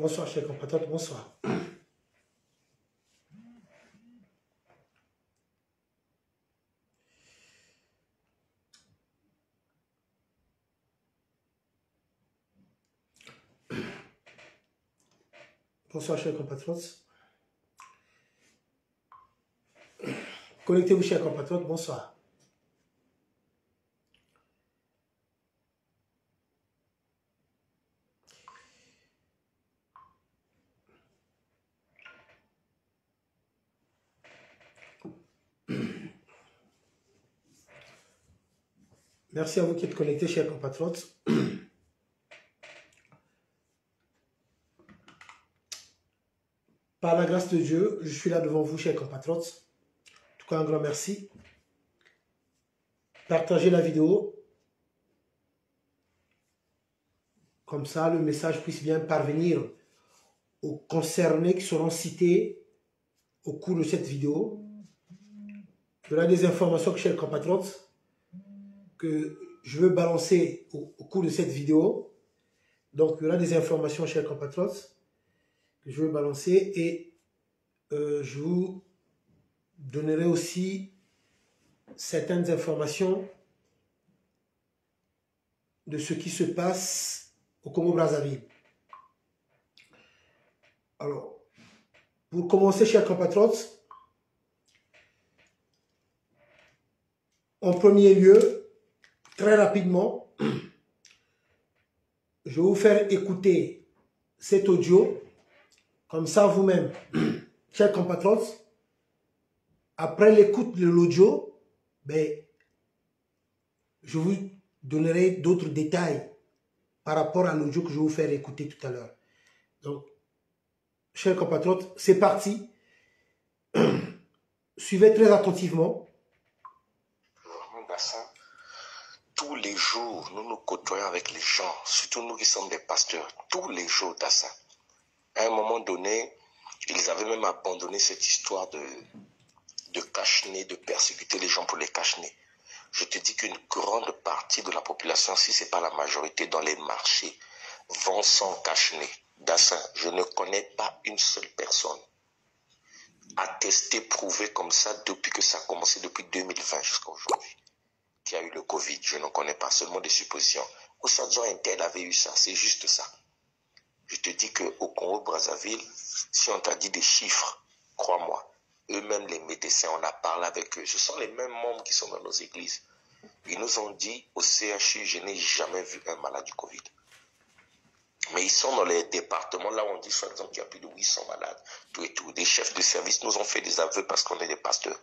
Bonsoir, chers compatriotes, bonsoir. Bonsoir, chers compatriotes. Connectez-vous, chers compatriotes, bonsoir. Merci à vous qui êtes connectés, chers compatriotes. Par la grâce de Dieu, je suis là devant vous, chers compatriotes. En tout cas, un grand merci. Partagez la vidéo. Comme ça, le message puisse bien parvenir aux concernés qui seront cités au cours de cette vidéo. Il y aura des informations, chers compatriotes, que je veux balancer au cours de cette vidéo. Donc, il y aura des informations, chers compatriotes, que je veux balancer et je vous donnerai aussi certaines informations de ce qui se passe au Congo-Brazzaville. Alors, pour commencer, chers compatriotes, en premier lieu, très rapidement, je vais vous faire écouter cet audio, comme ça vous-même, chers compatriotes, après l'écoute de l'audio, je vous donnerai d'autres détails par rapport à l'audio que je vais vous faire écouter tout à l'heure. Donc, chers compatriotes, c'est parti. Suivez très attentivement. Tous les jours, nous nous côtoyons avec les gens, surtout nous qui sommes des pasteurs, tous les jours d'Assa. À un moment donné, ils avaient même abandonné cette histoire de cache-nez, de persécuter les gens pour les cache-nez. Je te dis qu'une grande partie de la population, si ce n'est pas la majorité dans les marchés, vont sans cache-nez. D'Assa, je ne connais pas une seule personne attestée, prouvée comme ça depuis que ça a commencé, depuis 2020 jusqu'à aujourd'hui, qui a eu le Covid. Je ne connais pas, seulement des suppositions. Osadjo Intel avait eu ça, c'est juste ça. Je te dis qu'au Congo-Brazzaville, si on t'a dit des chiffres, crois-moi, eux-mêmes les médecins, on a parlé avec eux. Ce sont les mêmes membres qui sont dans nos églises. Ils nous ont dit, au CHU, je n'ai jamais vu un malade du Covid. Mais ils sont dans les départements, là où on dit, par exemple, qu'il y a plus de 800 malades, tout et tout. Des chefs de service nous ont fait des aveux parce qu'on est des pasteurs.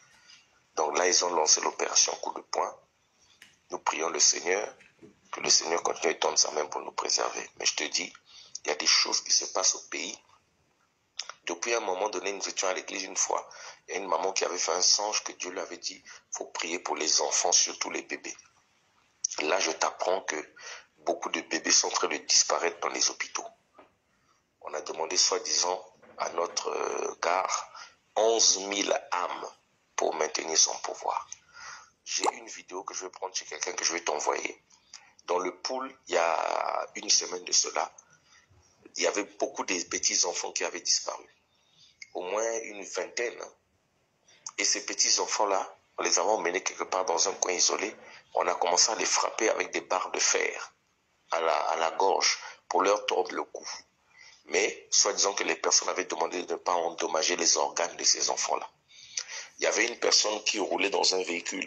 Donc là, ils ont lancé l'opération coup de poing. Nous prions le Seigneur, que le Seigneur continue de tendre sa main pour nous préserver. Mais je te dis, il y a des choses qui se passent au pays. Depuis un moment donné, nous étions à l'église une fois. Il y a une maman qui avait fait un songe que Dieu lui avait dit, il faut prier pour les enfants, surtout les bébés. Là, je t'apprends que beaucoup de bébés sont en train de disparaître dans les hôpitaux. On a demandé, soi-disant, à notre gare, 11 000 âmes pour maintenir son pouvoir. J'ai une vidéo que je vais prendre chez quelqu'un que je vais t'envoyer. Dans le pool, il y a une semaine de cela, il y avait beaucoup de petits enfants qui avaient disparu. Au moins une vingtaine. Et ces petits enfants-là, on les avait emmenés quelque part dans un coin isolé. On a commencé à les frapper avec des barres de fer à la gorge pour leur tordre le cou. Mais, soi-disant que les personnes avaient demandé de ne pas endommager les organes de ces enfants-là. Il y avait une personne qui roulait dans un véhicule.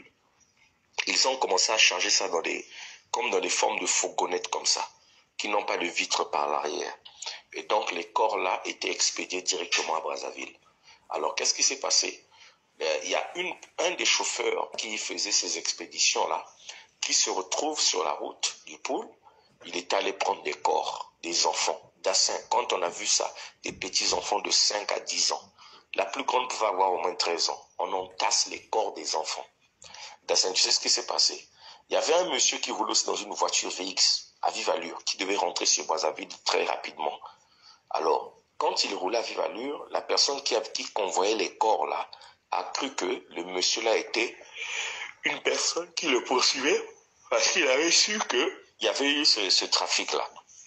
Ils ont commencé à charger ça comme dans des formes de fourgonnettes comme ça, qui n'ont pas de vitres par l'arrière. Et donc, les corps-là étaient expédiés directement à Brazzaville. Alors, qu'est-ce qui s'est passé? Il y a un des chauffeurs qui faisait ces expéditions-là, qui se retrouve sur la route du pool. Il est allé prendre des corps, des enfants. Quand on a vu ça, des petits enfants de 5 à 10 ans. La plus grande pouvait avoir au moins 13 ans. On entasse les corps des enfants. Dassin, tu sais ce qui s'est passé? Il y avait un monsieur qui roulait aussi dans une voiture VX à vive allure, qui devait rentrer sur Brazzaville très rapidement. Alors, quand il roulait à vive allure, la personne qui convoyait les corps là, a cru que le monsieur là était une personne qui le poursuivait parce qu'il avait su qu'il y avait eu ce trafic là.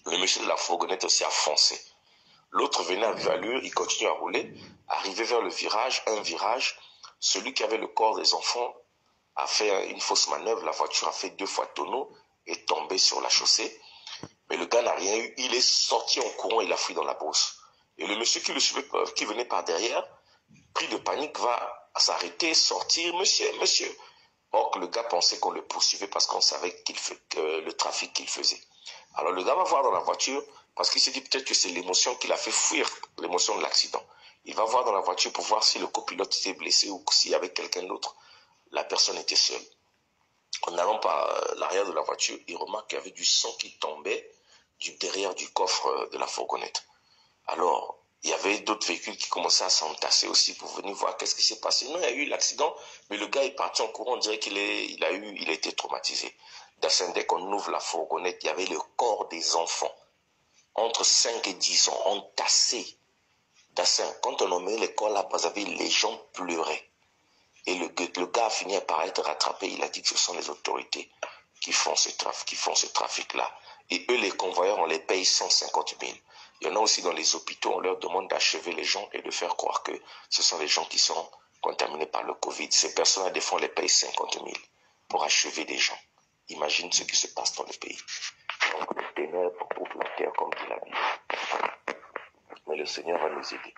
Le monsieur de la fourgonnette aussi a foncé. L'autre venait à vive allure, il continue à rouler. Arrivé vers le virage, un virage, celui qui avait le corps des enfants a fait une fausse manœuvre. La voiture a fait 2 fois tonneau, est tombée sur la chaussée. Mais le gars n'a rien eu. Il est sorti en courant, il a fui dans la brousse. Et le monsieur qui le suivait, qui venait par derrière, pris de panique, va s'arrêter, sortir. Monsieur, monsieur. Or que le gars pensait qu'on le poursuivait parce qu'on savait le trafic qu'il faisait. Alors le gars va voir dans la voiture, parce qu'il s'est dit peut-être que c'est l'émotion qui l'a fait fuir, l'émotion de l'accident. Il va voir dans la voiture pour voir si le copilote était blessé ou s'il y avait quelqu'un d'autre. La personne était seule. En allant par l'arrière de la voiture, il remarque qu'il y avait du sang qui tombait derrière du coffre de la fourgonnette. Alors, il y avait d'autres véhicules qui commençaient à s'entasser aussi pour venir voir qu'est-ce qui s'est passé. Non, il y a eu l'accident, mais le gars est parti en courant, on dirait qu'il a été traumatisé. Dès qu'on ouvre la fourgonnette, il y avait le corps des enfants, entre 5 et 10 ans, entassés. Quand on emmenait les corps là, Brazzaville, les gens pleuraient. Et le gars a fini par être rattrapé. Il a dit que ce sont les autorités qui font ce trafic-là. Et eux, les convoyeurs, on les paye 150 000. Il y en a aussi dans les hôpitaux, on leur demande d'achever les gens et de faire croire que ce sont les gens qui sont contaminés par le Covid. Ces personnes-là, des fois, on les paye 50 000 pour achever des gens. Imagine ce qui se passe dans le pays. Donc, le ténèbres pour la terre, comme dit la Bible. Mais le Seigneur va nous aider.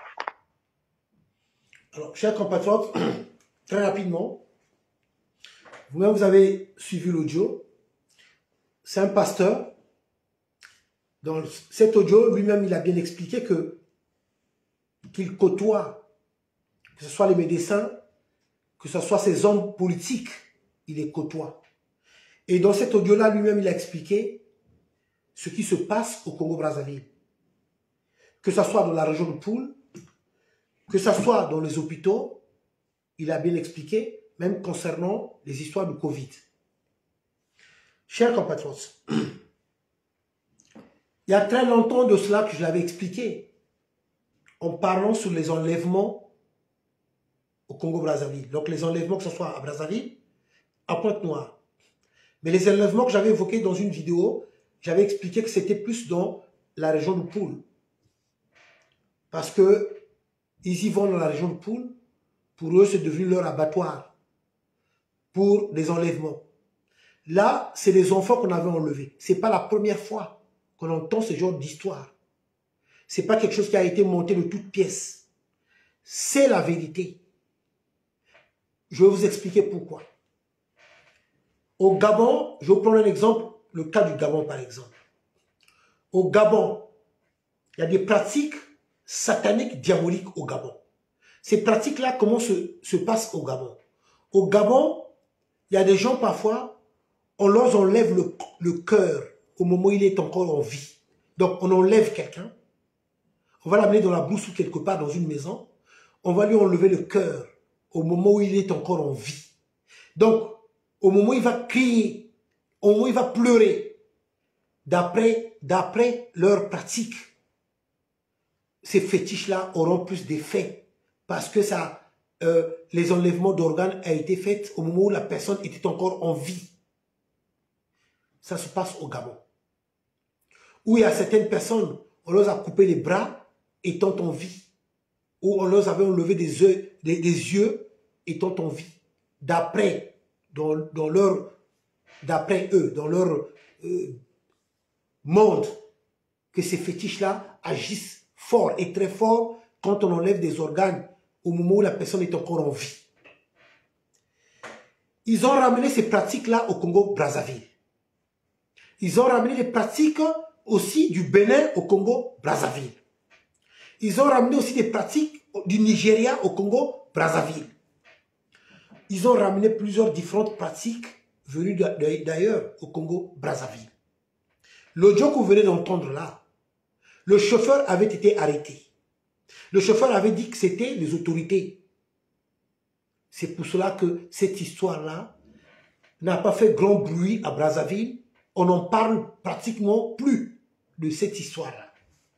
Alors, chers compatriotes, très rapidement, vous-même, vous avez suivi l'audio. C'est un pasteur. Dans cet audio, lui-même, il a bien expliqué qu'il côtoie, que ce soit les médecins, que ce soit ces hommes politiques, il les côtoie. Et dans cet audio-là, lui-même, il a expliqué ce qui se passe au Congo-Brazzaville. Que ce soit dans la région de Poul, que ce soit dans les hôpitaux, il a bien expliqué, même concernant les histoires de Covid. Chers compatriotes, il y a très longtemps de cela que je l'avais expliqué, en parlant sur les enlèvements au Congo-Brazzaville. Donc les enlèvements, que ce soit à Brazzaville, à Pointe-Noire. Mais les enlèvements que j'avais évoqués dans une vidéo, j'avais expliqué que c'était plus dans la région de Poul. Parce que ils y vont dans la région de Poul, pour eux, c'est devenu leur abattoir pour des enlèvements. Là, c'est les enfants qu'on avait enlevés. Ce n'est pas la première fois qu'on entend ce genre d'histoire. Ce n'est pas quelque chose qui a été monté de toutes pièces. C'est la vérité. Je vais vous expliquer pourquoi. Au Gabon, je vais vous prendre un exemple, le cas du Gabon par exemple. Au Gabon, il y a des pratiques sataniques, diaboliques au Gabon. Ces pratiques-là, comment se passent au Gabon? Au Gabon, il y a des gens parfois, on leur enlève le cœur au moment où il est encore en vie. Donc on enlève quelqu'un, on va l'amener dans la brousse ou quelque part dans une maison, on va lui enlever le cœur au moment où il est encore en vie. Donc, au moment où il va crier, au moment où il va pleurer, d'après leur pratique, ces fétiches-là auront plus d'effet parce que les enlèvements d'organes ont été faits au moment où la personne était encore en vie. Ça se passe au Gabon. Où il y a certaines personnes, on leur a coupé les bras étant en vie. Où on leur avait enlevé des yeux étant en vie. D'après eux, dans leur monde, que ces fétiches-là agissent fort et très fort quand on enlève des organes au moment où la personne est encore en vie. Ils ont ramené ces pratiques-là au Congo-Brazzaville. Ils ont ramené les pratiques aussi du Bénin au Congo-Brazzaville. Ils ont ramené aussi des pratiques du Nigeria au Congo-Brazzaville. Ils ont ramené plusieurs différentes pratiques venues d'ailleurs au Congo-Brazzaville. L'audio que vous venez d'entendre là, le chauffeur avait été arrêté. Le chauffeur avait dit que c'était les autorités. C'est pour cela que cette histoire-là n'a pas fait grand bruit à Brazzaville. On n'en parle pratiquement plus de cette histoire-là.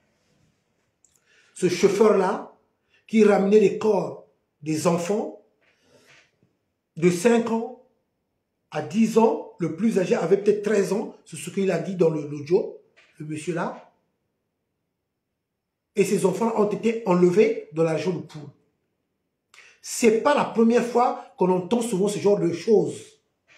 Ce chauffeur-là, qui ramenait les corps des enfants de 5 ans à 10 ans, le plus âgé avait peut-être 13 ans, c'est ce qu'il a dit dans l'audio, le monsieur-là, et ses enfants ont été enlevés dans la région de Poul. Ce n'est pas la première fois qu'on entend souvent ce genre de choses.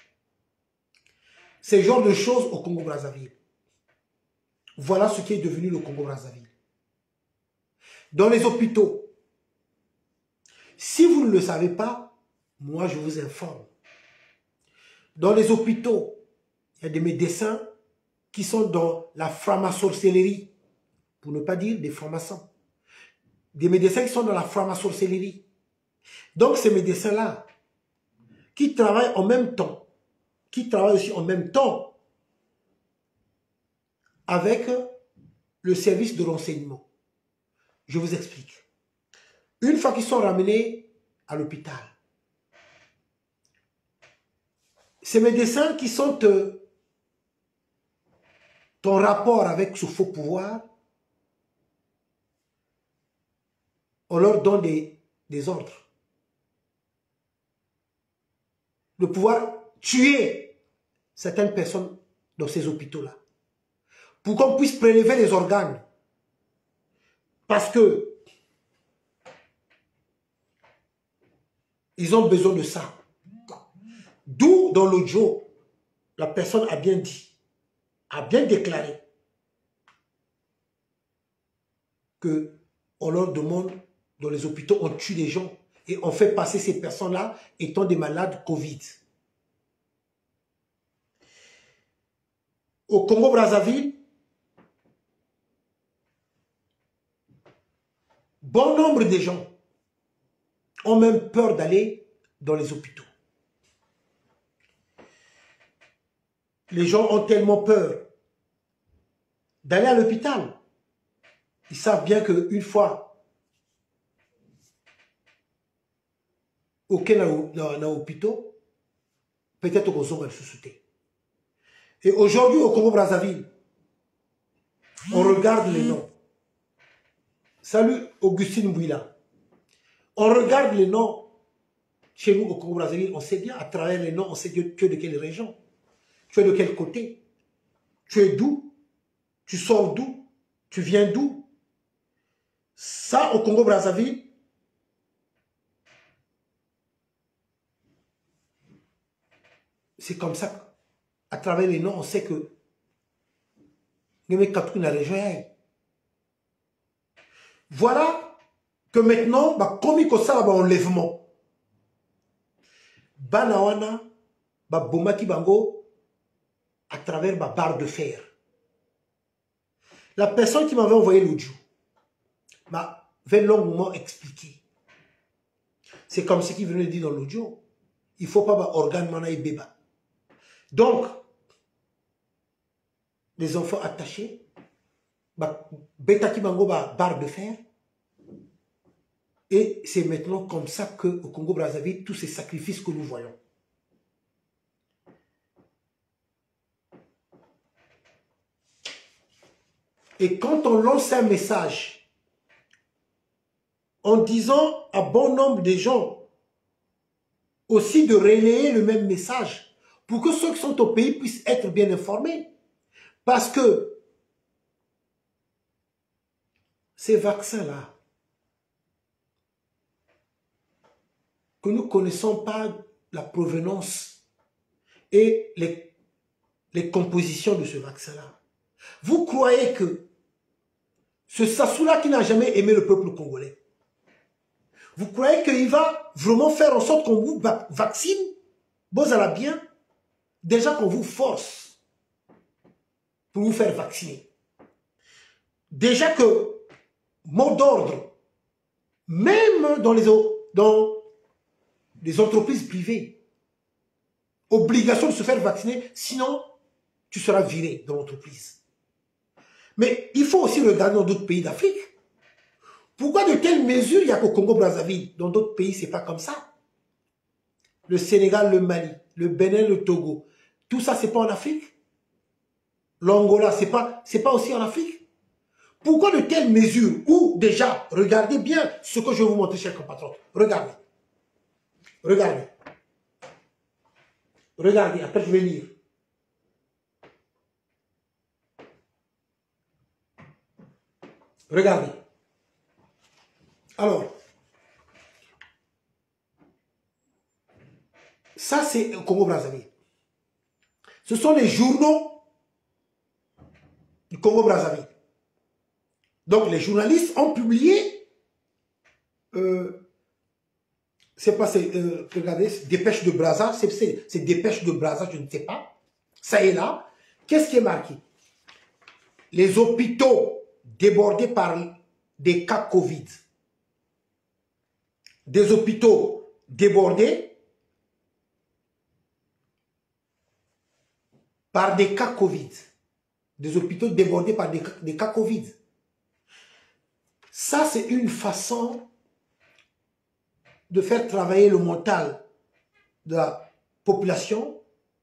Ce genre de choses au Congo-Brazzaville. Voilà ce qui est devenu le Congo-Brazzaville. Dans les hôpitaux, si vous ne le savez pas, moi je vous informe. Dans les hôpitaux, il y a des médecins qui sont dans la franc-sorcellerie, pour ne pas dire des francs-maçons. Des médecins qui sont dans la franc-sorcellerie. Donc ces médecins-là, qui travaillent en même temps, qui travaillent aussi en même temps avec le service de renseignement. Je vous explique. Une fois qu'ils sont ramenés à l'hôpital, ces médecins qui sont en rapport avec ce faux pouvoir, on leur donne des ordres. De pouvoir tuer certaines personnes dans ces hôpitaux-là. Pour qu'on puisse prélever les organes. Parce que ils ont besoin de ça. D'où dans l'audio, la personne a bien dit, a bien déclaré que on leur demande, dans les hôpitaux, on tue des gens et on fait passer ces personnes-là étant des malades Covid. Au Congo-Brazzaville, bon nombre de gens ont même peur d'aller dans les hôpitaux. Les gens ont tellement peur d'aller à l'hôpital. Ils savent bien qu'une fois aucun hôpital, peut-être qu'on va le sous-souter. Et aujourd'hui, au Congo-Brazzaville, on regarde les noms. Salut Augustine Bouila. On regarde les noms chez nous au Congo-Brazzaville. On sait bien, à travers les noms, on sait tu es de quelle région. Tu es de quel côté. Tu es d'où. Tu sors d'où. Tu viens d'où. Ça, au Congo-Brazzaville, c'est comme ça. À travers les noms, on sait que la région. Voilà que maintenant, comme il y a un enlèvement, Banawana, Bomaki Bango, à travers ma barre de fer. La personne qui m'avait envoyé l'audio m'avait longuement expliqué. C'est comme ce qu'il venait de dire dans l'audio. Il ne faut pas organe mana et béba. Donc, les enfants attachés, Betaki Bango, barre de fer. Et c'est maintenant comme ça qu'au Congo-Brazzaville, tous ces sacrifices que nous voyons. Et quand on lance un message en disant à bon nombre de gens aussi de relayer le même message pour que ceux qui sont au pays puissent être bien informés. Parce que ces vaccins-là, que nous ne connaissons pas la provenance et les compositions de ce vaccin-là. Vous croyez que ce Sassou-là qui n'a jamais aimé le peuple congolais, vous croyez qu'il va vraiment faire en sorte qu'on vous vaccine, Bozala bien, déjà qu'on vous force pour vous faire vacciner. Déjà que, mot d'ordre, même dans les entreprises privées, obligation de se faire vacciner, sinon tu seras viré dans l'entreprise. Mais il faut aussi regarder dans d'autres pays d'Afrique. Pourquoi de telles mesures il n'y a qu'au Congo-Brazzaville? Dans d'autres pays, ce n'est pas comme ça. Le Sénégal, le Mali, le Bénin, le Togo, tout ça, ce n'est pas en Afrique. L'Angola, ce n'est pas aussi en Afrique. Pourquoi de telles mesures? Ou déjà, regardez bien ce que je vais vous montrer, chers compatriotes. Regardez. Regardez. Regardez, après je vais lire. Regardez. Alors, ça c'est le Congo-Brazzaville. Ce sont les journaux du Congo-Brazzaville. Donc les journalistes ont publié, c'est pas, regardez, dépêche de Brazza, c'est dépêche de Brazza, je ne sais pas. Ça est là. Qu'est-ce qui est marqué? Les hôpitaux débordés par des cas Covid. Des hôpitaux débordés par des cas Covid. Des hôpitaux débordés par des cas Covid. Ça, c'est une façon de faire travailler le mental de la population.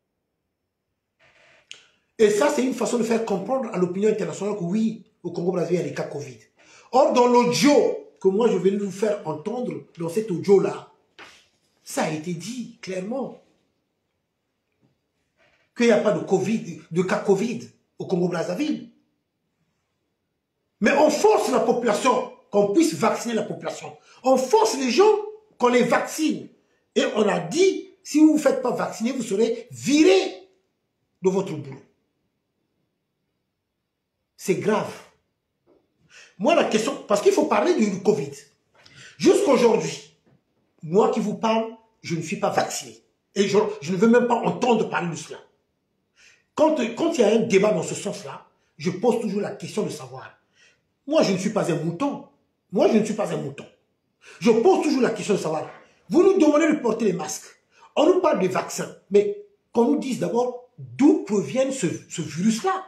Et ça, c'est une façon de faire comprendre à l'opinion internationale que oui, au Congo-Brazzaville, il y a des cas Covid. Or, dans l'audio que moi, je vais vous faire entendre, dans cet audio-là, ça a été dit clairement qu'il n'y a pas de cas Covid au Congo-Brazzaville. Mais on force la population, qu'on puisse vacciner la population. On force les gens qu'on les vaccine. Et on a dit, si vous ne vous faites pas vacciner, vous serez viré de votre boulot. C'est grave. Moi, la question, parce qu'il faut parler du Covid. Jusqu'aujourd'hui, moi qui vous parle, je ne suis pas vacciné. Et je ne veux même pas entendre parler de cela. Quand il y a un débat dans ce sens-là, je pose toujours la question de savoir. Moi, je ne suis pas un mouton. Moi, je ne suis pas un mouton. Je pose toujours la question de savoir. Vous nous demandez de porter les masques. On nous parle des vaccins. Mais qu'on nous dise d'abord d'où provient ce virus-là.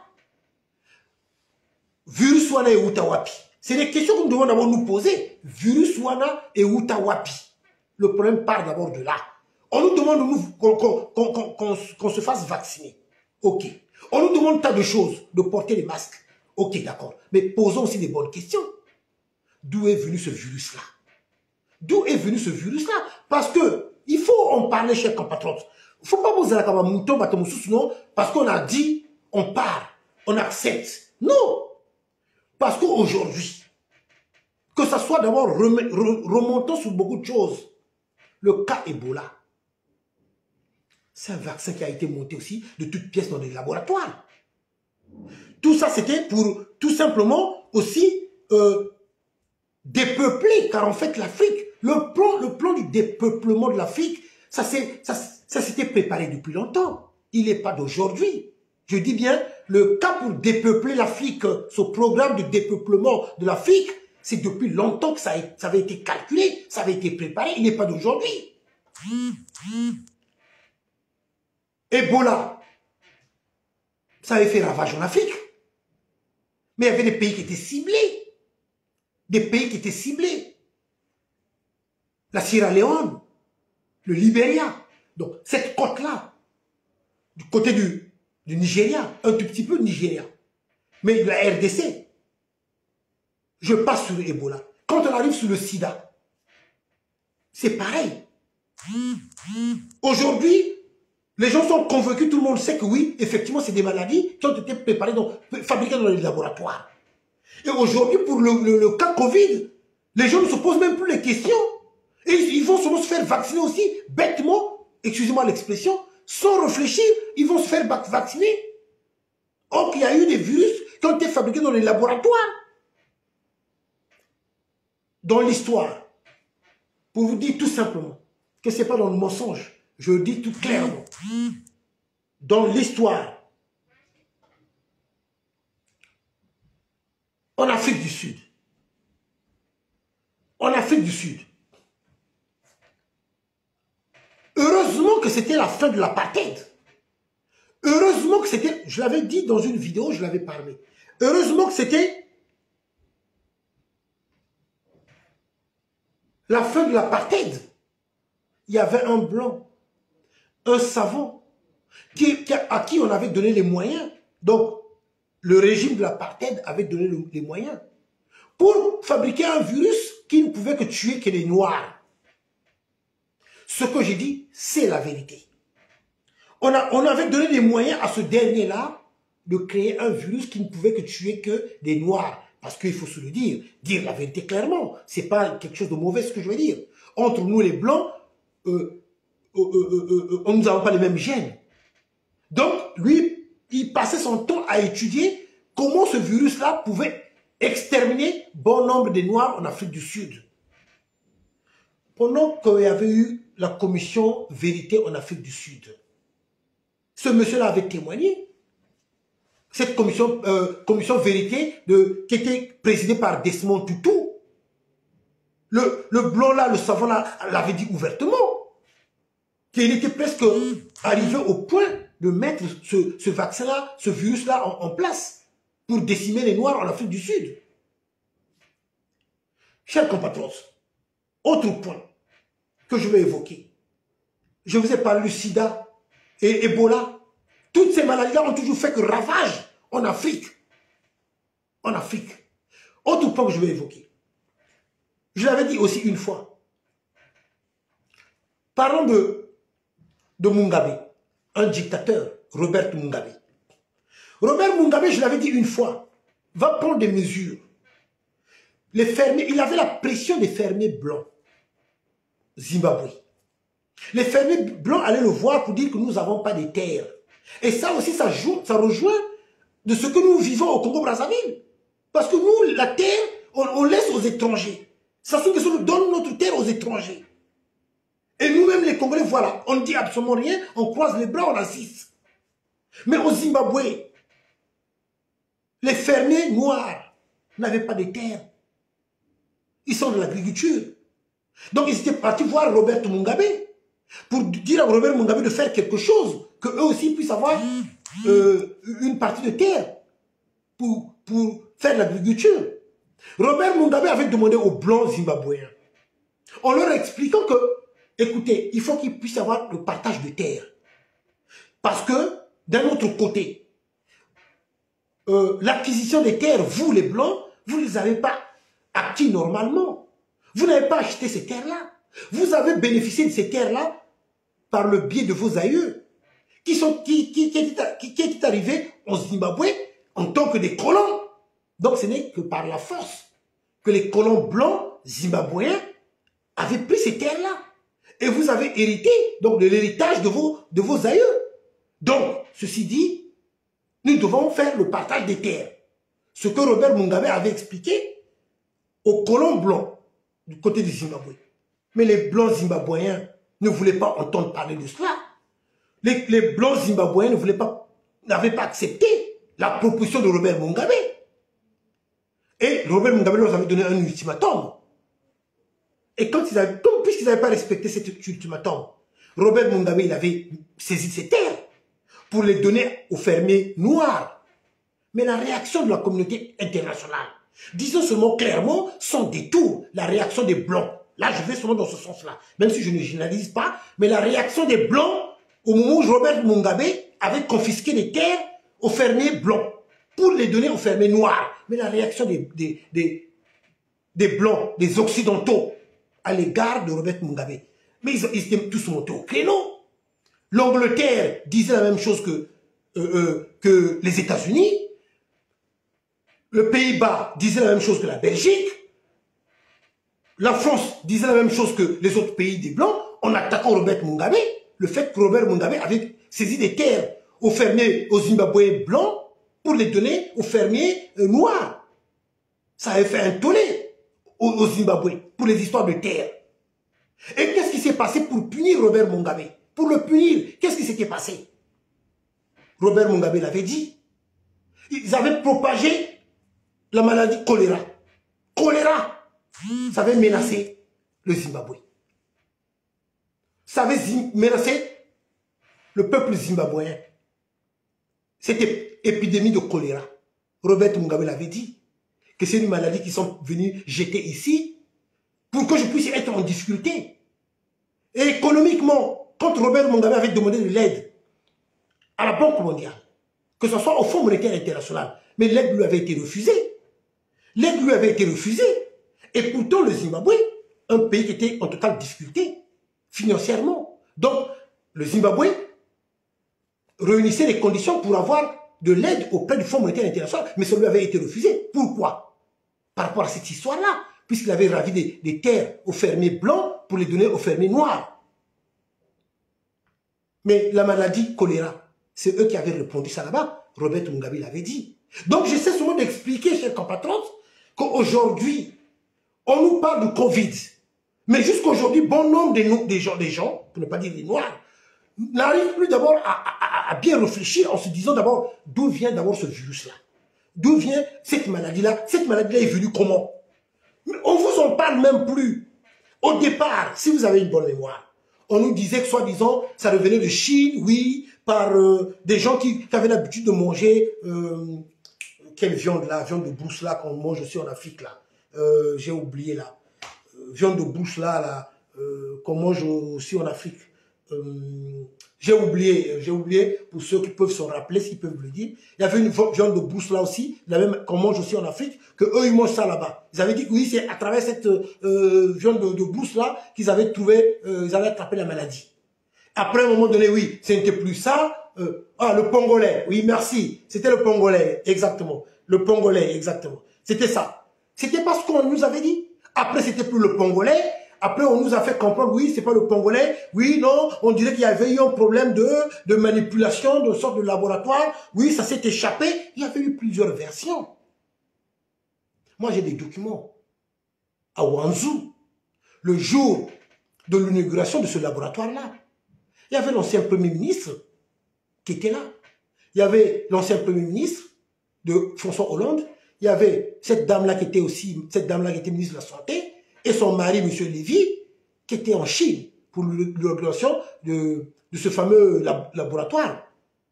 Virus wana et Utawapi. C'est des questions qu'on nous demande d'abord de nous poser. Virus wana et Utawapi. Le problème part d'abord de là. On nous demande qu'on se fasse vacciner. Ok. On nous demande tas de choses, de porter les masques. Ok, d'accord. Mais posons aussi des bonnes questions. D'où est venu ce virus-là? D'où est venu ce virus-là? Parce que il faut en parler, chers compatriotes. Il ne faut pas poser la caméra mouton, non, parce qu'on a dit, on part, on accepte. Non! Parce qu'aujourd'hui, que ça soit d'abord remontant sur beaucoup de choses, le cas Ebola, c'est un vaccin qui a été monté aussi de toutes pièces dans les laboratoires. Tout ça, c'était pour tout simplement aussi dépeupler, car en fait, l'Afrique, le plan du dépeuplement de l'Afrique, ça s'était préparé depuis longtemps. Il n'est pas d'aujourd'hui. Je dis bien, le cas pour dépeupler l'Afrique, ce programme de dépeuplement de l'Afrique, c'est depuis longtemps que ça avait été calculé, ça avait été préparé, il n'est pas d'aujourd'hui. Ebola, ça avait fait ravage en Afrique. Mais il y avait des pays qui étaient ciblés. Des pays qui étaient ciblés. La Sierra Leone, le Libéria. Donc, cette côte-là, du côté du Nigeria, un tout petit peu de Nigeria, mais de la RDC, je passe sur Ebola. Quand on arrive sur le sida, c'est pareil. Aujourd'hui, les gens sont convaincus, tout le monde sait que oui, effectivement, c'est des maladies qui ont été préparées, fabriquées dans les laboratoires. Et aujourd'hui, pour le cas Covid, les gens ne se posent même plus les questions. Et ils vont se faire vacciner aussi, bêtement, excusez-moi l'expression, sans réfléchir, ils vont se faire vacciner. Or qu'il y a eu des virus qui ont été fabriqués dans les laboratoires. Dans l'histoire, pour vous dire tout simplement que ce n'est pas dans le mensonge, je le dis tout clairement. Dans l'histoire, en Afrique du Sud, heureusement que c'était la fin de l'apartheid. Heureusement que c'était, je l'avais dit dans une vidéo, je l'avais parlé. Heureusement que c'était la fin de l'apartheid. Il y avait un blanc, un savant, à qui on avait donné les moyens. Donc, le régime de l'apartheid avait donné les moyens pour fabriquer un virus qui ne pouvait que tuer que les Noirs. Ce que j'ai dit, c'est la vérité. On avait donné les moyens à ce dernier-là de créer un virus qui ne pouvait que tuer que des Noirs. parce qu'il faut se le dire la vérité clairement. Ce n'est pas quelque chose de mauvais ce que je veux dire. Entre nous les Blancs, on nous avons pas les mêmes gènes. Donc, lui, il passait son temps à étudier comment ce virus-là pouvait exterminer bon nombre de Noirs en Afrique du Sud. Pendant qu'il y avait eu la commission Vérité en Afrique du Sud, ce monsieur-là avait témoigné. Cette commission Vérité qui était présidée par Desmond Tutu. Le blanc-là, le savant-là, l'avait dit ouvertement. Qu'il était presque arrivé au point de mettre ce vaccin-là, ce virus-là en place pour décimer les Noirs en Afrique du Sud. Chers compatriotes, autre point que je vais évoquer. Je vous ai parlé du sida et Ebola. Toutes ces maladies-là ont toujours fait que ravage en Afrique. En Afrique. Autre point que je vais évoquer. Je l'avais dit aussi une fois. Parlons de Mugabe, un dictateur, Robert Mugabe. Robert Mugabe, je l'avais dit une fois, va prendre des mesures. Les fermiers, il avait la pression des fermiers blancs. Zimbabwe. Les fermiers blancs allaient le voir pour dire que nous n'avons pas de terres. Et ça aussi, ça rejoint de ce que nous vivons au Congo-Brazzaville. Parce que nous, la terre, on laisse aux étrangers. Ça se trouve que nous donne notre terre aux étrangers. Et nous-mêmes, les Congolais, voilà, on ne dit absolument rien, on croise les bras, on assiste. Mais au Zimbabwe, les fermiers noirs n'avaient pas de terre. Ils sont de l'agriculture. Donc ils étaient partis voir Robert Mugabe pour dire à Robert Mugabe de faire quelque chose, qu'eux aussi puissent avoir une partie de terre pour faire l'agriculture. Robert Mugabe avait demandé aux Blancs zimbabwéens, en leur expliquant que, écoutez, il faut qu'ils puissent avoir le partage de terre. Parce que, d'un autre côté, l'acquisition des terres, vous les Blancs, vous ne les avez pas acquis normalement. Vous n'avez pas acheté ces terres-là. Vous avez bénéficié de ces terres-là par le biais de vos aïeux qui étaient arrivés au Zimbabwe en tant que des colons. Donc ce n'est que par la force que les colons blancs zimbabwéens avaient pris ces terres-là. Et vous avez hérité donc de l'héritage de vos aïeux. Donc, ceci dit, nous devons faire le partage des terres. Ce que Robert Mugabe avait expliqué aux colons blancs du côté du Zimbabwe. Mais les blancs zimbabwéens ne voulaient pas entendre parler de cela. Les blancs zimbabwéens n'avaient pas accepté la proposition de Robert Mugabe. Et Robert Mugabe leur avait donné un ultimatum. Et puisqu'ils n'avaient pas respecté cet ultimatum, Robert Mugabe il avait saisi ces terres pour les donner aux fermiers noirs. Mais la réaction de la communauté internationale, disons seulement clairement, sans détour, la réaction des Blancs. Là, je vais seulement dans ce sens-là, même si je ne généralise pas, mais la réaction des Blancs, au moment où Robert Mugabe avait confisqué les terres aux fermiers blancs, pour les donner aux fermiers noirs. Mais la réaction des Blancs, des Occidentaux, à l'égard de Robert Mugabe, mais ils étaient tous montés au créneau. L'Angleterre disait la même chose que les États-Unis. Le Pays-Bas disait la même chose que la Belgique. La France disait la même chose que les autres pays des Blancs en attaquant Robert Mugabe. Le fait que Robert Mugabe avait saisi des terres aux fermiers, aux Zimbabwéens blancs pour les donner aux fermiers noirs. Ça avait fait un tollé aux Zimbabwe pour les histoires de terre. Et qu'est-ce qui s'est passé pour punir Robert Mugabe? Pour le punir, qu'est-ce qui s'était passé? Robert Mugabe l'avait dit. Ils avaient propagé la maladie choléra. Choléra, ça avait menacé le Zimbabwe. Ça avait menacé le peuple zimbabwéen. Cette épidémie de choléra. Robert Mugabe l'avait dit. Que c'est une maladie qui sont venus jeter ici pour que je puisse être en difficulté. Et économiquement, quand Robert Mugabe avait demandé de l'aide à la Banque mondiale, que ce soit au Fonds monétaire international, mais l'aide lui avait été refusée. L'aide lui avait été refusée. Et pourtant, le Zimbabwe, un pays qui était en totale difficulté financièrement. Donc, le Zimbabwe réunissait les conditions pour avoir de l'aide auprès du Fonds monétaire international, mais ça lui avait été refusé. Pourquoi? par rapport à cette histoire-là, puisqu'il avait ravi des terres aux fermiers blancs pour les donner aux fermiers noirs. Mais la maladie choléra, c'est eux qui avaient répondu ça là-bas. Robert Mugabe l'avait dit. Donc j'essaie seulement d'expliquer, chers compatriotes, qu'aujourd'hui, on nous parle du Covid. Mais jusqu'aujourd'hui, bon nombre des gens, pour ne pas dire les Noirs, n'arrivent plus d'abord à bien réfléchir en se disant d'abord d'où vient d'abord ce virus-là. D'où vient cette maladie-là? Cette maladie-là est venue comment? On ne vous en parle même plus. Au départ, si vous avez une bonne mémoire, on nous disait que soi-disant, ça revenait de Chine, oui, par des gens qui avaient l'habitude de manger, quelle viande là, viande de brousse là, qu'on mange aussi en Afrique là. J'ai oublié là. Viande de brousse là, qu'on mange aussi en Afrique. J'ai oublié, pour ceux qui peuvent s'en rappeler, s'ils peuvent le dire. Il y avait une viande de brousse là aussi, la même qu'on mange aussi en Afrique, que eux ils mangent ça là-bas. Ils avaient dit que oui, c'est à travers cette viande de brousse là qu'ils avaient trouvé, ils avaient attrapé la maladie. Après, à un moment donné, oui, ce n'était plus ça. Le Pongolais, oui, merci. C'était le Pongolais, exactement. Le Pongolais, exactement. C'était ça. C'était pas ce qu'on nous avait dit. Après, c'était plus le Pongolais. Après, on nous a fait comprendre, oui, c'est pas le Congolais. Oui, non, on dirait qu'il y avait eu un problème de manipulation, de sorte de laboratoire. Oui, ça s'est échappé. Il y avait eu plusieurs versions. Moi, j'ai des documents. À Wanzhou, le jour de l'inauguration de ce laboratoire-là, il y avait l'ancien Premier ministre qui était là. Il y avait l'ancien Premier ministre de François Hollande. Il y avait cette dame-là qui était ministre de la Santé. Et son mari, M. Lévy, qui était en Chine pour l'inauguration de ce fameux laboratoire.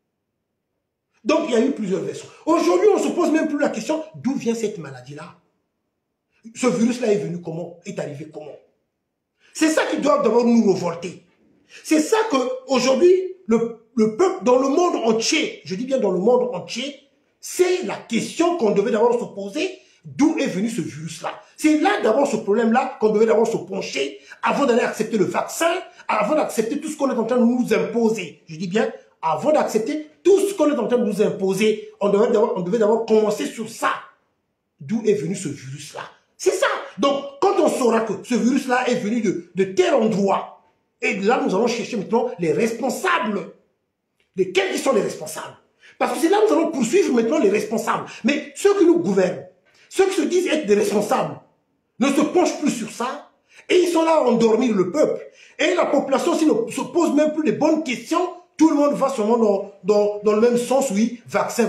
Donc, il y a eu plusieurs versions. Aujourd'hui, on ne se pose même plus la question d'où vient cette maladie-là. Ce virus-là est venu comment? Est arrivé comment? C'est ça qui doit d'abord nous révolter. C'est ça qu'aujourd'hui, le peuple dans le monde entier, je dis bien dans le monde entier, c'est la question qu'on devait d'abord se poser. D'où est venu ce virus-là? C'est là d'abord ce problème-là qu'on devait d'abord se pencher avant d'aller accepter le vaccin, avant d'accepter tout ce qu'on est en train de nous imposer. Je dis bien, avant d'accepter tout ce qu'on est en train de nous imposer, on devait d'abord commencer sur ça. D'où est venu ce virus-là? C'est ça. Donc, quand on saura que ce virus-là est venu de tel endroit, et là, nous allons chercher maintenant les responsables. Quels sont les responsables? Parce que c'est là que nous allons poursuivre maintenant les responsables. Mais ceux qui nous gouvernent, ceux qui se disent être des responsables, ne se penchent plus sur ça. Et ils sont là à endormir le peuple. Et la population aussi ne se pose même plus les bonnes questions. Tout le monde va seulement dans le même sens, oui. Vaccin,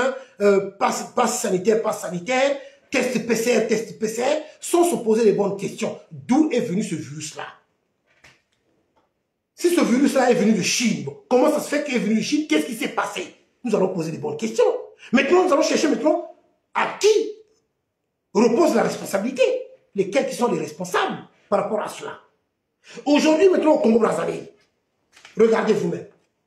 passe sanitaire, test PCR, sans se poser les bonnes questions. D'où est venu ce virus-là? Si ce virus-là est venu de Chine, comment ça se fait qu'il est venu de Chine? Qu'est-ce qui s'est passé? Nous allons poser les bonnes questions. Maintenant, nous allons chercher maintenant à qui repose la responsabilité. Lesquels qui sont les responsables par rapport à cela. Aujourd'hui, maintenant, au Congo-Brazzaville, regardez vous-même.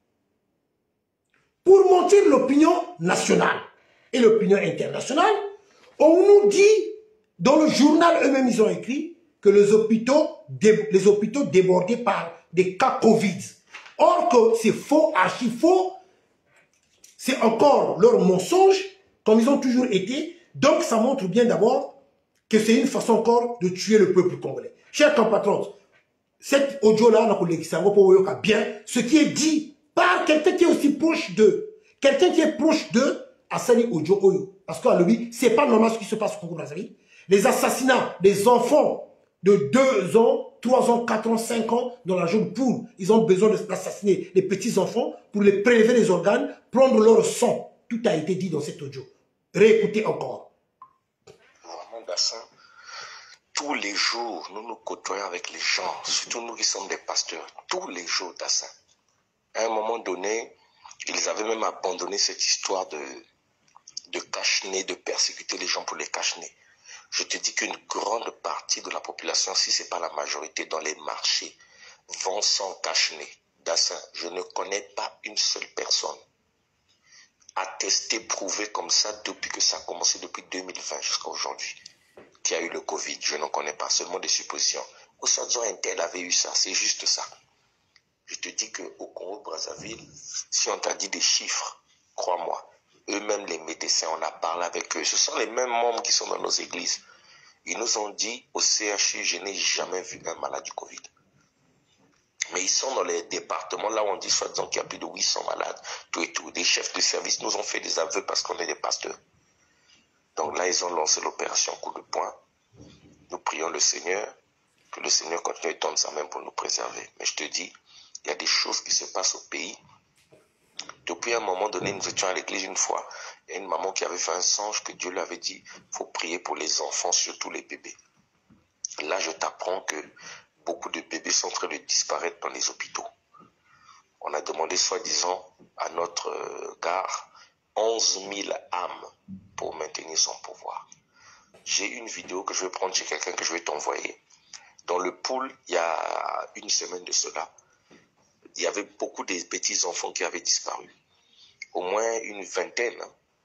Pour mentir l'opinion nationale et l'opinion internationale, on nous dit, dans le journal eux-mêmes, ils ont écrit que les hôpitaux débordés par des cas Covid. Or que c'est faux, archi faux, c'est encore leur mensonge, comme ils ont toujours été. Donc ça montre bien d'abord que c'est une façon encore de tuer le peuple congolais. Chers compatriotes, cet audio-là, bien, ce qui est dit par quelqu'un qui est aussi proche d'eux, quelqu'un qui est proche d'eux, Assani Ojo Oyo. Parce qu'à lui, c'est pas normal ce qui se passe au Congo-Brazzaville. Les assassinats des enfants de 2 ans, 3 ans, 4 ans, 5 ans dans la jeune poule, ils ont besoin d'assassiner les petits-enfants pour les prélever les organes, prendre leur sang. Tout a été dit dans cet audio. Réécoutez encore. Tous les jours, nous nous côtoyons avec les gens, surtout nous qui sommes des pasteurs, tous les jours, Dassin. À un moment donné, ils avaient même abandonné cette histoire de cache-nez, de persécuter les gens pour les cache-nez. Je te dis qu'une grande partie de la population, si ce n'est pas la majorité, dans les marchés, vont sans cache-nez. Dassin, je ne connais pas une seule personne attestée, prouvée comme ça depuis que ça a commencé, depuis 2020 jusqu'à aujourd'hui, qui a eu le Covid. Je n'en connais pas, seulement des suppositions. Au Sadjan, un tel avait eu ça, c'est juste ça. Je te dis qu'au Congo-Brazzaville, si on t'a dit des chiffres, crois-moi, eux-mêmes les médecins, on a parlé avec eux. Ce sont les mêmes membres qui sont dans nos églises. Ils nous ont dit au CHU, je n'ai jamais vu un malade du Covid. Mais ils sont dans les départements là où on dit soi-disant qu'il y a plus de 800 malades, tout et tout. Des chefs de service nous ont fait des aveux parce qu'on est des pasteurs. Donc là, ils ont lancé l'opération coup de poing. Nous prions le Seigneur, que le Seigneur continue de tendre sa main pour nous préserver. Mais je te dis, il y a des choses qui se passent au pays. Depuis un moment donné, nous étions à l'église une fois. Il y a une maman qui avait fait un songe que Dieu lui avait dit, il faut prier pour les enfants, surtout les bébés. Là, je t'apprends que beaucoup de bébés sont en train de disparaître dans les hôpitaux. On a demandé soi-disant à notre gare 11 000 âmes pour maintenir son pouvoir. J'ai une vidéo que je vais prendre chez quelqu'un que je vais t'envoyer. Dans le pool, il y a une semaine de cela, il y avait beaucoup de petits-enfants qui avaient disparu. Au moins une vingtaine.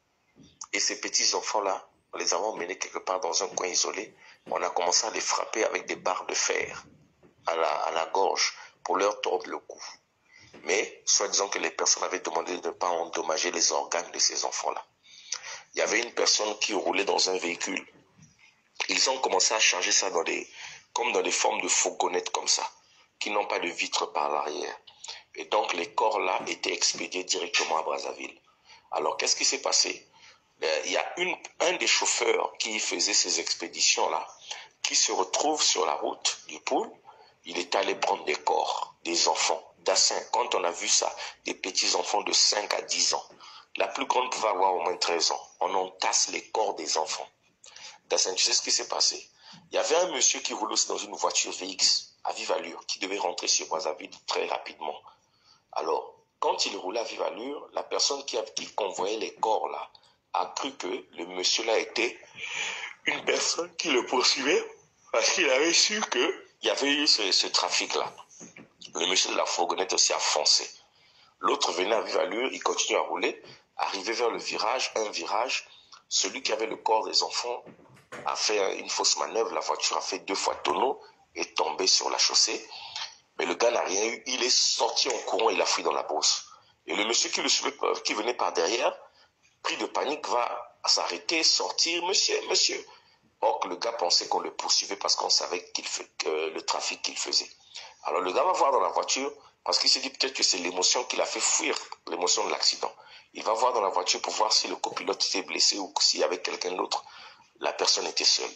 Et ces petits-enfants-là, on les a emmenés quelque part dans un coin isolé. On a commencé à les frapper avec des barres de fer à la gorge pour leur tordre le cou. Mais, soi-disant que les personnes avaient demandé de ne pas endommager les organes de ces enfants-là. Il y avait une personne qui roulait dans un véhicule. Ils ont commencé à charger ça comme dans des formes de fourgonnettes comme ça, qui n'ont pas de vitres par l'arrière. Et donc, les corps-là étaient expédiés directement à Brazzaville. Alors, qu'est-ce qui s'est passé? Il y a un des chauffeurs qui faisait ces expéditions-là, qui se retrouve sur la route du pool. Il est allé prendre des corps, des enfants. Dassin, quand on a vu ça, des petits-enfants de 5 à 10 ans. La plus grande pouvait avoir au moins 13 ans. On entasse les corps des enfants. Dassin, tu sais ce qui s'est passé? Il y avait un monsieur qui roulait aussi dans une voiture VX à vive allure, qui devait rentrer sur Brazzaville très rapidement. Alors, quand il roulait à vive allure, la personne qui convoyait les corps là, a cru que le monsieur-là était une personne qui le poursuivait parce qu'il avait su qu'il y avait eu ce trafic-là. Le monsieur de la fourgonnette aussi a foncé. L'autre venait à vive allure, il continue à rouler, arrivé vers le virage, un virage, celui qui avait le corps des enfants a fait une fausse manœuvre, la voiture a fait 2 fois tonneau, est tombée sur la chaussée, mais le gars n'a rien eu, il est sorti en courant, il a fui dans la brousse. Et le monsieur qui le suivait, qui venait par derrière, pris de panique, va s'arrêter, sortir, monsieur. Or que le gars pensait qu'on le poursuivait parce qu'on savait le trafic qu'il faisait. Alors le gars va voir dans la voiture, parce qu'il s'est dit peut-être que c'est l'émotion qui l'a fait fuir, l'émotion de l'accident. Il va voir dans la voiture pour voir si le copilote était blessé ou s'il y avait quelqu'un d'autre. La personne était seule.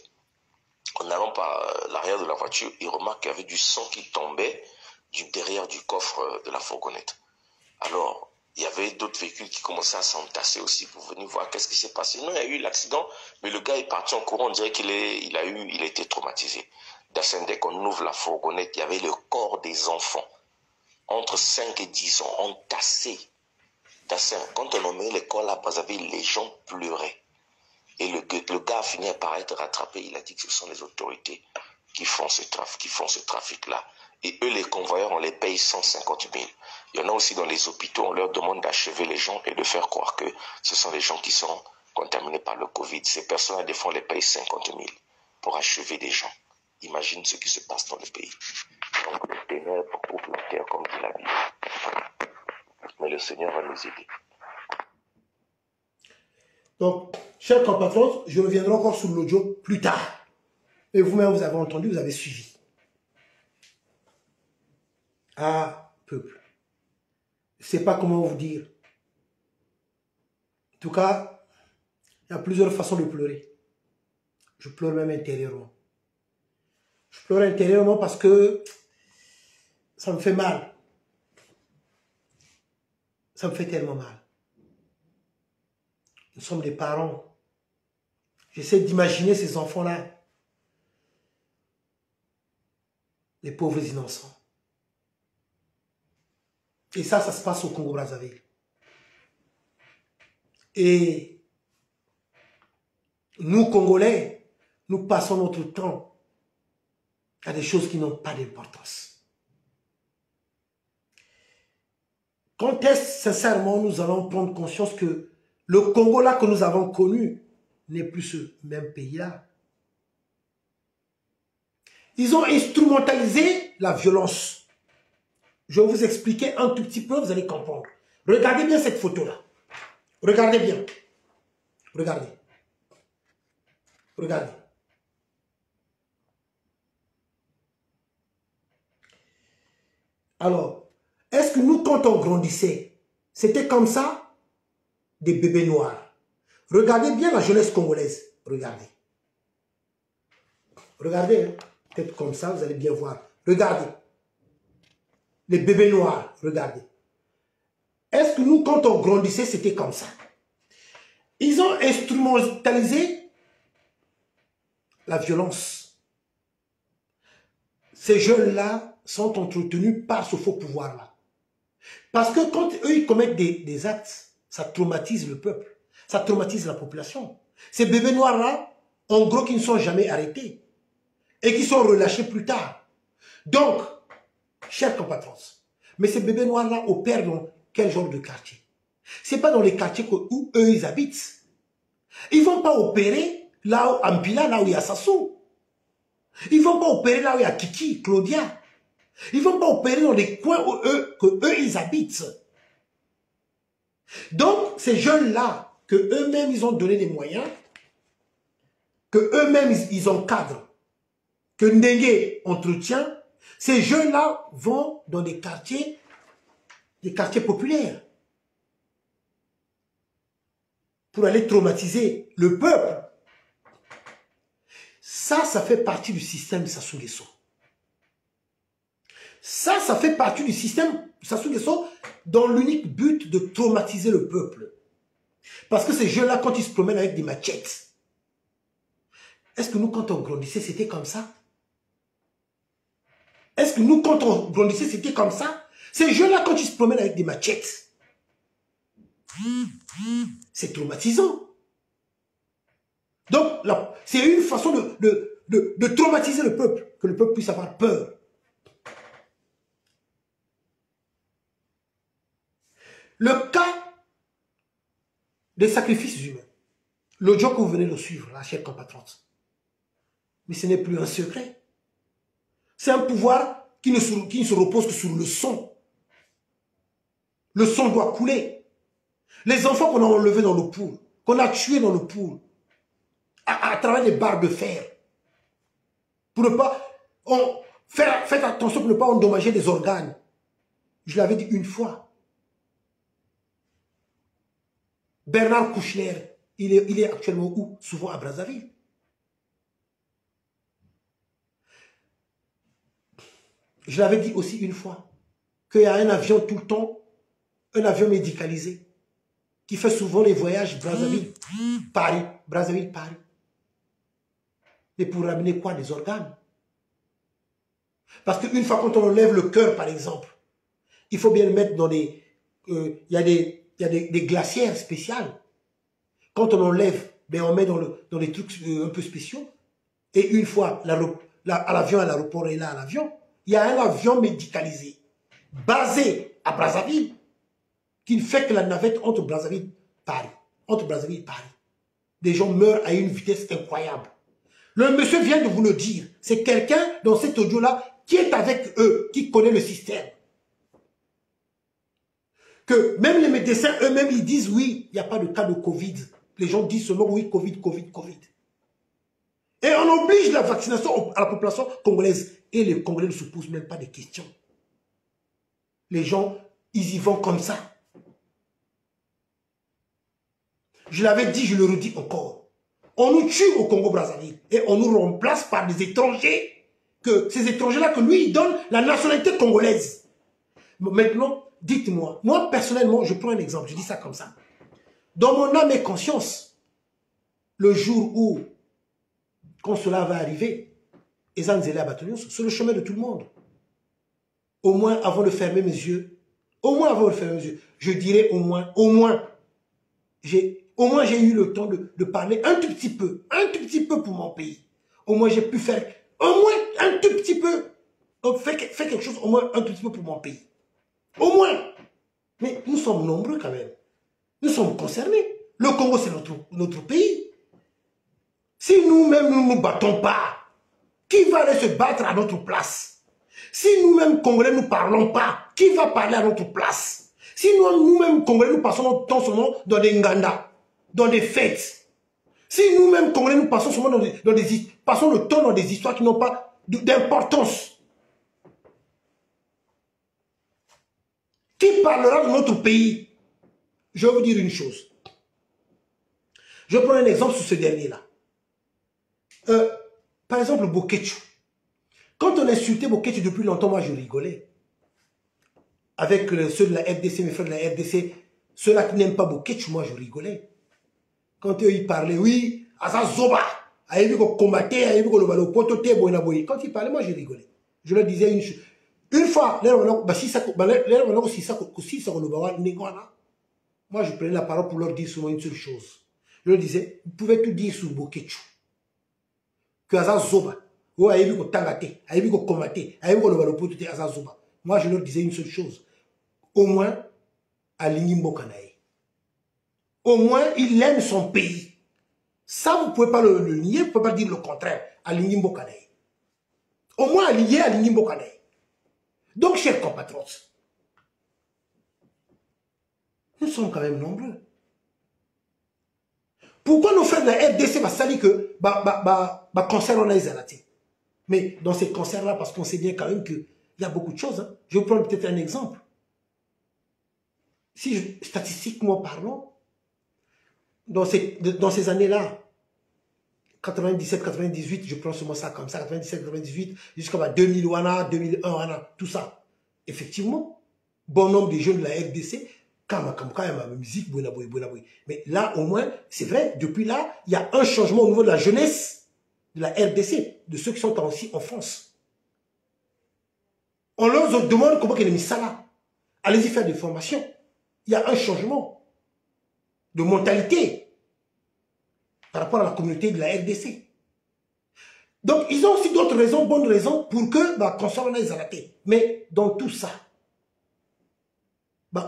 En allant par l'arrière de la voiture, il remarque qu'il y avait du sang qui tombait derrière du coffre de la fourgonnette. Alors, il y avait d'autres véhicules qui commençaient à s'entasser aussi pour venir voir qu'est-ce qui s'est passé. Non, il y a eu l'accident, mais le gars est parti en courant, on dirait qu'il a été traumatisé. Dès qu'on ouvre la fourgonnette, il y avait le corps des enfants, entre 5 et 10 ans, entassés. Quand on emmenait les corps là, les gens pleuraient. Et le gars a fini par être rattrapé. Il a dit que ce sont les autorités qui font ce trafic-là. Et eux, les convoyeurs, on les paye 150 000. Il y en a aussi dans les hôpitaux, on leur demande d'achever les gens et de faire croire que ce sont les gens qui sont contaminés par le Covid. Ces personnes-là, des fois, on les paye 50 000 pour achever des gens. Imagine ce qui se passe dans le pays. Donc, les ténèbres couvrent la terre, comme dit la Bible. Mais le Seigneur va nous aider. Donc, chers compatriotes, je reviendrai encore sur l'audio plus tard. Et vous-même, vous avez entendu, vous avez suivi. Ah, peuple. Je ne sais pas comment vous dire. En tout cas, il y a plusieurs façons de pleurer. Je pleure même intérieurement. Je pleure intérieurement parce que ça me fait mal. Ça me fait tellement mal. Nous sommes des parents. J'essaie d'imaginer ces enfants-là. Les pauvres innocents. Et ça se passe au Congo-Brazzaville. Et nous, Congolais, nous passons notre temps à des choses qui n'ont pas d'importance. Quand est-ce sincèrement nous allons prendre conscience que le Congo-là que nous avons connu n'est plus ce même pays-là? Ils ont instrumentalisé la violence. Je vais vous expliquer un tout petit peu, vous allez comprendre. Regardez bien cette photo-là. Regardez bien. Regardez. Regardez. Alors, est-ce que nous, quand on grandissait, c'était comme ça? Des bébés noirs. Regardez bien la jeunesse congolaise. Regardez. Regardez, hein. Peut-être comme ça, vous allez bien voir. Regardez. Les bébés noirs, regardez. Est-ce que nous, quand on grandissait, c'était comme ça? Ils ont instrumentalisé la violence. Ces jeunes-là sont entretenus par ce faux pouvoir-là. Parce que quand eux, ils commettent des actes, ça traumatise le peuple. Ça traumatise la population. Ces bébés noirs-là, en gros, qui ne sont jamais arrêtés. Et qui sont relâchés plus tard. Donc, chers compatriotes, mais ces bébés noirs-là opèrent dans quel genre de quartier? Ce n'est pas dans les quartiers où eux, ils habitent. Ils ne vont pas opérer là où, en Pila, là où il y a Sassou. Ils ne vont pas opérer là où il y a Kiki, Claudia. Ils ne vont pas opérer dans les coins où eux, ils habitent. Donc, ces jeunes-là, que eux-mêmes, ils ont donné les moyens, que eux-mêmes, ils encadrent, que Ndenge entretient, ces jeunes-là vont dans des quartiers populaires pour aller traumatiser le peuple. Ça fait partie du système Sassou Nguesso. Ça fait partie du système Sassou Nguesso dans l'unique but de traumatiser le peuple. Parce que ces jeunes-là, quand ils se promènent avec des machettes, est-ce que nous, quand on grandissait, c'était comme ça? Est-ce que nous, quand on grandissait, c'était comme ça? Ces jeunes-là, quand ils se promènent avec des machettes, c'est traumatisant. Donc, c'est une façon de traumatiser le peuple, que le peuple puisse avoir peur. Le cas des sacrifices humains, l'audio que vous venez de suivre, la chère compatriote, mais ce n'est plus un secret. C'est un pouvoir qui ne se repose que sur le son. Le sang doit couler. Les enfants qu'on a enlevés dans le pool, qu'on a tués dans le pool, à travers les barres de fer, pour ne pas... faites attention pour ne pas endommager des organes. Je l'avais dit une fois. Bernard Kouchner, il est actuellement où? Souvent à Brazzaville. Je l'avais dit aussi une fois, qu'il y a un avion tout le temps, un avion médicalisé, qui fait souvent les voyages Brazzaville-Paris, Brazzaville-Paris. Mais pour ramener quoi? Des organes. Parce qu'une fois quand on enlève le cœur, par exemple, il faut bien le mettre dans des... il y a des glacières spéciales. Quand on enlève, ben on met dans les trucs un peu spéciaux. Et une fois, à l'avion, à l'aéroport est là, à l'avion, il y a un avion médicalisé, basé à Brazzaville, qui ne fait que la navette entre Brazzaville et Paris. Entre Brazzaville et Paris. Des gens meurent à une vitesse incroyable. Le monsieur vient de vous le dire. C'est quelqu'un dans cet audio-là qui est avec eux, qui connaît le système. Que même les médecins eux-mêmes, ils disent oui, il n'y a pas de cas de Covid. Les gens disent seulement oui, Covid, Covid, Covid. Et on oblige la vaccination à la population congolaise. Et les Congolais ne se posent même pas de questions. Les gens, ils y vont comme ça. Je l'avais dit, je le redis encore. On nous tue au Congo-Brazzaville et on nous remplace par des étrangers. Que ces étrangers-là, que lui, il donne la nationalité congolaise. Maintenant, dites-moi, moi personnellement, je prends un exemple, je dis ça comme ça. Dans mon âme et conscience, le jour où, quand cela va arriver, c'est le chemin de tout le monde. Au moins, avant de fermer mes yeux, je dirais au moins, j'ai eu le temps de parler un tout petit peu pour mon pays. Au moins, j'ai pu faire, au moins, un tout petit peu, faire quelque chose, au moins, un tout petit peu pour mon pays. Au moins. Mais nous sommes nombreux quand même. Nous sommes concernés. Le Congo, c'est notre pays. Si nous-mêmes, nous ne nous battons pas, qui va aller se battre à notre place? Si nous-mêmes, Congolais, nous ne parlons pas, qui va parler à notre place? Si nous-mêmes, Congolais, nous passons notre temps seulement dans des nganda, dans des fêtes. Si nous-mêmes, Congolais, nous passons seulement passons le temps dans des histoires qui n'ont pas d'importance. Qui parlera de notre pays? Je vais vous dire une chose. Je prends un exemple sur ce dernier-là. Par exemple, Bokechu. Quand on insultait Bokechu depuis longtemps, moi je rigolais. Avec ceux de la RDC, mes frères de la RDC, ceux-là qui n'aiment pas Bokechu, moi je rigolais. Quand eux ils parlaient, oui, Asa Zoba, quand ils parlaient, moi je rigolais. Je leur disais une fois, moi je prenais la parole pour leur dire souvent une seule chose. Je leur disais, vous pouvez tout dire sur Bokechu. Que Asa Zoba, moi je leur disais une seule chose. Au moins, Aligny Mbokanae. Au moins, il aime son pays. Ça, vous ne pouvez pas le nier, vous ne pouvez pas dire le contraire. Aligny Mbokanae. Au moins, Aligny Mbokanae. Donc, chers compatriotes, nous sommes quand même nombreux. Pourquoi nos frères de la RDC va salir que concert on a isolé? Mais dans ces concerts-là, parce qu'on sait bien quand même qu'il y a beaucoup de choses. Hein. Je vais vous prendre peut-être un exemple. Si statistiquement parlant, dans ces années-là, 97, 98, je prends seulement ça comme ça, 97, 98, jusqu'à 2000, 2001, tout ça. Effectivement, bon nombre de jeunes de la RDC, quand il y a ma musique, mais là, au moins, c'est vrai, depuis là, il y a un changement au niveau de la jeunesse de la RDC, de ceux qui sont aussi en France. On leur demande comment ils ont mis ça là. Allez-y faire des formations. Il y a un changement de mentalité par rapport à la communauté de la RDC. Donc, ils ont aussi d'autres raisons, bonnes raisons, pour que qu'on soit les arrêtés. Mais dans tout ça, parce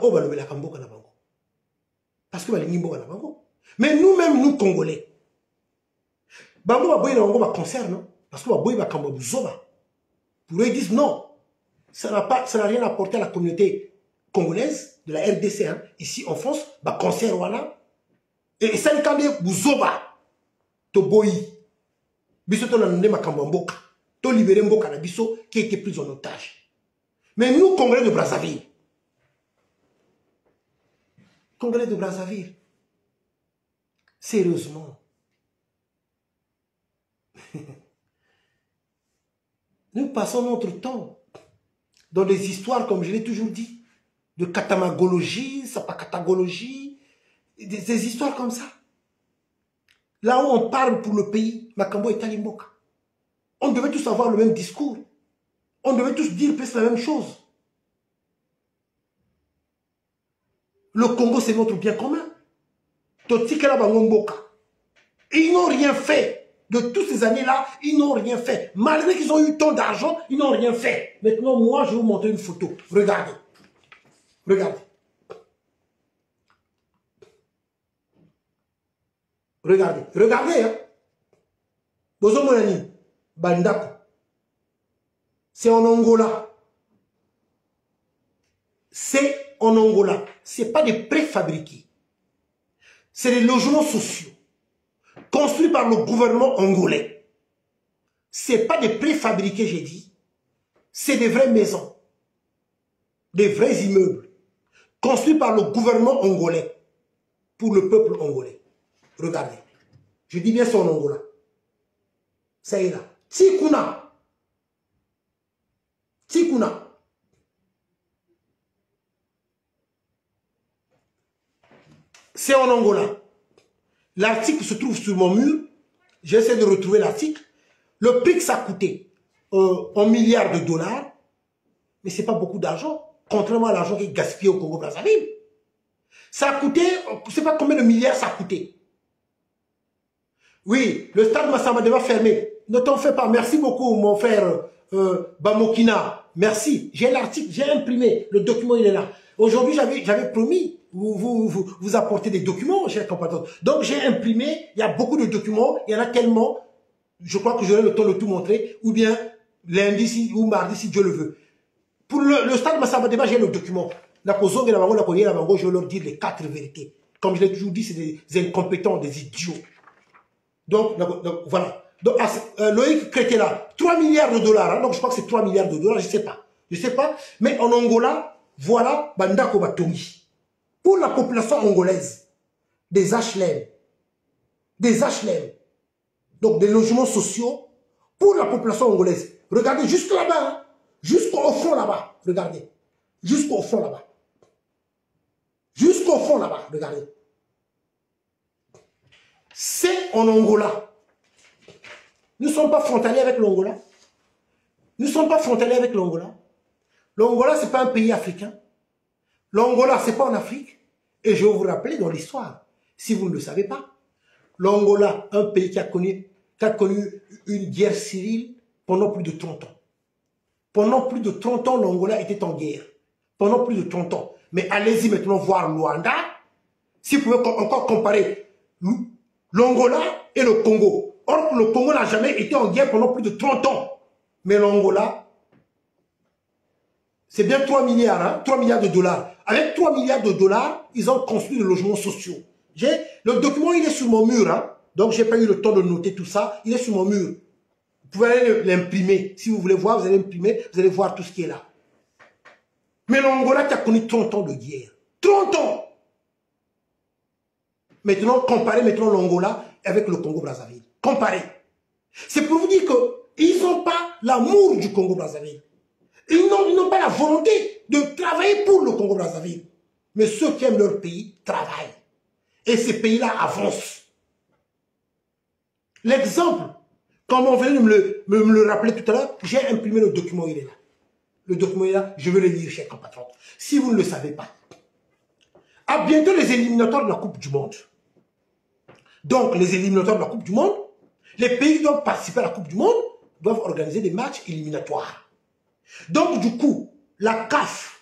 que mais nous-mêmes, nous Congolais, concert, non? Parce que pour eux, ils disent non, ça n'a rien apporté à la communauté congolaise de la RDC, hein, ici en France, concert, voilà. Et ça, quand même, Bouzoba, Toboyi, Biso to nande Makambamboka, to libéré Mboka na Biso qui a été pris en otage. Mais nous, Congolais de Brazzaville, sérieusement, nous passons notre temps dans des histoires, comme je l'ai toujours dit, de catamagologie, sapacatagologie, des histoires comme ça. Là où on parle pour le pays, Makambo et Talimboka. On devait tous avoir le même discours. On devait tous dire presque la même chose. Le Congo, c'est notre bien commun. Ils n'ont rien fait. De toutes ces années-là, ils n'ont rien fait. Malgré qu'ils ont eu tant d'argent, ils n'ont rien fait. Maintenant, moi, je vais vous montrer une photo. Regardez. Regardez. Regardez. Regardez, hein. Bozomonani, Bandako. C'est en Angola. C'est en Angola. Ce n'est pas des préfabriqués. C'est des logements sociaux construits par le gouvernement angolais. Ce n'est pas des préfabriqués, j'ai dit. C'est des vraies maisons. Des vrais immeubles. Construits par le gouvernement angolais. Pour le peuple angolais. Regardez. Je dis bien c'est en Angola. Ça y est là. Tikuna. Tikuna. C'est en Angola. L'article se trouve sur mon mur. J'essaie de retrouver l'article. Le prix que ça a coûté en milliards de dollars, mais ce n'est pas beaucoup d'argent, contrairement à l'argent qui est gaspillé au Congo-Brazzaville. Ça a coûté, je ne sais pas combien de milliards ça a coûté. Oui, le stade Massamadé va fermer. Ne t'en fais pas. Merci beaucoup, mon frère Bamokina. Merci. J'ai l'article, j'ai imprimé. Le document, il est là. Aujourd'hui, j'avais promis vous apporter des documents, chers compatriotes. Donc, j'ai imprimé. Il y a beaucoup de documents. Il y en a tellement. Je crois que j'aurai le temps de tout montrer. Ou bien lundi ou mardi, si Dieu le veut. Pour le stade Massamadé, j'ai le document. Je vais leur dire les 4 vérités. Comme je l'ai toujours dit, c'est des incompétents, des idiots. Donc voilà. Donc, Loïc Crétela, 3 milliards de dollars. Hein, donc, je crois que c'est 3 milliards de dollars, je ne sais pas. Je ne sais pas. Mais en Angola, Voilà Bandako Batongi. Pour la population angolaise, des HLM, donc des logements sociaux, pour la population angolaise. Regardez jusque là-bas, hein, jusqu'au fond là-bas, regardez. Jusqu'au fond là-bas. Jusqu'au fond là-bas, regardez. C'est en Angola. Nous ne sommes pas frontaliers avec l'Angola. Nous ne sommes pas frontaliers avec l'Angola. L'Angola, ce n'est pas un pays africain. L'Angola, ce n'est pas en Afrique. Et je vais vous rappeler dans l'histoire, si vous ne le savez pas, l'Angola, un pays qui a connu une guerre civile pendant plus de 30 ans. Pendant plus de 30 ans, l'Angola était en guerre. Pendant plus de 30 ans. Mais allez-y maintenant voir Luanda. Si vous pouvez encore comparer l'Angola et le Congo. Or, le Congo n'a jamais été en guerre pendant plus de 30 ans. Mais l'Angola, c'est bien 3 milliards, hein, 3 milliards de dollars. Avec 3 milliards de dollars, ils ont construit des logements sociaux. Le document, il est sur mon mur. Hein, donc, je n'ai pas eu le temps de noter tout ça. Il est sur mon mur. Vous pouvez aller l'imprimer. Si vous voulez voir, vous allez imprimer, vous allez voir tout ce qui est là. Mais l'Angola qui a connu 30 ans de guerre. 30 ans. Maintenant, comparez maintenant l'Angola avec le Congo-Brazzaville. Comparez. C'est pour vous dire qu'ils n'ont pas l'amour du Congo-Brazzaville. Ils n'ont pas la volonté de travailler pour le Congo-Brazzaville. Mais ceux qui aiment leur pays travaillent. Et ces pays-là avancent. L'exemple, comme on venait de me le rappeler tout à l'heure, j'ai imprimé le document, il est là. Le document est là, je vais le lire, chers compatriotes. Si vous ne le savez pas. À bientôt les éliminatoires de la Coupe du Monde. Donc, les éliminatoires de la Coupe du Monde, les pays qui doivent participer à la Coupe du Monde doivent organiser des matchs éliminatoires. Donc, du coup, la CAF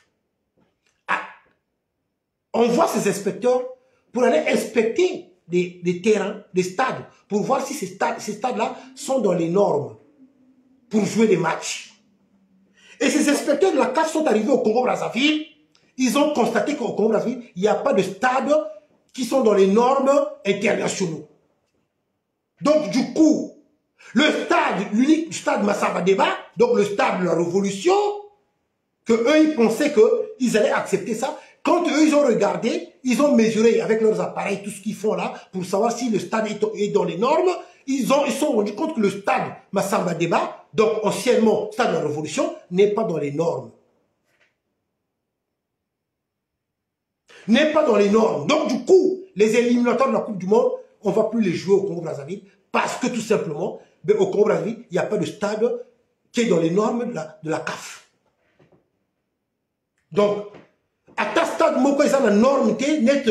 envoie ses inspecteurs pour aller inspecter des terrains, des stades, pour voir si ces stades-là sont dans les normes pour jouer des matchs. Et ces inspecteurs de la CAF sont arrivés au Congo-Brazzaville. Ils ont constaté qu'au Congo-Brazzaville, il n'y a pas de stades qui sont dans les normes internationaux. Donc, du coup, l'unique stade Massamba Débat, donc le stade de la Révolution, que eux, ils pensaient qu'ils allaient accepter ça. Quand eux, ils ont regardé, ils ont mesuré avec leurs appareils tout ce qu'ils font là, pour savoir si le stade est dans les normes, ils sont rendus compte que le stade Massamba Débat, donc anciennement stade de la Révolution, n'est pas dans les normes. N'est pas dans les normes. Donc du coup, les éliminatoires de la Coupe du Monde, on ne va plus les jouer au Congo-Brazzaville, parce que tout simplement, au Congo-Brazzaville, il n'y a pas de stade qui est dans les normes de la CAF. Donc, à ta stade, il y a la norme qui est nette,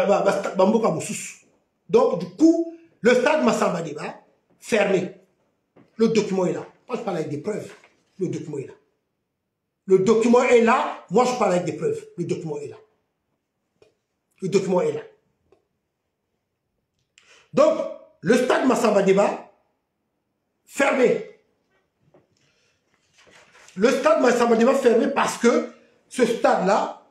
donc du coup, le stade Massamba Débat, fermé. Le document est là. Moi, je parle avec des preuves. Le document est là. Le document est là. Moi, je parle avec des preuves. Le document est là. Le document est là. Donc, le stade Massamba Débat, fermé. Le stade Massamba Débat fermé parce que ce stade-là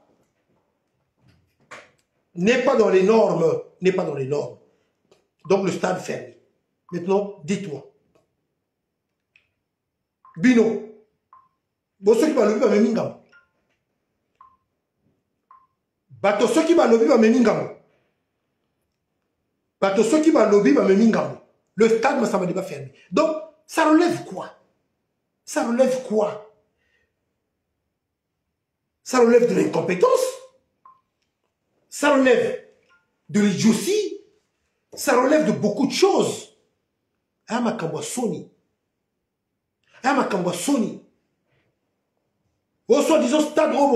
n'est pas dans les normes. N'est pas dans les normes. Donc, le stade fermé. Maintenant, dites-moi. Bino. Bon, ceux qui va lever, mais mingam. Bato, ceux qui va lever, mais mingam. Bato, ceux qui va lever, mais mingam. Le stade Massamba Débat fermé. Donc, ça relève quoi? Ça relève quoi? Ça relève de l'incompétence. Ça relève de l'idiotie. Ça relève de beaucoup de choses. Amakambwa Sony. Amakambwa Sony. Au soi-disant stade, qu'on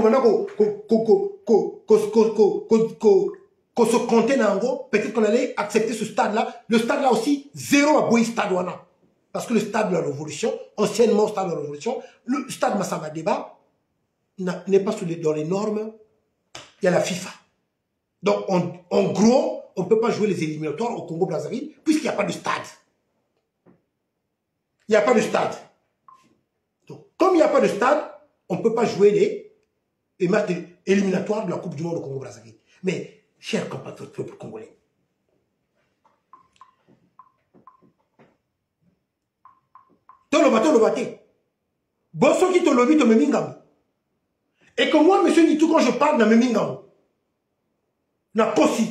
se comptait peut-être qu'on allait accepter ce stade-là. Le stade-là aussi, zéro à Boy Stade Wana. Parce que le stade de la Révolution, anciennement stade de la Révolution, le stade Massamba Débat n'est pas dans les normes. Il y a la FIFA. Donc, en gros, on ne peut pas jouer les éliminatoires au Congo-Brazzaville puisqu'il n'y a pas de stade. Il n'y a pas de stade. Donc, comme il n'y a pas de stade, on ne peut pas jouer les matchs éliminatoires de la Coupe du Monde au Congo-Brazzaville. Mais, chers compatriotes peuple congolais, tolo bate. Bosso qui te lobi to memingambo. Et que moi, monsieur Nitou, quand je parle dans Memingam, na Kossi,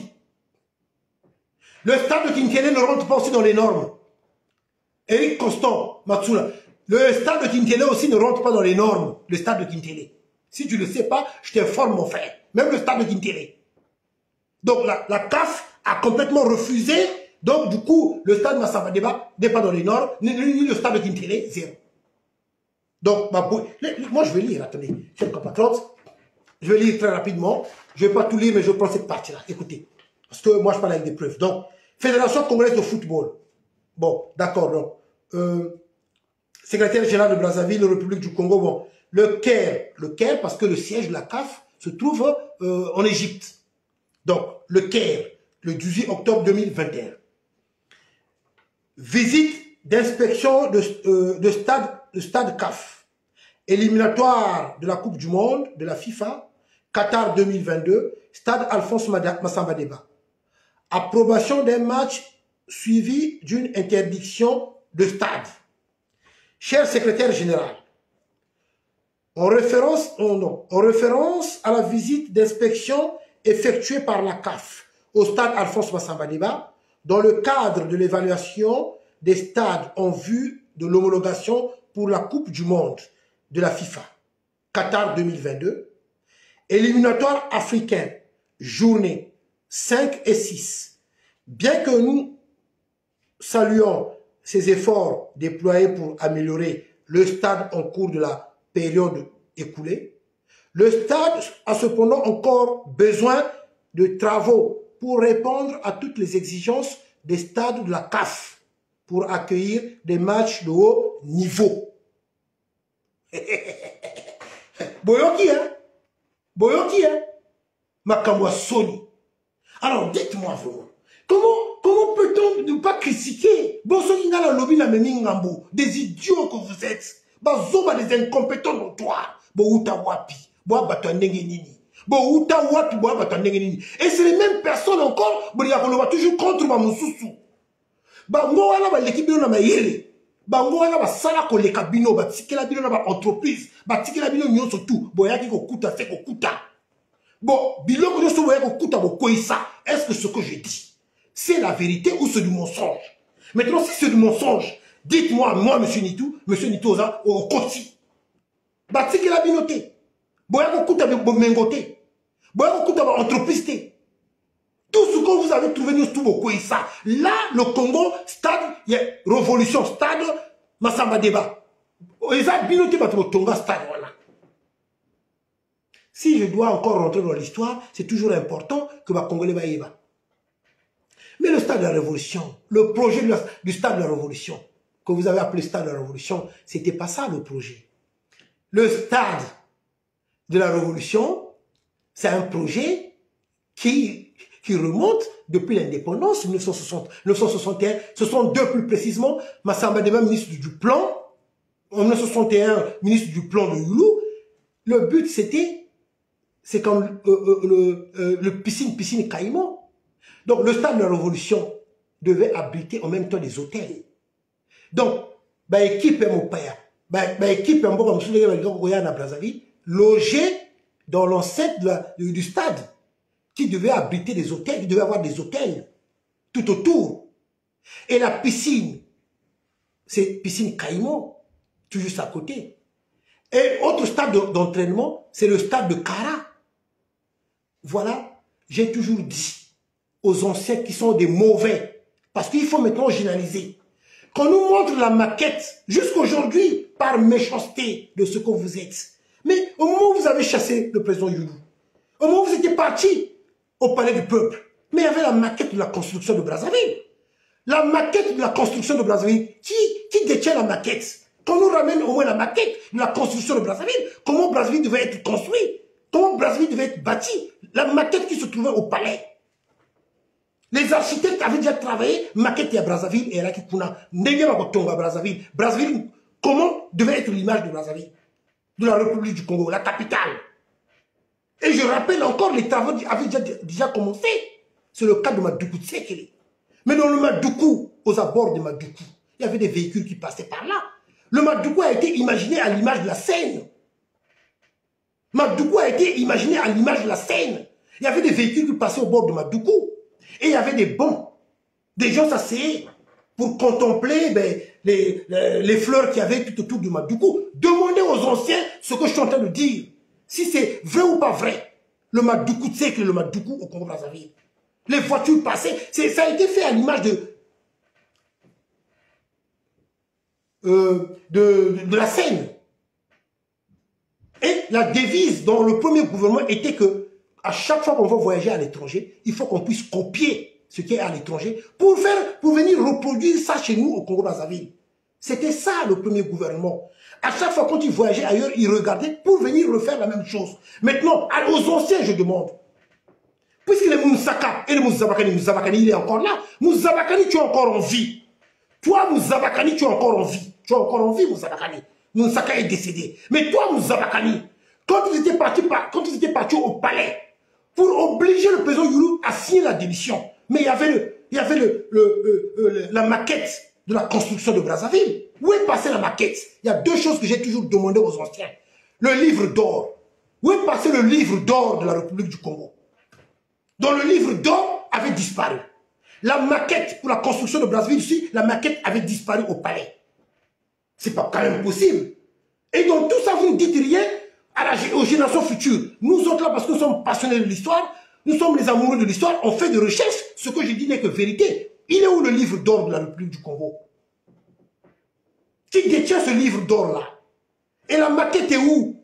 le stade de Kintiele ne rentre pas aussi dans les normes. Eric Constant, Matsula, le stade de Kintiele aussi ne rentre pas dans les normes, le stade de Kintiele. Si tu ne le sais pas, je t'informe, mon frère. Même le stade de Kintiele. Donc la CAF a complètement refusé. Donc du coup, le stade Massamba Déba n'est pas dans les normes, ni le stade de Kintiele, zéro. Donc, moi je vais lire, attendez, chers compatriotes, je vais lire très rapidement. Je ne vais pas tout lire, mais je prends cette partie-là. Écoutez, parce que moi je parle avec des preuves. Donc, Fédération congolaise de football. Bon, d'accord, donc, secrétaire général de Brazzaville, République du Congo, bon, le Caire, parce que le siège de la CAF se trouve en Égypte. Donc, le Caire, le 18 octobre 2021. Visite d'inspection de stade CAF. Éliminatoire de la Coupe du Monde de la FIFA, Qatar 2022, stade Alphonse Massamba Déba. Approbation d'un match suivi d'une interdiction de stade. Cher secrétaire général, en référence à la visite d'inspection effectuée par la CAF au stade Alphonse Massamba Déba, dans le cadre de l'évaluation des stades en vue de l'homologation pour la Coupe du Monde de la FIFA, Qatar 2022, éliminatoire africain, journée 5 et 6. Bien que nous saluons ces efforts déployés pour améliorer le stade en cours de la période écoulée, le stade a cependant encore besoin de travaux pour répondre à toutes les exigences des stades de la CAF pour accueillir des matchs de haut niveau. Boyoki, hein? Boyoki, hein? Makamwa Sony. Alors, dites-moi vraiment, comment peut-on ne pas critiquer des idiots que vous êtes, des incompétents notoires, et c'est les mêmes personnes encore, toujours contre Mamoussou. Bango wana l'équipe de Namayele. Bango wana ba sala ko le kabino, ba tikela bino na ba entreprise, ba tikela bino nyonso tout. Boyaki ko kuta fait ko kuta. Bon, biloko nyonso boyaki ko kuta bo koisa. Est-ce que ce que je dis, c'est la vérité ou c'est du mensonge? Maintenant, si c'est du mensonge, dites-moi, moi, monsieur Nitou Oza, au Koti. Ba tikela bino te. Boyaki ko kuta bo mengote. Boyaki ko kuta ba entreprise te. Tout ce que vous avez trouvé, nous trouvons ça. Là, le Congo, stade, il y a révolution, stade, Massamba Déba. Si je dois encore rentrer dans l'histoire, c'est toujours important que ma Congolais va y aller. Mais le stade de la révolution, le projet du stade de la révolution, que vous avez appelé stade de la révolution, c'était pas ça le projet. Le stade de la révolution, c'est un projet qui remonte depuis l'indépendance, 1961, 62 plus précisément, Massamba Déba, ministre du plan, en 1961, ministre du plan de Youlou. Le but c'était, c'est comme le piscine Caïman. Donc le stade de la révolution devait abriter en même temps des hôtels. Donc, équipe et mon père, équipe à Brazzaville, logé dans l'enceinte du stade, qui devait abriter des hôtels, qui devait avoir des hôtels tout autour. Et la piscine, c'est piscine Caïman, tout juste à côté. Et autre stade d'entraînement, c'est le stade de Kara. Voilà, j'ai toujours dit aux anciens qui sont des mauvais, parce qu'il faut maintenant généraliser. Qu'on nous montre la maquette, jusqu'aujourd'hui, par méchanceté de ce que vous êtes. Mais au moment où vous avez chassé le président Youlou, au moment où vous étiez parti au palais du peuple, mais il y avait la maquette de la construction de Brazzaville. La maquette de la construction de Brazzaville, qui détient la maquette? Qu'on nous ramène au moins la maquette de la construction de Brazzaville. Comment Brazzaville devait être construit? Comment Brazzaville devait être bâti? La maquette qui se trouvait au palais. Les architectes avaient déjà travaillé, maquette à Brazzaville et là qui kuna à Brazzaville. Brazzaville, comment devait être l'image de Brazzaville? De la République du Congo, la capitale. Et je rappelle encore, les travaux avaient déjà commencé. C'est le cas de Madoukou Tsekele. Mais dans le Madoukou, aux abords de Madoukou, il y avait des véhicules qui passaient par là. Le Madoukou a été imaginé à l'image de la Seine. Madoukou a été imaginé à l'image de la Seine. Il y avait des véhicules qui passaient au bord de Madoukou. Et il y avait des bancs. Des gens s'asseyaient pour contempler les fleurs qu'il y avait tout autour de Madoukou. Demandez aux anciens ce que je suis en train de dire. Si c'est vrai ou pas vrai. Le Madoukou, tu sais que le Madoukou au Congo-Brazzaville. Les voitures passaient. Ça a été fait à l'image de la Seine. Et la devise dans le premier gouvernement était que à chaque fois qu'on va voyager à l'étranger, il faut qu'on puisse copier ce qui est à l'étranger pour venir reproduire ça chez nous au Congo-Brazzaville. C'était ça le premier gouvernement. À chaque fois quand ils voyageaient ailleurs, ils regardaient pour venir refaire la même chose. Maintenant, aux anciens, je demande, puisque les Moussaka et les Mouzabakani, il est encore là. Mouzabakani, tu es encore en vie. Toi, Mouzabakani, tu es encore en vie. Tu es encore en vie, Mouzabakani. Moussaka est décédé. Mais toi, Mouzabakani, quand vous étiez parti au palais pour obliger le président Youlou à signer la démission, mais il y avait la maquette de la construction de Brazzaville. Où est passée la maquette? Il y a deux choses que j'ai toujours demandé aux anciens. Le livre d'or. Où est passé le livre d'or de la République du Congo? Dont le livre d'or avait disparu. La maquette pour la construction de Brazzaville ici, la maquette avait disparu au palais. C'est pas quand même possible. Et donc tout ça, vous ne dites rien aux générations futures. Nous autres là, parce que nous sommes passionnés de l'histoire, nous sommes les amoureux de l'histoire, on fait des recherches, ce que je dis n'est que vérité. Il est où le livre d'or de la République du Congo? Qui détient ce livre d'or là? Et la maquette est où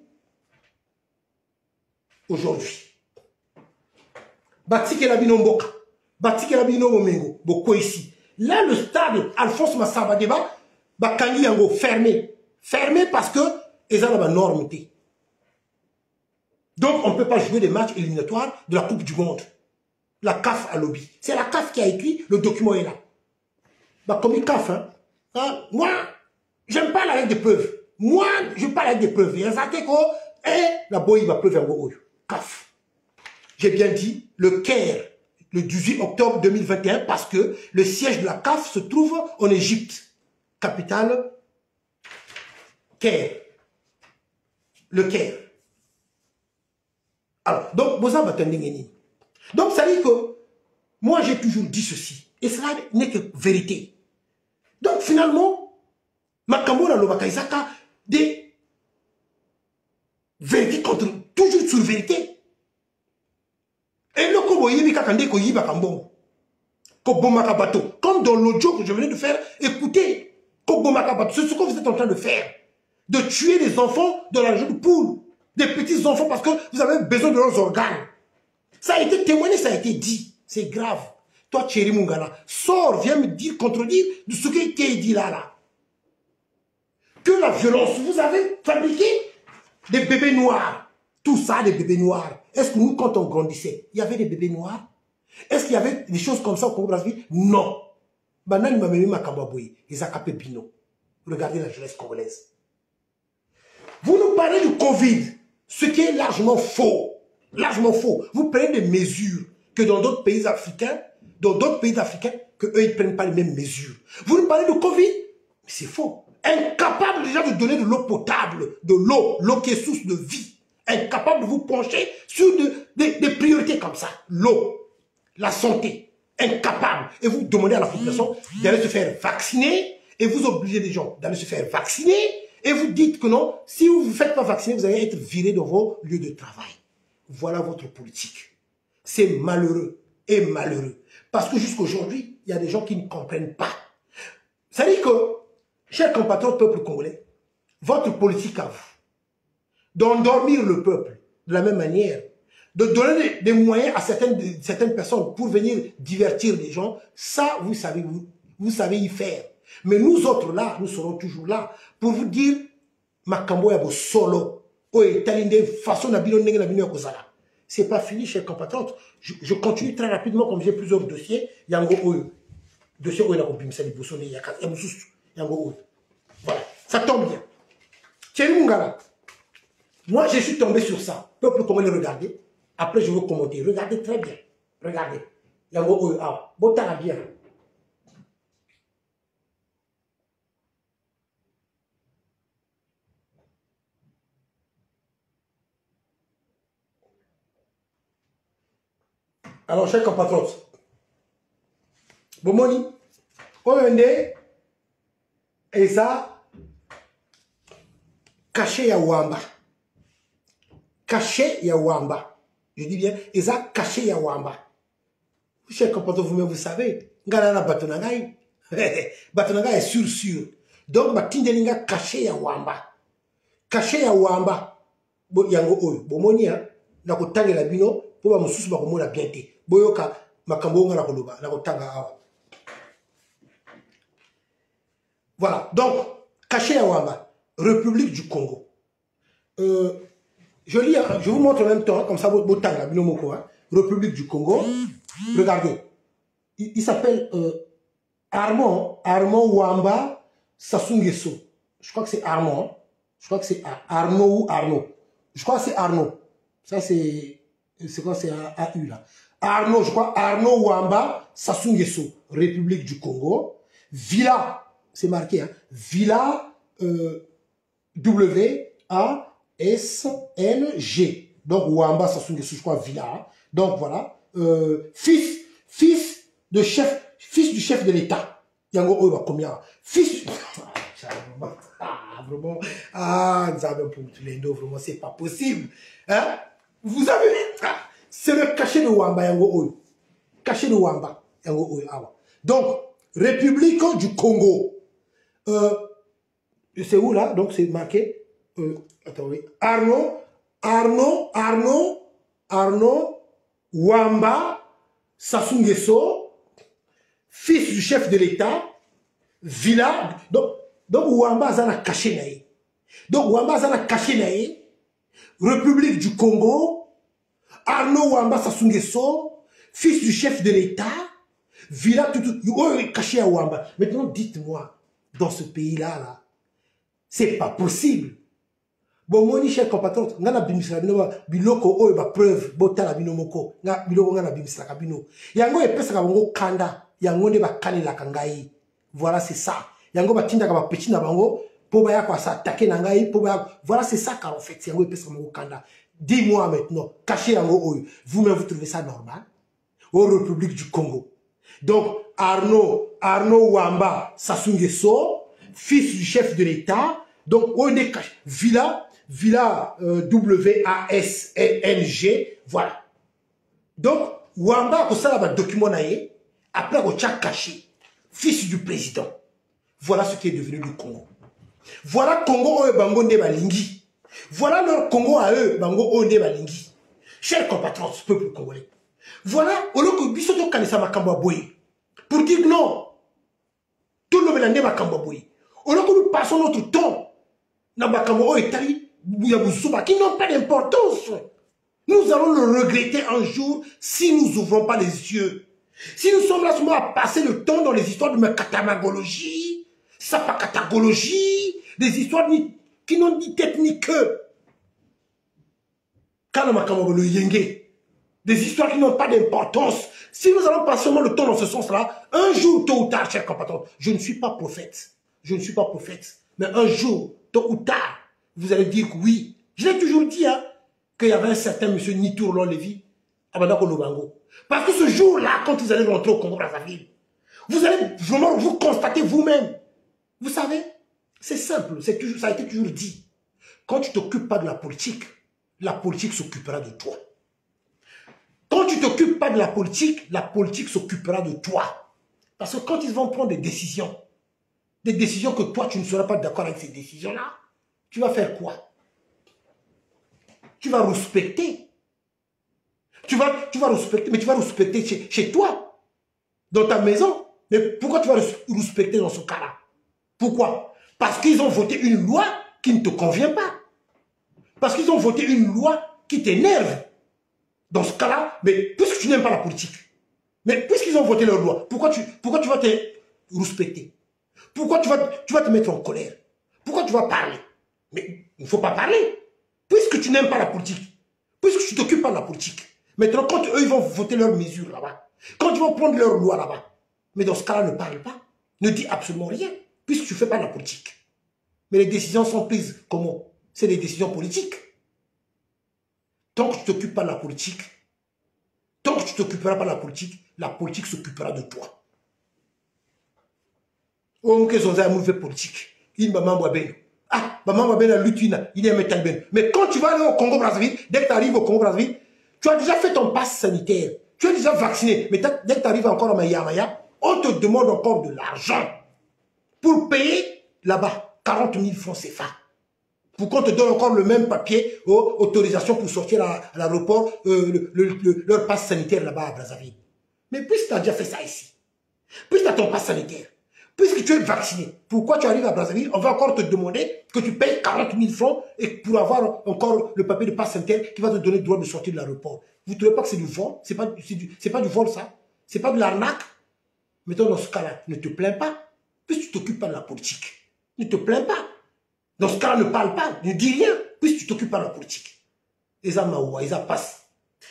aujourd'hui? Batike Labino Mboka, Batike Labino Momengo, Boko ici. Là, le stade Alphonse Massamba Deba, Bakangi Yango fermé. Fermé parce que ils ont la norme. Donc, on ne peut pas jouer des matchs éliminatoires de la Coupe du Monde. La CAF a lobby. C'est la CAF qui a écrit, le document est là. Bah, comme il CAF, hein, moi, j'aime pas la règle des preuves. Moi, je parle avec des preuves. Il y a un et la boy va preuve en CAF. J'ai bien dit, le Caire, le 18 octobre 2021, parce que le siège de la CAF se trouve en Égypte. Capitale, Caire. Le Caire. Alors, donc, donc, ça dit que moi, j'ai toujours dit ceci. Et cela n'est que vérité. Donc, finalement, Makambo Lobakaizaka, des vérités contre, toujours sur vérité. Et le Kobo Yibika Kande Ko Yiba Kambongo. Kobo Makabato. Comme dans l'audio que je venais de faire, écoutez, Kobo Makabato, c'est ce que vous êtes en train de faire. De tuer les enfants de la jeune poule. Des petits enfants parce que vous avez besoin de leurs organes. Ça a été témoigné, ça a été dit. C'est grave. Toi, Thierry Mungala, sors, viens me dire, contredire de ce qui est dit là. Que la violence, vous avez fabriqué des bébés noirs. Tout ça, des bébés noirs. Est-ce que nous, quand on grandissait, il y avait des bébés noirs? Est-ce qu'il y avait des choses comme ça au Congo-Brazzaville? Non. Banani m'a mis ma Kambaboui, ils ont capé Bino. Regardez la jeunesse congolaise. Vous nous parlez du Covid, ce qui est largement faux. Largement faux. Vous prenez des mesures que dans d'autres pays africains, que eux, ils ne prennent pas les mêmes mesures. Vous nous parlez de Covid, mais c'est faux. Incapable déjà de donner de l'eau potable, de l'eau qui est source de vie. Incapable de vous pencher sur des priorités comme ça. L'eau, la santé, incapable. Et vous demandez à la population d'aller se faire vacciner, et vous obligez les gens d'aller se faire vacciner, et vous dites que non, si vous ne vous faites pas vacciner, vous allez être viré de vos lieux de travail. Voilà votre politique. C'est malheureux et malheureux. Parce que jusqu'aujourd'hui, il y a des gens qui ne comprennent pas. Ça dit que, chers compatriotes peuple congolais, votre politique à vous, d'endormir le peuple de la même manière, de donner des moyens à certaines personnes pour venir divertir les gens, ça, vous savez y faire. Mais nous autres là, nous serons toujours là pour vous dire Makambo yabo solo, c'est pas fini, chers compatriotes. Je continue très rapidement comme j'ai plusieurs dossiers. Dossier voilà, ça tombe bien. Thierry Mungala, moi je suis tombé sur ça. Peuple congolais, regardez. Après je veux commenter. Regardez très bien. Regardez. Yango ah, botala bien. Alors, chers compatriotes, Bomoni, OND, et ça, caché Yawamba. Caché Yawamba. Je dis bien, et ça, caché Yawamba. Chers compatriotes, vous-même, vous savez, Ngalana Batonagaï. Batonagaï est sûr. Donc, Batindelinga caché Yawamba. Caché Yawamba. Yango Oyo. Bomoni, na kotange la bino, pour ba mususu ba komona bien te. Boyoka, makambo nga na koloba, na kotanga awa. Voilà, donc, caché Yawamba, République du Congo. Je lis, je vous montre en même temps, comme ça, Botanga, Binomoko, République du Congo. Regardez, il s'appelle Armand Wamba Sassou-Nguesso. Je crois que c'est Armand. Je crois que c'est Arnaud ou Arnaud. Je crois que c'est Arnaud. Ça, c'est quoi, c'est AU là. Arnaud, je crois, Arnaud Wamba Sassou-Nguesso, République du Congo. Villa, c'est marqué, hein, Villa W-A-S-N-G. Donc, Wamba Sassou-Nguesso, je crois, Villa. Hein. Donc, voilà. Fils du chef de l'État. Yango Oyo combien? Fils. Vraiment. Ah, nous avons pour tous les deux, vraiment, c'est pas possible. Hein? Vous avez. C'est le cachet de Wamba, Yango Oyo. Cachet de Wamba, Yango Oyo. Donc, République du Congo. C'est où là? Donc, c'est marqué. Attendez. Arnaud Wamba Sassou-Nguesso, fils du chef de l'État, Villa. Donc Wamba Zana caché naïe. Donc Wamba Zana caché naïe. République du Congo, Arnaud Wamba Sassou-Nguesso, fils du chef de l'État, Villa, tout caché à Wamba. Maintenant, dites-moi, dans ce pays-là, c'est pas possible. Bon, moi, cher compatriote, on a biloko oyo ba preuve botala bino moko nga biloko nga na bimisla kabino yango epesa ka bango kanda yango nde ba kanela kangai. Voilà, c'est ça. Yango ba tinda ka ba petit na bango po ba ya kwa sa attaquer na ngai po ba. Voilà, c'est ça car en fait yango epesa ka bango kanda. Dis-moi maintenant, cachez yango oyo, vous-même vous trouvez ça normal au République du Congo? Donc Arnaud Wamba Sassou-Nguesso, fils du chef de l'État, donc on est caché Villa W-A-S-N-G, voilà. Donc, Wamba a ça un document naé, après on a caché, fils du président. Voilà ce qui est devenu le Congo. Voilà Congo eux bango nde balingi. Voilà leur Congo à eux bango onde balingi. Chers compatriotes, peuple congolais. Voilà au lieu que biso to kanisa makambo boye. Pour dire non, tout le monde makambo boye. Au lieu que nous passons notre temps na makambo etali qui n'ont pas d'importance. Nous allons le regretter un jour si nous n'ouvrons pas les yeux. Si nous sommes là seulement à passer le temps dans les histoires de ma catamagologie, sapacatagologie, des histoires qui n'ont ni tête ni queue. Des histoires qui n'ont pas d'importance. Si nous allons passer seulement le temps dans ce sens-là, un jour, tôt ou tard, chers compatriotes, je ne suis pas prophète. Je ne suis pas prophète. Mais un jour, tôt ou tard, vous allez dire que oui. Je l'ai toujours dit, hein, qu'il y avait un certain monsieur Nitourlon Lévy à Badako Lobango. Parce que ce jour-là, quand vous allez rentrer au Congo-Brazzaville, vous allez vraiment vous constater vous-même. Vous savez, c'est simple, ça a été toujours dit. Quand tu ne t'occupes pas de la politique s'occupera de toi. Quand tu ne t'occupes pas de la politique s'occupera de toi. Parce que quand ils vont prendre des décisions que toi, tu ne seras pas d'accord avec ces décisions-là, tu vas faire quoi? Tu vas respecter. Tu vas respecter, mais tu vas respecter chez toi, dans ta maison. Mais pourquoi tu vas respecter dans ce cas-là? Pourquoi? Parce qu'ils ont voté une loi qui ne te convient pas. Parce qu'ils ont voté une loi qui t'énerve. Dans ce cas-là, mais puisque tu n'aimes pas la politique, mais puisqu'ils ont voté leur loi, pourquoi tu vas te respecter? Pourquoi tu vas te mettre en colère? Pourquoi tu vas parler? Mais il ne faut pas parler. Puisque tu n'aimes pas la politique, puisque tu ne t'occupes pas de la politique, maintenant quand eux ils vont voter leurs mesures là-bas, quand ils vont prendre leur loi là-bas, mais dans ce cas-là ne parle pas, ne dis absolument rien, puisque tu ne fais pas de la politique. Mais les décisions sont prises comment? C'est des décisions politiques. Tant que tu ne t'occupes pas de la politique, Tant que tu ne t'occuperas pas de la politique s'occupera de toi. Oh, que son amour fait politique. Il m'a m'envoyé. Ah, maman va bien la lutte, il est un ben. Mais quand tu vas aller au Congo-Brazzaville, dès que tu arrives au Congo-Brazzaville, tu as déjà fait ton passe sanitaire. Tu es déjà vacciné. Mais dès que tu arrives encore à Maya, on te demande encore de l'argent pour payer là-bas 40 000 francs CFA. Pour qu'on te donne encore le même papier, autorisation pour sortir à l'aéroport, leur passe sanitaire là-bas à Brazzaville. Mais puisque tu as déjà fait ça ici, puisque tu as ton passe sanitaire, puisque tu es vacciné, pourquoi tu arrives à Brazzaville, on va encore te demander que tu payes 40 000 francs et pour avoir encore le papier de passe sanitaire qui va te donner le droit de sortir de l'aéroport. Vous ne trouvez pas que c'est du vol? C'est pas du vol ça? C'est pas de l'arnaque? Mettons dans ce cas-là, ne te plains pas, puisque tu t'occupes pas de la politique. Ne te plains pas. Dans ce cas-là, ne parle pas, ne dis rien, puisque tu t'occupes pas de la politique. Et ça maoua, et ça passe.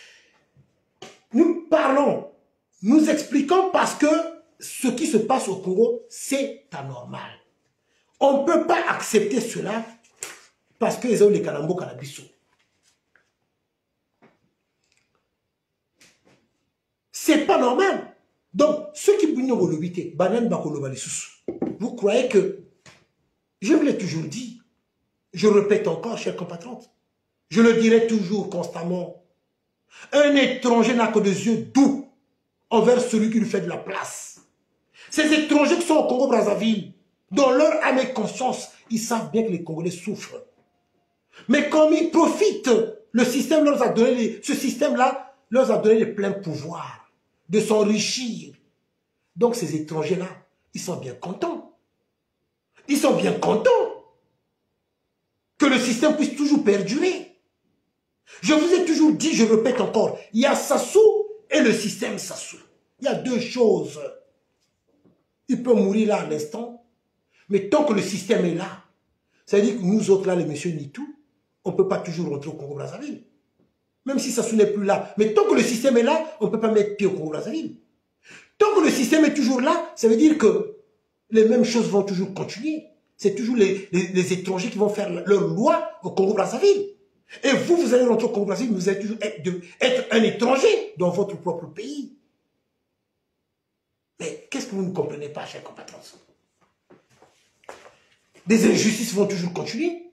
Nous parlons, nous expliquons parce que ce qui se passe au Congo, c'est anormal. On ne peut pas accepter cela parce que les gens les Kalambo Kalabiso. C'est pas normal. Donc, ceux qui vous croyez que, je vous l'ai toujours dit, je répète encore, chers compatriotes, je le dirai toujours constamment, un étranger n'a que des yeux doux envers celui qui lui fait de la place. Ces étrangers qui sont au Congo-Brazzaville, dans leur âme et conscience, ils savent bien que les Congolais souffrent. Mais comme ils profitent, le système leur a donné, ce système-là leur a donné les pleins pouvoirs de s'enrichir. Donc ces étrangers-là, ils sont bien contents. Ils sont bien contents que le système puisse toujours perdurer. Je vous ai toujours dit, je répète encore, il y a Sassou et le système Sassou. Il y a deux choses. Il peut mourir là à l'instant, mais tant que le système est là, ça veut dire que nous autres là, les messieurs Nitou, on ne peut pas toujours rentrer au Congo-Brazzaville. Même si Sassou n'est plus là. Mais tant que le système est là, on ne peut pas mettre pied au Congo-Brazzaville. Tant que le système est toujours là, ça veut dire que les mêmes choses vont toujours continuer. C'est toujours les étrangers qui vont faire leur loi au Congo-Brazzaville. Et vous allez rentrer au Congo-Brazzaville, vous allez toujours être un étranger dans votre propre pays. Mais qu'est-ce que vous ne comprenez pas, chers compatriotes? Des injustices vont toujours continuer.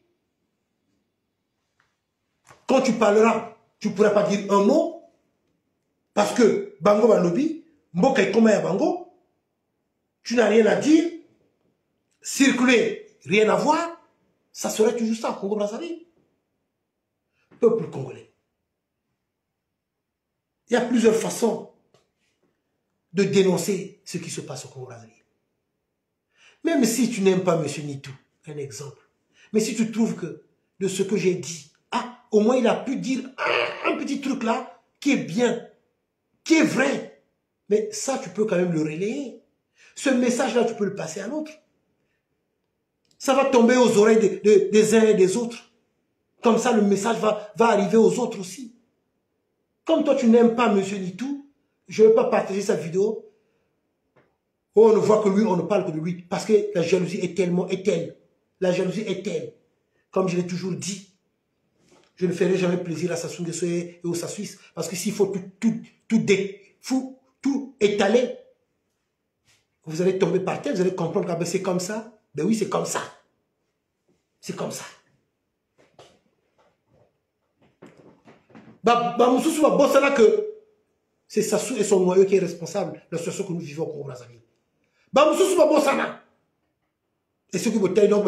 Quand tu parleras, tu ne pourras pas dire un mot, parce que Bango Balobi, Mboka et Koma ya Bango, tu n'as rien à dire, circuler, rien à voir, ça serait toujours ça au Congo-Brazzaville. Peuple congolais. Il y a plusieurs façons de dénoncer ce qui se passe au Congo-Brazzaville. Même si tu n'aimes pas M. Nitou, un exemple, mais si tu trouves que de ce que j'ai dit, ah, au moins il a pu dire un petit truc là qui est bien, qui est vrai, mais ça tu peux quand même le relayer. Ce message-là, tu peux le passer à l'autre. Ça va tomber aux oreilles des uns et des autres. Comme ça, le message va arriver aux autres aussi. Comme toi, tu n'aimes pas M. Nitou, je ne vais pas partager sa vidéo. Oh, on ne voit que lui, on ne parle que de lui. Parce que la jalousie est tellement telle. La jalousie est telle. Comme je l'ai toujours dit, je ne ferai jamais plaisir à Sassou Nguesso et au Sassouis. Parce que s'il faut tout étaler, vous allez tomber par terre, vous allez comprendre que ben, c'est comme ça. Ben oui, c'est comme ça. C'est comme ça. Que c'est Sassou et son noyau qui est responsable de la situation que nous vivons au Congo-Brazzaville. Et ce que vous avez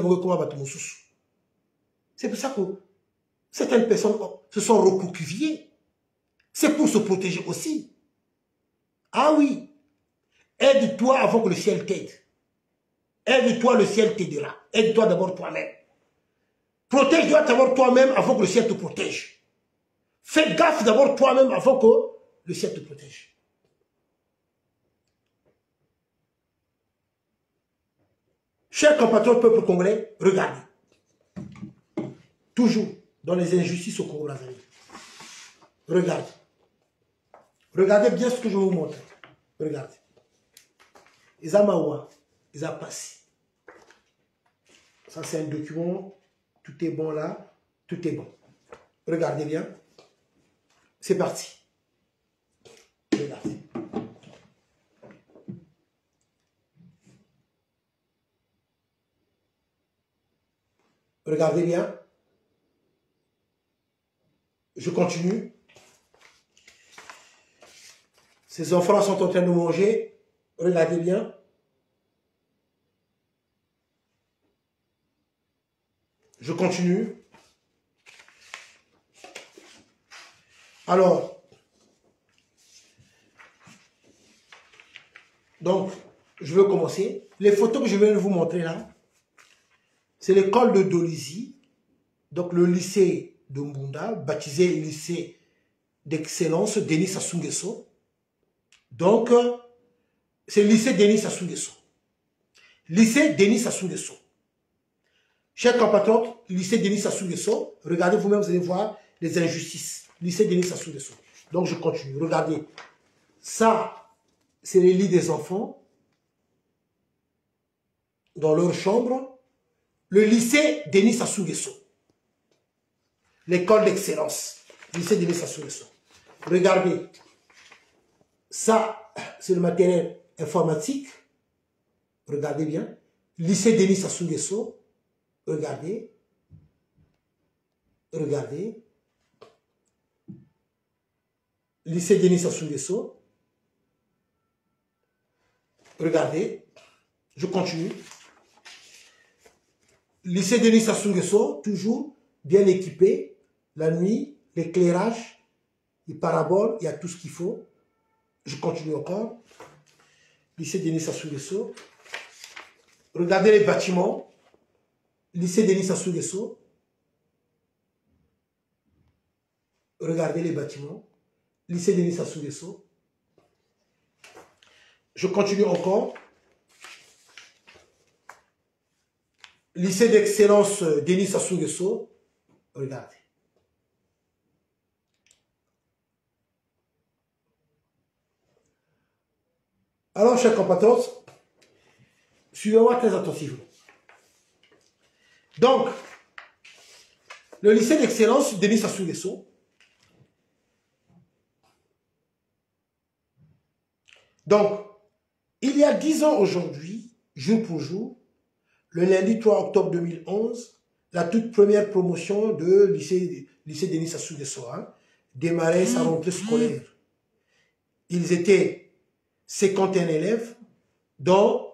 c'est pour ça que certaines personnes se sont recroquevillées. C'est pour se protéger aussi. Ah oui. Aide-toi avant que le ciel t'aide. Aide-toi, le ciel t'aidera. Aide-toi d'abord toi-même. Protège-toi d'abord toi-même avant que le ciel te protège. Fais gaffe d'abord toi-même avant que le ciel te protège. Chers compatriotes, peuple congolais, regardez. Toujours dans les injustices au Congo-Brazzaville. Regardez. Regardez bien ce que je vous montre. Regardez. Ils ont maoua, ils ont passé. Ça, c'est un document. Tout est bon là. Tout est bon. Regardez bien. C'est parti. Regardez. Regardez bien. Je continue. Ces enfants sont en train de manger. Regardez bien. Je continue. Alors, donc, je veux commencer. Les photos que je vais vous montrer là, c'est l'école de Dolisie, donc le lycée de Mbunda, baptisé lycée d'excellence Denis Sassou Nguesso. Donc, c'est le lycée Denis Sassou Nguesso. Lycée Denis Sassou Nguesso. Chers compatriotes, lycée Denis Sassou Nguesso, regardez vous-même, vous allez voir les injustices. Lycée Denis Sassou Nguesso. Donc, je continue. Regardez. Ça, c'est les lits des enfants dans leur chambre. Le lycée Denis Sassou Nguesso. L'école d'excellence. Lycée Denis Sassou Nguesso. Regardez. Ça, c'est le matériel informatique. Regardez bien. Lycée Denis Sassou Nguesso. Regardez. Regardez. Lycée Denis Sassou Nguesso. Regardez. Je continue. Lycée Denis Sassou Nguesso, toujours bien équipé. La nuit, l'éclairage, les paraboles, il y a tout ce qu'il faut. Je continue encore. Lycée Denis Sassou Nguesso. Regardez les bâtiments. Lycée Denis Sassou Nguesso. Regardez les bâtiments. Lycée Denis Sassou Nguesso. Je continue encore. Lycée d'excellence Denis Sassou Nguesso. Regardez. Alors, chers compatriotes, suivez-moi très attentivement. Donc, le lycée d'excellence Denis Sassou Nguesso. Donc, il y a 10 ans aujourd'hui, jour pour jour, le lundi 3 octobre 2011, la toute première promotion de lycée Denis Sassou Nguesso démarrait sa rentrée scolaire. Ils étaient 51 élèves, dont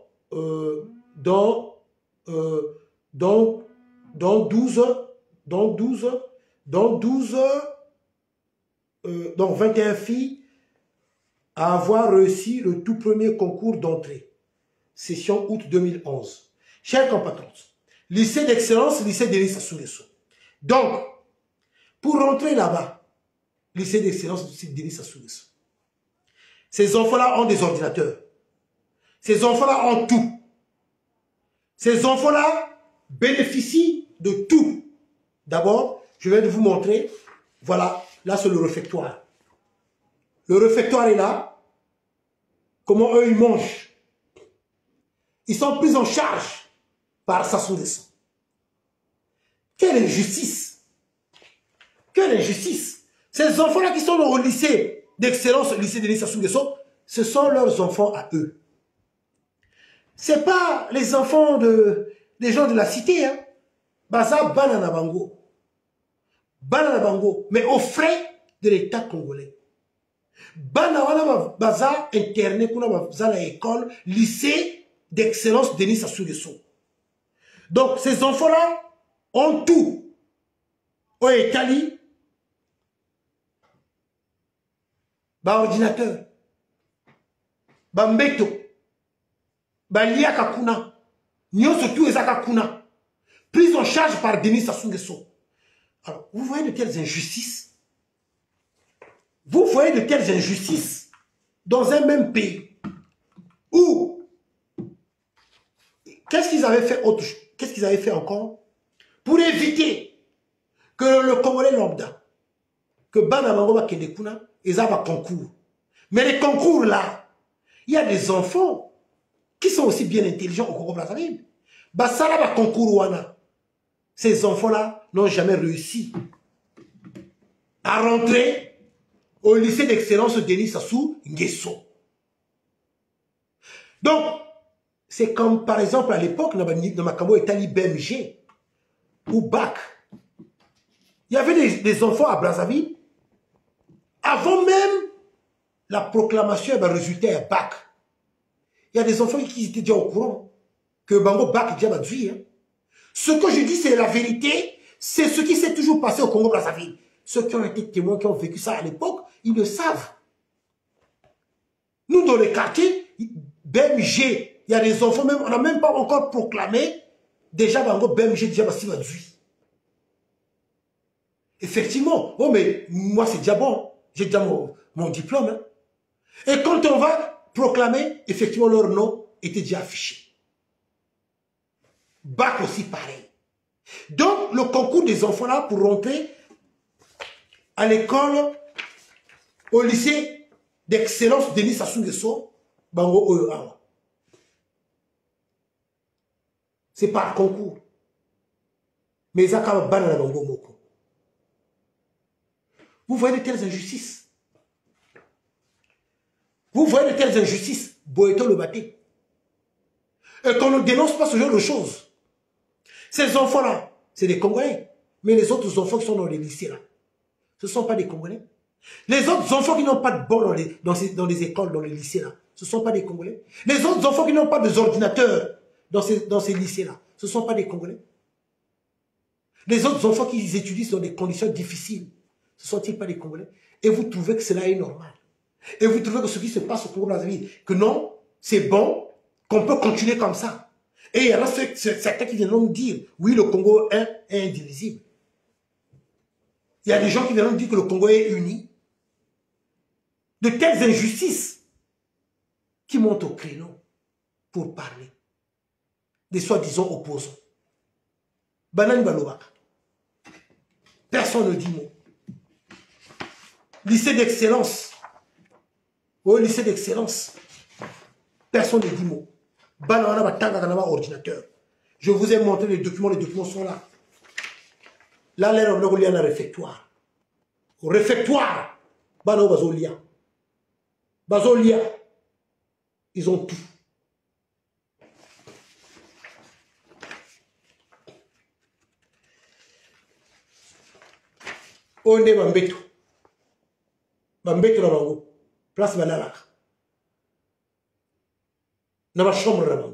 21 filles à avoir réussi le tout premier concours d'entrée. Session août 2011. Chers compatriotes, lycée d'excellence, lycée Denis Sassou Nguesso. Donc, pour rentrer là-bas, lycée d'excellence, lycée Denis Sassou Nguesso. Ces enfants-là ont des ordinateurs. Ces enfants-là ont tout. Ces enfants-là bénéficient de tout. D'abord, je vais vous montrer, voilà, là c'est le réfectoire. Le réfectoire est là. Comment eux, ils mangent. Ils sont pris en charge par Sassou Nguesso. Quelle injustice. Quelle injustice. Ces enfants-là qui sont au lycée d'excellence, le lycée Denis Sassou Nguesso, ce sont leurs enfants à eux. Ce n'est pas les enfants des gens de la cité. Hein. Baza Banana Bango. Banana Bango. Mais aux frais de l'État congolais. Banana Baza interné pour la école, lycée d'excellence Denis Sassou Nguesso. Donc ces enfants-là ont tout. Au Italie, ordinateur, mbeto, lia kakuna, nyoso tout ezaka kuna, prise en charge par Denis Sassou Nguesso. Alors, vous voyez de telles injustices? Vous voyez de telles injustices dans un même pays où qu'est-ce qu'ils avaient fait autre chose? Qu'est-ce qu'ils avaient fait encore pour éviter que le Congolais lambda, que Banamango Kedekuna, ils avaient un concours. Mais les concours là, il y a des enfants qui sont aussi bien intelligents au Congo Brazzaville. Basala ba concours wana. Ces enfants là n'ont jamais réussi à rentrer au lycée d'excellence Denis Sassou Nguesso. Donc, c'est comme par exemple à l'époque, dans Makambo Etali BMG ou BAC. Il y avait des enfants à Brazzaville, avant même la proclamation d'un résultat à BAC. Il y a des enfants qui étaient déjà au courant que Bango BAC est déjà battu. Hein. Ce que je dis, c'est la vérité. C'est ce qui s'est toujours passé au Congo-Brazzaville. Ceux qui ont été témoins, qui ont vécu ça à l'époque, ils le savent. Nous, dans les quartiers, BMG, il y a des enfants, même, on n'a même pas encore proclamé, déjà Bango BMG déjà battu. Effectivement, oh mais moi c'est déjà bon, j'ai déjà mon diplôme. Hein. Et quand on va proclamer, effectivement leur nom était déjà affiché. BAC aussi pareil. Donc le concours des enfants là pour rentrer à l'école, au lycée d'excellence Denis Sassou Nguesso, Bango Oyo. C'est par concours. Mais ça quand banana Bango Moko. Vous voyez de telles injustices. Vous voyez de telles injustices. Boeto le batté. Et qu'on ne dénonce pas ce genre de choses. Ces enfants-là, c'est des Congolais. Mais les autres enfants qui sont dans les lycées là, ce ne sont pas des Congolais. Les autres enfants qui n'ont pas de bon dans les écoles, dans les lycées là, ce ne sont pas des Congolais. Les autres enfants qui n'ont pas d'ordinateurs dans ces lycées là, ce ne sont pas des Congolais. Les autres enfants qui étudient dans des conditions difficiles, ce ne sont-ils pas des Congolais? Et vous trouvez que cela est normal. Et vous trouvez que ce qui se passe au Congo-Brazzaville, que non, c'est bon, qu'on peut continuer comme ça. Et il y en a certains qui viennent nous dire, oui, le Congo est indivisible. Il y a des gens qui viennent nous dire que le Congo est uni. De telles injustices qui montent au créneau pour parler des soi-disant opposants. Banani Balobaka. Personne ne dit mot. Lycée d'excellence. Au lycée d'excellence. Personne ne dit mot. Banana Batanga Kanama ordinateur. Je vous ai montré les documents sont là. Là, l'air on a un réfectoire. Au réfectoire, Bano Bazolia. Bazolia. Ils ont tout. On est Mambeto. Mambeto na bango. Place Banalaka. Dans ma chambre là-bas.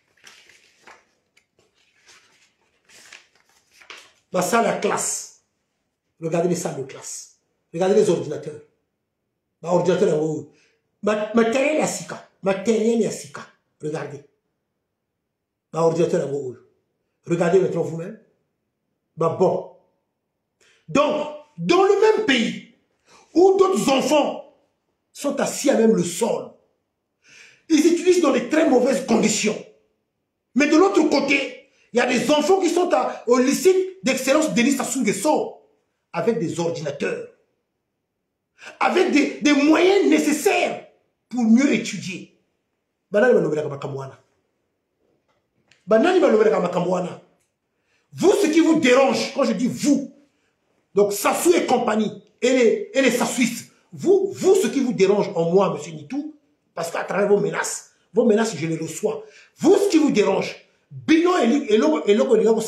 Ma salle à classe. Regardez les salles de classe. Regardez les ordinateurs. Ma ordinateur en haut. Matériel à Sika. Matériel à Sika. Regardez. Ma ordinateur en haut. Regardez maintenant vous-même. Bon. Donc, dans le même pays, où d'autres enfants sont assis à même le sol, ils utilisent dans les très mauvaises conditions. Mais de l'autre côté, il y a des enfants qui sont au lycée d'excellence Denis Sassou Nguesso avec des ordinateurs, avec des moyens nécessaires pour mieux étudier. Vous, ce qui vous dérange, quand je dis vous, donc Sassou et compagnie, et les Sassouistes, vous, ce qui vous dérange en moi, M. Nitou, parce qu'à travers vos menaces, je les reçois. Vous, ce qui vous dérange, Bino et Loko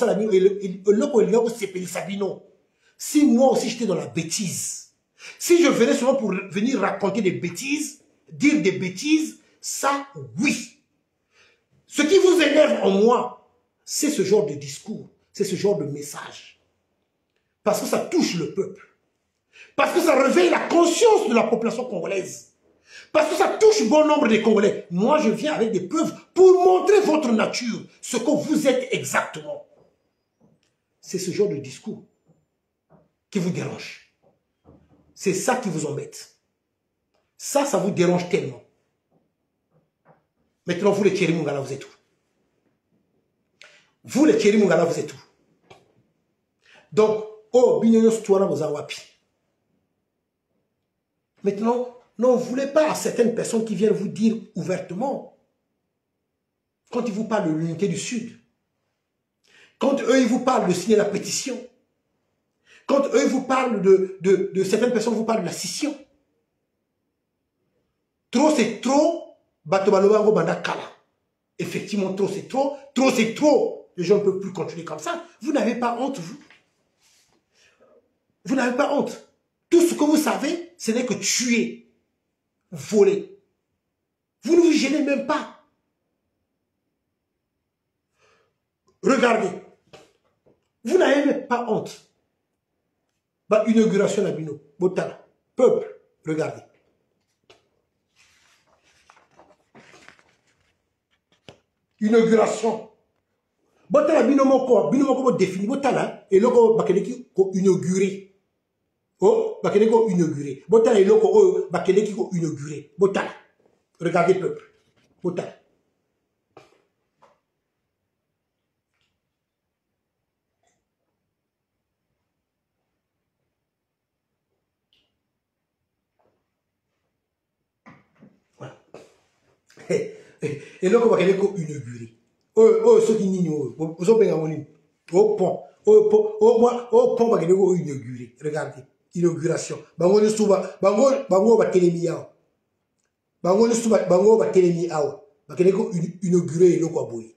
Sabino, si moi aussi j'étais dans la bêtise, si je venais souvent pour venir raconter des bêtises, dire des bêtises, ça, oui. Ce qui vous énerve en moi, c'est ce genre de discours, c'est ce genre de message. Parce que ça touche le peuple. Parce que ça réveille la conscience de la population congolaise. Parce que ça touche bon nombre de Congolais. Moi, je viens avec des preuves pour montrer votre nature, ce que vous êtes exactement. C'est ce genre de discours qui vous dérange. C'est ça qui vous embête. Ça vous dérange tellement. Maintenant, vous, les Thierry Mungala, vous êtes où? Vous, les Thierry Mungala, vous êtes où? Donc, oh, Bignonyo Stouana, vous avez wapi. Maintenant, n'en voulez pas à certaines personnes qui viennent vous dire ouvertement, quand ils vous parlent de l'unité du Sud, quand eux, ils vous parlent de signer la pétition, quand eux, ils vous parlent de certaines personnes vous parlent de la scission, Trop, c'est trop. Batobalobango banda kala. Effectivement, trop, c'est trop. Trop, c'est trop. Les gens ne peuvent plus continuer comme ça. Vous n'avez pas honte, vous. Vous n'avez pas honte. Tout ce que vous savez, ce n'est que tuer, voler. Vous ne vous gênez même pas. Regardez. Vous n'avez même pas honte. Bah, inauguration à Bino. Botala. Peuple, regardez. Inauguration. Botala Bino moko défini. Botala. Et logo bakeleki ko inauguré. Oh, bakeleki ko inauguré. Botala et logo bakeleki ko inauguré. Botala. Regardez, peuple. Botala. Et là, on va inaugurer. Oh, ceux qui n'ignorent, vous avez un au pont. Au pont, va inaugurer. Regardez, inauguration. Bango ne souba, bango va télémia. Bango ne souba, bango va télémia. Va inaugurer le quoi boy.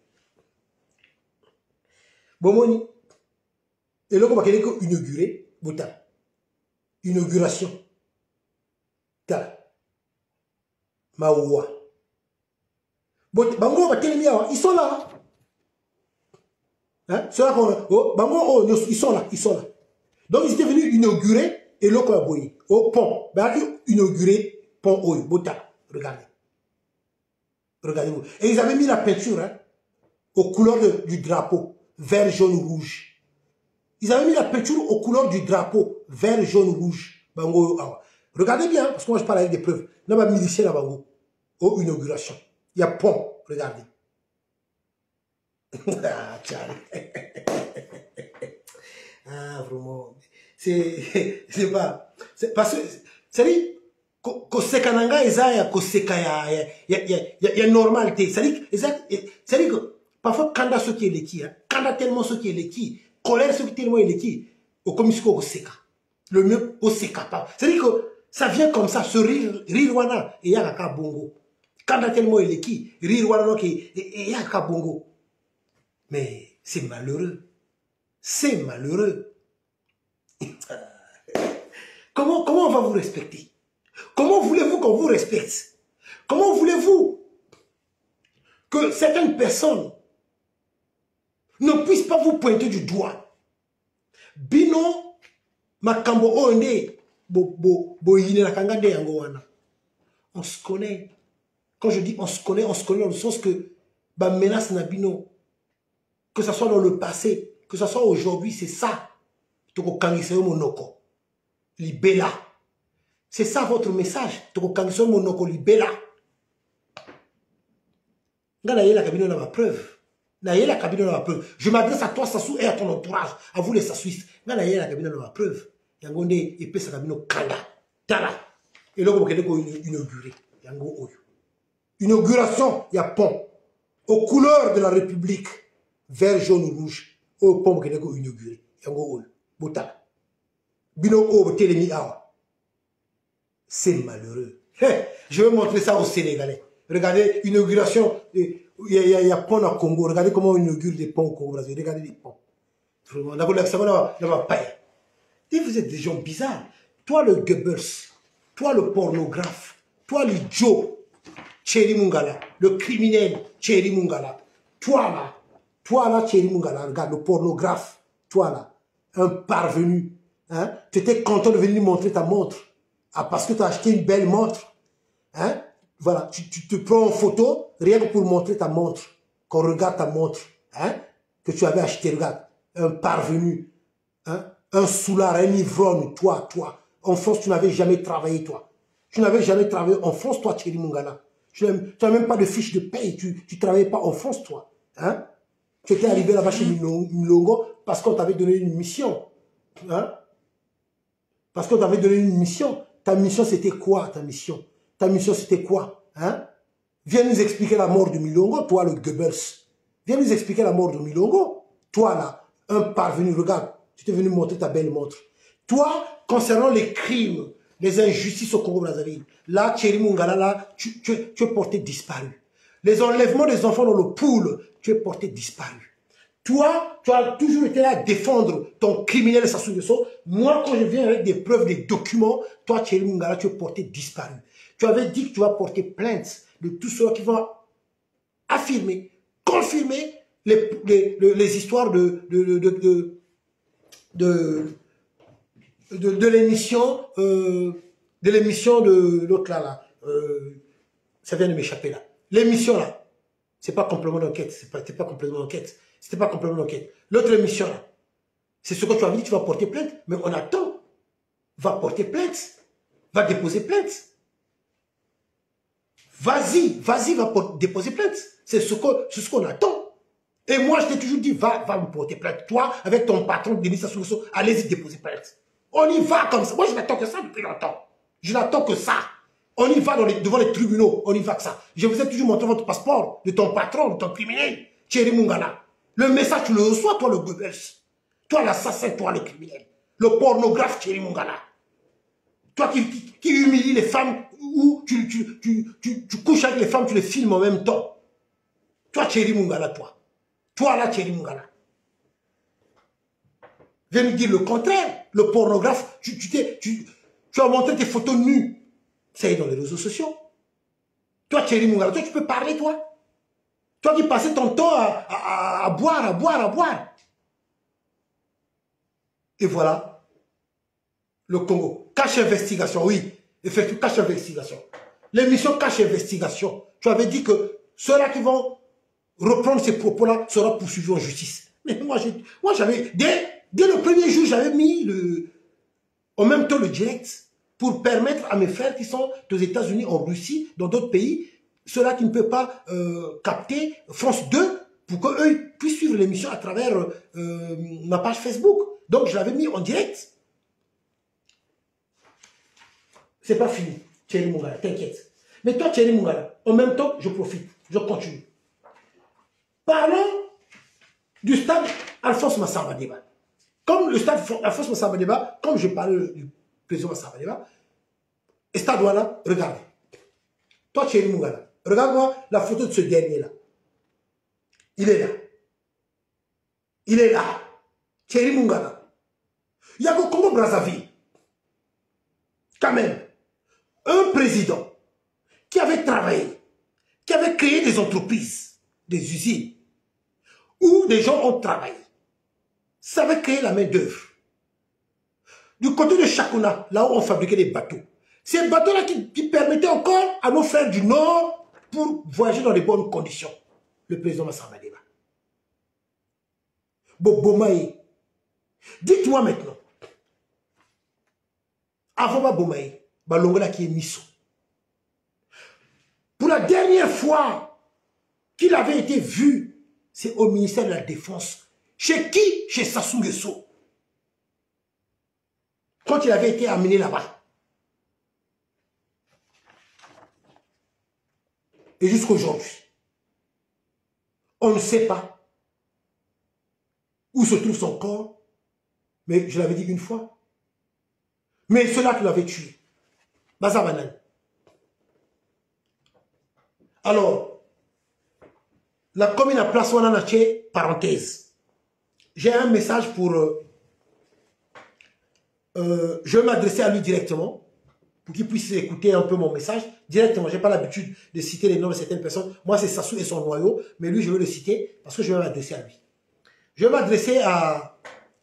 Bon, et là, on va inaugurer. Bouta. Inauguration. Ta. Maoua. Bango, ils sont là. Hein? Bango, ils sont là. Donc, ils étaient venus inaugurer et l'autre a boyé. Au pont. Inaugurer pont Oyo. Bota. Regardez. Regardez-vous. Et ils avaient mis la peinture hein, aux couleurs du drapeau. Vert, jaune, rouge. Ils avaient mis la peinture aux couleurs du drapeau. Vert, jaune, rouge. Bango. Regardez bien, parce que moi je parle avec des preuves. Là, ma milicien à Bango. Aux inaugurations. Il y a pont, regardez. Ah, ah, vraiment. C'est pas. Parce que, c'est-à-dire, Kosekananga, Ezaya, Koseka, il y a normalité. C'est-à-dire que, parfois, quand ce qui est l'équipe, quand tellement ce qui est l'équipe, colère ce qui est tellement l'équipe, au commissaire Koseka. Le mieux, Koseka pas. C'est-à-dire que, ça vient comme ça, ce rire wana, et yaka bongo. Quand tellement il est qui, rire wana et yaka bongo. Mais c'est malheureux. C'est malheureux. Comment on va vous respecter? Comment voulez-vous qu'on vous respecte? Comment voulez-vous que certaines personnes ne puissent pas vous pointer du doigt? Bino, makambo onde, on se connaît. Quand je dis on se connaît dans le sens que bah, menace Nabino, que ce soit dans le passé, que ce soit aujourd'hui, c'est ça. Toko kangiseo monoko, libela. C'est ça votre message. Toko kangiseo monoko, libela. Nga la cabine na ma preuve. Na la cabine na ma preuve. Je m'adresse à toi, Sassou, et à ton entourage, à vous les Sassouistes. Nga la cabine na ma preuve. Yangonde épée sa cabine kanda. Tala. Et là, vous allez inaugurer. Yango oyo. Inauguration, il y a pont. Aux couleurs de la République, vert, jaune, rouge. Au pont, vous allez inaugurer. Yango oyo. Bota. Bino o telemi awa. C'est malheureux. Hey, je vais montrer ça aux Sénégalais. Regardez, inauguration. Il y a pont au Congo. Regardez comment on inaugure des ponts au Congo. Regardez les ponts. Et vous êtes des gens bizarres. Toi, le Goebbels. Toi, le pornographe. Toi, le Joe. Thierry Mungala. Le criminel. Thierry Mungala. Toi, là, Thierry Mungala. Regarde, le pornographe. Toi, là. Un parvenu. Hein? Tu étais content de venir montrer ta montre. Ah, parce que tu as acheté une belle montre. Hein? Voilà, tu te prends en photo, rien que pour montrer ta montre. Qu'on regarde ta montre. Hein? Que tu avais acheté, regarde. Un parvenu. Hein? Un soulard, un ivrogne. Toi. En France, tu n'avais jamais travaillé, toi. Tu n'avais jamais travaillé en France, toi, Thierry Mungala. Tu n'as même pas de fiche de paye. Tu ne travaillais pas en France, toi. Hein? Tu étais arrivé là-bas chez Milongo parce qu'on t'avait donné une mission. Hein? Parce qu'on t'avait donné une mission. Ta mission, c'était quoi, ta mission? Ta mission, c'était quoi? Hein? Viens nous expliquer la mort de Milongo, toi, le Goebbels. Viens nous expliquer la mort de Milongo. Toi, là, un parvenu, regarde, tu t'es venu montrer ta belle montre. Toi, concernant les crimes les injustices au Congo-Brazzaville. Là, Thierry Mungala, là, tu es porté disparu. Les enlèvements des enfants dans le pool, tu es porté disparu. Toi, tu as toujours été là à défendre ton criminel Sassou Nguesso. Moi, quand je viens avec des preuves, des documents, toi, Thierry Mungala, tu es porté disparu. Tu avais dit que tu vas porter plainte de tous ceux qui vont affirmer, confirmer les histoires de l'émission de l'autre là. Ça vient de m'échapper là. L'émission là, c'est pas complément d'enquête, c'était pas complément d'enquête. C'était pas complément d'enquête. L'autre émission là, c'est ce que tu avais dit, tu vas porter plainte, mais on attend. Va porter plainte, va déposer plainte. Vas-y, va déposer plainte. C'est ce qu'on attend. Et moi, je t'ai toujours dit, va me porter plainte. Toi, avec ton patron, Denis Sassou Nguesso, allez-y déposer plainte. On y va comme ça. Moi, je n'attends que ça depuis longtemps. Je n'attends que ça. On y va devant les tribunaux. On y va que ça. Je vous ai toujours montré votre passeport de ton patron, de ton criminel, Thierry Mungala. Le message, tu le reçois, toi, le Goebbels. Toi, l'assassin, toi, le criminel. Le pornographe, Thierry Mungala. Toi qui humilie les femmes, ou tu couches avec les femmes, tu les filmes en même temps. Toi, Thierry Mungala, toi. Toi, là, Thierry Mungala. Viens me dire le contraire. Le pornographe, tu as montré tes photos nues. Ça y est dans les réseaux sociaux. Toi, Thierry Mungala, toi, tu peux parler, toi. Toi qui passais ton temps à boire. Et voilà. Le Congo. Cache investigation, oui. Effectivement, cache investigation. L'émission cache investigation. Tu avais dit que ceux-là qui vont reprendre ces propos-là seront poursuivis en justice. Mais moi j'avais, dès le premier jour, j'avais mis en même temps le direct pour permettre à mes frères qui sont aux États-Unis, en Russie, dans d'autres pays, ceux-là qui ne peuvent pas capter France 2, pour qu'eux puissent suivre l'émission à travers ma page Facebook. Donc je l'avais mis en direct. C'est pas fini, Thierry Mungala, t'inquiète. Mais toi, Thierry Mungala, en même temps, je profite, je continue. Parlons du stade Alphonse Massamba Déba. Comme le stade Alphonse Massamba Déba, comme je parlais du président Massamba Déba, et stade Douala, regarde. Toi, Thierry Mungala, regarde-moi la photo de ce dernier-là. Il est là. Il est là. Thierry Mungala. Il y a au Congo-Brazzaville. Quand même. Un président qui avait travaillé, qui avait créé des entreprises, des usines, où des gens ont travaillé, savait créer la main-d'œuvre. Du côté de Chakuna, là où on fabriquait des bateaux, ces bateaux-là qui permettaient encore à nos frères du Nord pour voyager dans de bonnes conditions. Le président Massamba Déba. Bomaye, dites-moi maintenant, avant Bomaye, Balongola qui est Misso. Pour la dernière fois qu'il avait été vu, c'est au ministère de la Défense. Chez qui? Chez Sassou Nguesso. Quand il avait été amené là-bas. Et jusqu'aujourd'hui, on ne sait pas où se trouve son corps, mais je l'avais dit une fois. Mais ceux-là qui l'avaient tué, Bazabanan. Alors, la commune a place Wananaché, parenthèse. J'ai un message pour... je vais m'adresser à lui directement, pour qu'il puisse écouter un peu mon message directement. Je n'ai pas l'habitude de citer les noms de certaines personnes. Moi, c'est Sassou et son noyau, mais lui, je veux le citer parce que je vais m'adresser à lui. Je vais m'adresser à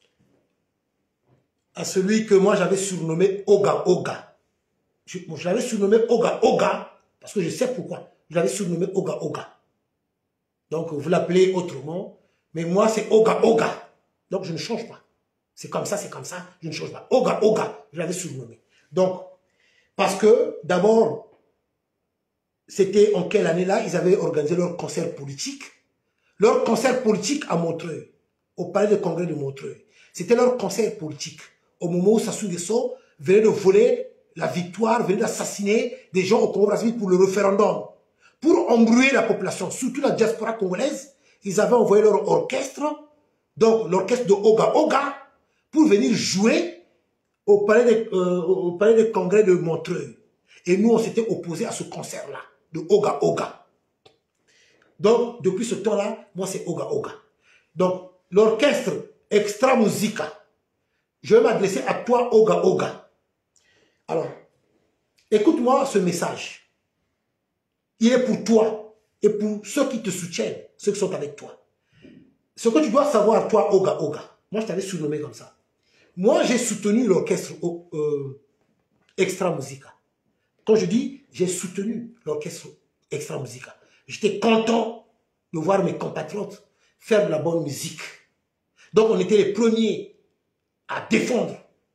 celui que moi, j'avais surnommé Oga Oga. Je l'avais surnommé Oga Oga, parce que je sais pourquoi. Je l'avais surnommé Oga Oga. Donc, vous l'appelez autrement, mais moi, c'est Oga Oga. Donc, je ne change pas. C'est comme ça, je ne change pas. Oga Oga, je l'avais surnommé. Donc, parce que, d'abord, c'était en quelle année là, ils avaient organisé leur concert politique. Leur concert politique à Montreuil, au palais de congrès de Montreuil. C'était leur concert politique. Au moment où Sassou Nguesso venait de voler la victoire, venait d'assassiner des gens au Congo-Brazzaville pour le référendum. Pour embrouiller la population, surtout la diaspora congolaise, ils avaient envoyé leur orchestre, donc l'orchestre de Oga Oga, pour venir jouer au palais des congrès de Montreuil. Et nous, on s'était opposés à ce concert-là, de Oga Oga. Donc, depuis ce temps-là, moi, c'est Oga Oga. Donc, l'orchestre Extra Musica, je vais m'adresser à toi, Oga Oga. Alors, écoute-moi ce message. Il est pour toi et pour ceux qui te soutiennent, ceux qui sont avec toi. Ce que tu dois savoir, toi, Oga Oga, moi, je t'avais surnommé comme ça. Moi, j'ai soutenu l'orchestre Extra Musica. Quand je dis j'ai soutenu l'orchestre Extra Musica, j'étais content de voir mes compatriotes faire de la bonne musique. Donc, on était les premiers à défendre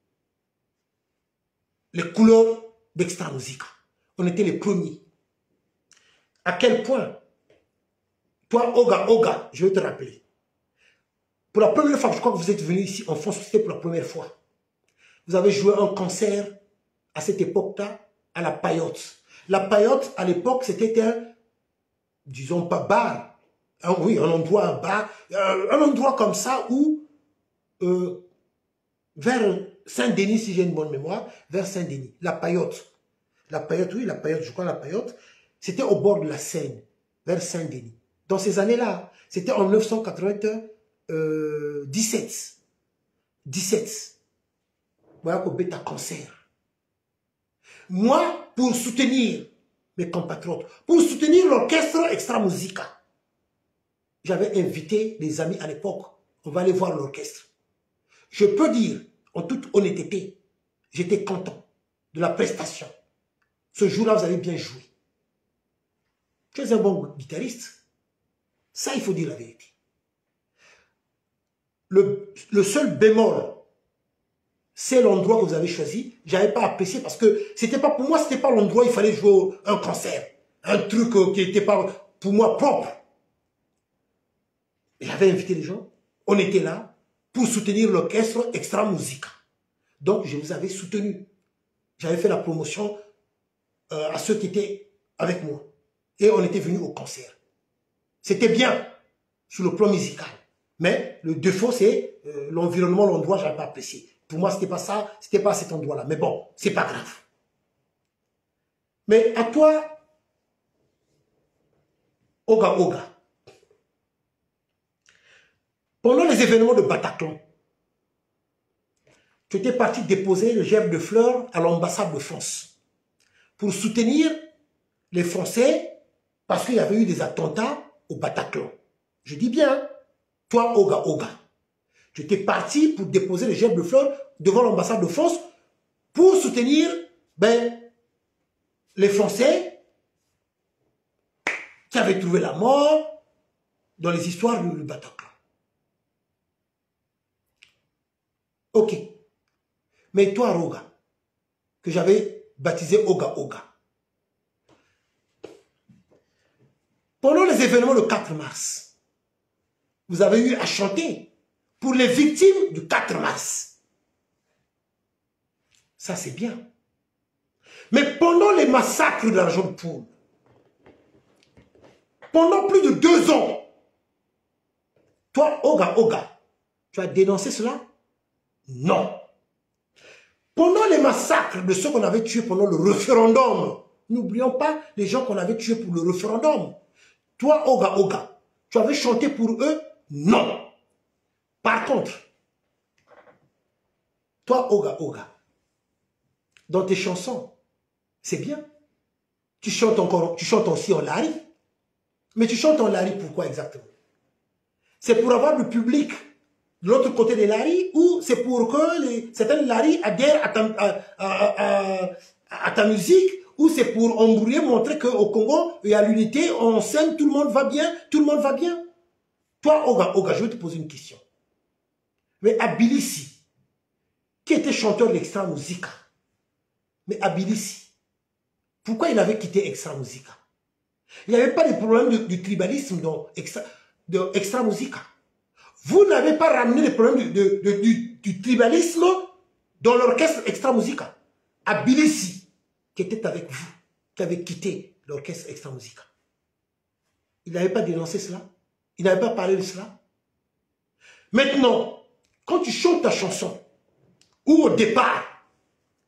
les couleurs d'Extra Musica. On était les premiers. À quel point, toi, Oga Oga, je vais te rappeler, pour la première fois, je crois que vous êtes venu ici en France, c'était pour la première fois. Vous avez joué un concert à cette époque-là, à la Paillote. La Paillote, à l'époque, c'était un, disons pas bar, oui, un endroit, un bar, un endroit comme ça où, vers Saint-Denis, si j'ai une bonne mémoire, vers Saint-Denis, la Paillote. La Paillote, oui, la Paillote, je crois la Paillote, c'était au bord de la Seine, vers Saint-Denis. Dans ces années-là, c'était en 1997. 17. Voilà qu'on bête à concert. Moi, pour soutenir mes compatriotes, pour soutenir l'orchestre Extra Musica, j'avais invité des amis à l'époque. On va aller voir l'orchestre. Je peux dire, en toute honnêteté, j'étais content de la prestation. Ce jour-là, vous avez bien joué. Tu es un bon guitariste. Ça, il faut dire la vérité. Le seul bémol, c'est l'endroit que vous avez choisi. Je n'avais pas apprécié parce que c'était pas pour moi, c'était pas l'endroit où il fallait jouer un concert. Un truc qui n'était pas pour moi propre. J'avais invité les gens. On était là pour soutenir l'orchestre Extra Musica. Donc, je vous avais soutenu. J'avais fait la promotion à ceux qui étaient avec moi. Et on était venus au concert. C'était bien sur le plan musical. Mais le défaut, c'est l'environnement, l'endroit, je n'avais pas apprécié. Pour moi, ce n'était pas ça, ce n'était pas cet endroit-là. Mais bon, ce n'est pas grave. Mais à toi, Oga Oga, pendant les événements de Bataclan, tu étais parti déposer le gerbe de fleurs à l'ambassade de France pour soutenir les Français parce qu'il y avait eu des attentats au Bataclan. Je dis bien, toi, Oga Oga, tu étais parti pour déposer le gerbe de fleurs devant l'ambassade de France pour soutenir les Français qui avaient trouvé la mort dans les histoires du Bataclan. Ok. Mais toi, Oga, que j'avais baptisé Oga Oga, pendant les événements du 4 mars, vous avez eu à chanter pour les victimes du 4 mars. Ça, c'est bien. Mais pendant les massacres de la Jaune Poule, pendant plus de 2 ans, toi, Oga Oga, tu as dénoncé cela? Non. Pendant les massacres de ceux qu'on avait tués pendant le référendum, n'oublions pas les gens qu'on avait tués pour le référendum. Toi, Oga Oga, tu avais chanté pour eux? Non. Par contre, toi, Oga Oga, dans tes chansons, c'est bien. Tu chantes aussi en lari. Mais tu chantes en lari pourquoi exactement? C'est pour avoir du public de l'autre côté des laris ou c'est pour que certains laris adhèrent à ta musique ou c'est pour embrouiller, montrer qu'au Congo, il y a l'unité, on s'aime, tout le monde va bien, tout le monde va bien. Toi, Oga Oga, je vais te poser une question. Mais Abilisi, qui était chanteur de l'Extra Musica, mais Abilisi, pourquoi il avait quitté Extra Musica? Il n'y avait pas de problème du tribalisme dans Extra Musica. Vous n'avez pas ramené les problèmes du tribalisme dans l'orchestre Extra Musica. Abilisi, qui était avec vous, qui avait quitté l'orchestre Extra Musica. Il n'avait pas dénoncé cela. Il n'avait pas parlé de cela. Maintenant, quand tu chantes ta chanson, ou au départ,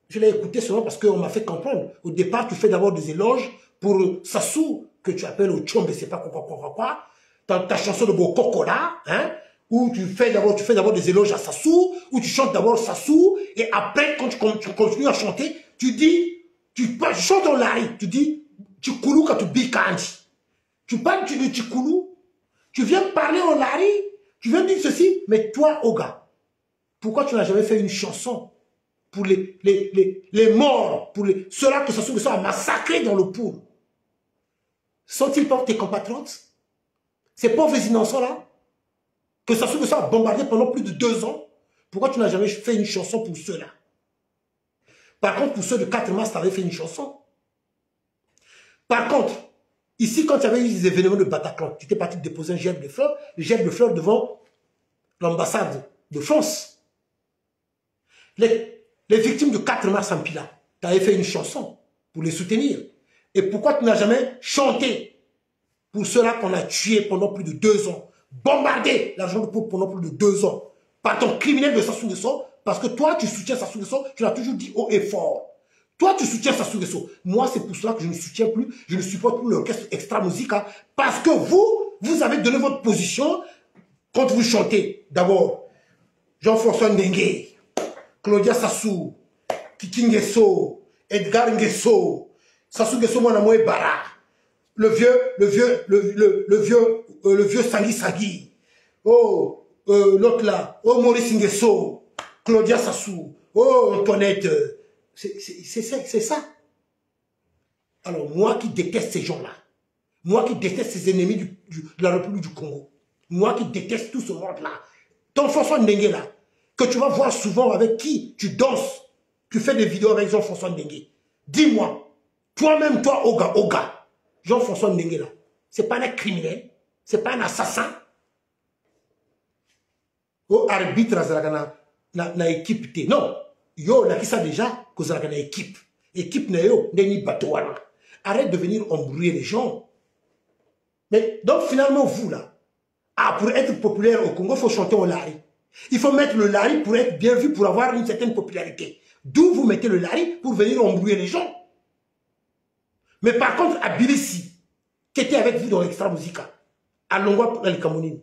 Je l'ai écouté seulement parce qu'on m'a fait comprendre. Au départ, tu fais d'abord des éloges pour Sassou, que tu appelles au Tchombe, c'est pas quoi. Dans ta chanson de Bokoko là, hein, où tu fais d'abord des éloges à Sassou, où tu chantes d'abord Sassou, et après, quand tu continues à chanter, tu chantes en lari, tu dis, Chikoulou Katubi Kandi. Tu parles de Chikoulou, tu viens parler en lari, tu viens dire ceci, mais toi, Oga, pourquoi tu n'as jamais fait une chanson pour les morts, pour ceux-là que Sassou Nguesso a massacrés dans le pool? Sont-ils pas tes compatriotes? Ces pauvres innocents-là, que Sassou Nguesso a bombardé pendant plus de 2 ans, pourquoi tu n'as jamais fait une chanson pour ceux-là? Par contre, pour ceux de 4 mars, tu avais fait une chanson. Par contre, ici, quand il y avait eu des événements de Bataclan, tu étais parti déposer un gel de fleurs, le gel de fleurs devant l'ambassade de France. Les victimes de 4 mars en Pila, tu avais fait une chanson pour les soutenir. Et pourquoi tu n'as jamais chanté pour ceux-là qu'on a tués pendant plus de 2 ans, bombardé l'argent de pauvre pendant plus de 2 ans, par ton criminel de Sassou Nguesso, parce que toi, tu soutiens Sassou Nguesso, tu l'as toujours dit haut et fort. Toi, tu soutiens Sassou Nguesso. Moi, c'est pour cela que je ne soutiens plus, je ne supporte plus l'orchestre Extra Musica, parce que vous avez donné votre position quand vous chantez. D'abord, Jean-François Ndengue, Claudia Sassou, Kiki Nguesso, Edgar Nguesso, Sassou Nguesso Mwanamoué Bara, le vieux Sangui Sagui, l'autre là, Maurice Nguesso, Claudia Sassou, Antoinette, c'est ça. Alors moi qui déteste ces gens-là, moi qui déteste ces ennemis de la République du Congo, moi qui déteste tout ce monde-là, ton François Ndengue là, que tu vas voir souvent avec qui tu danses, tu fais des vidéos avec Jean-François Ndengue. Dis-moi, toi-même, toi, Oga, Jean-François Ndengue là, c'est pas un criminel, c'est pas un assassin. Au arbitre, na équipe te. Non, yo, la qui ça déjà, que ça na équipe. Équipe na yo, n'est bateau. Arrête de venir embrouiller les gens. Mais donc finalement, vous là, pour être populaire au Congo, il faut chanter au lari. Il faut mettre le lari pour être bien vu, pour avoir une certaine popularité. D'où vous mettez le lari pour venir embrouiller les gens. Mais par contre, à Bilissi, qui était avec vous dans l'Extra Musica, à Longwa El Camonine,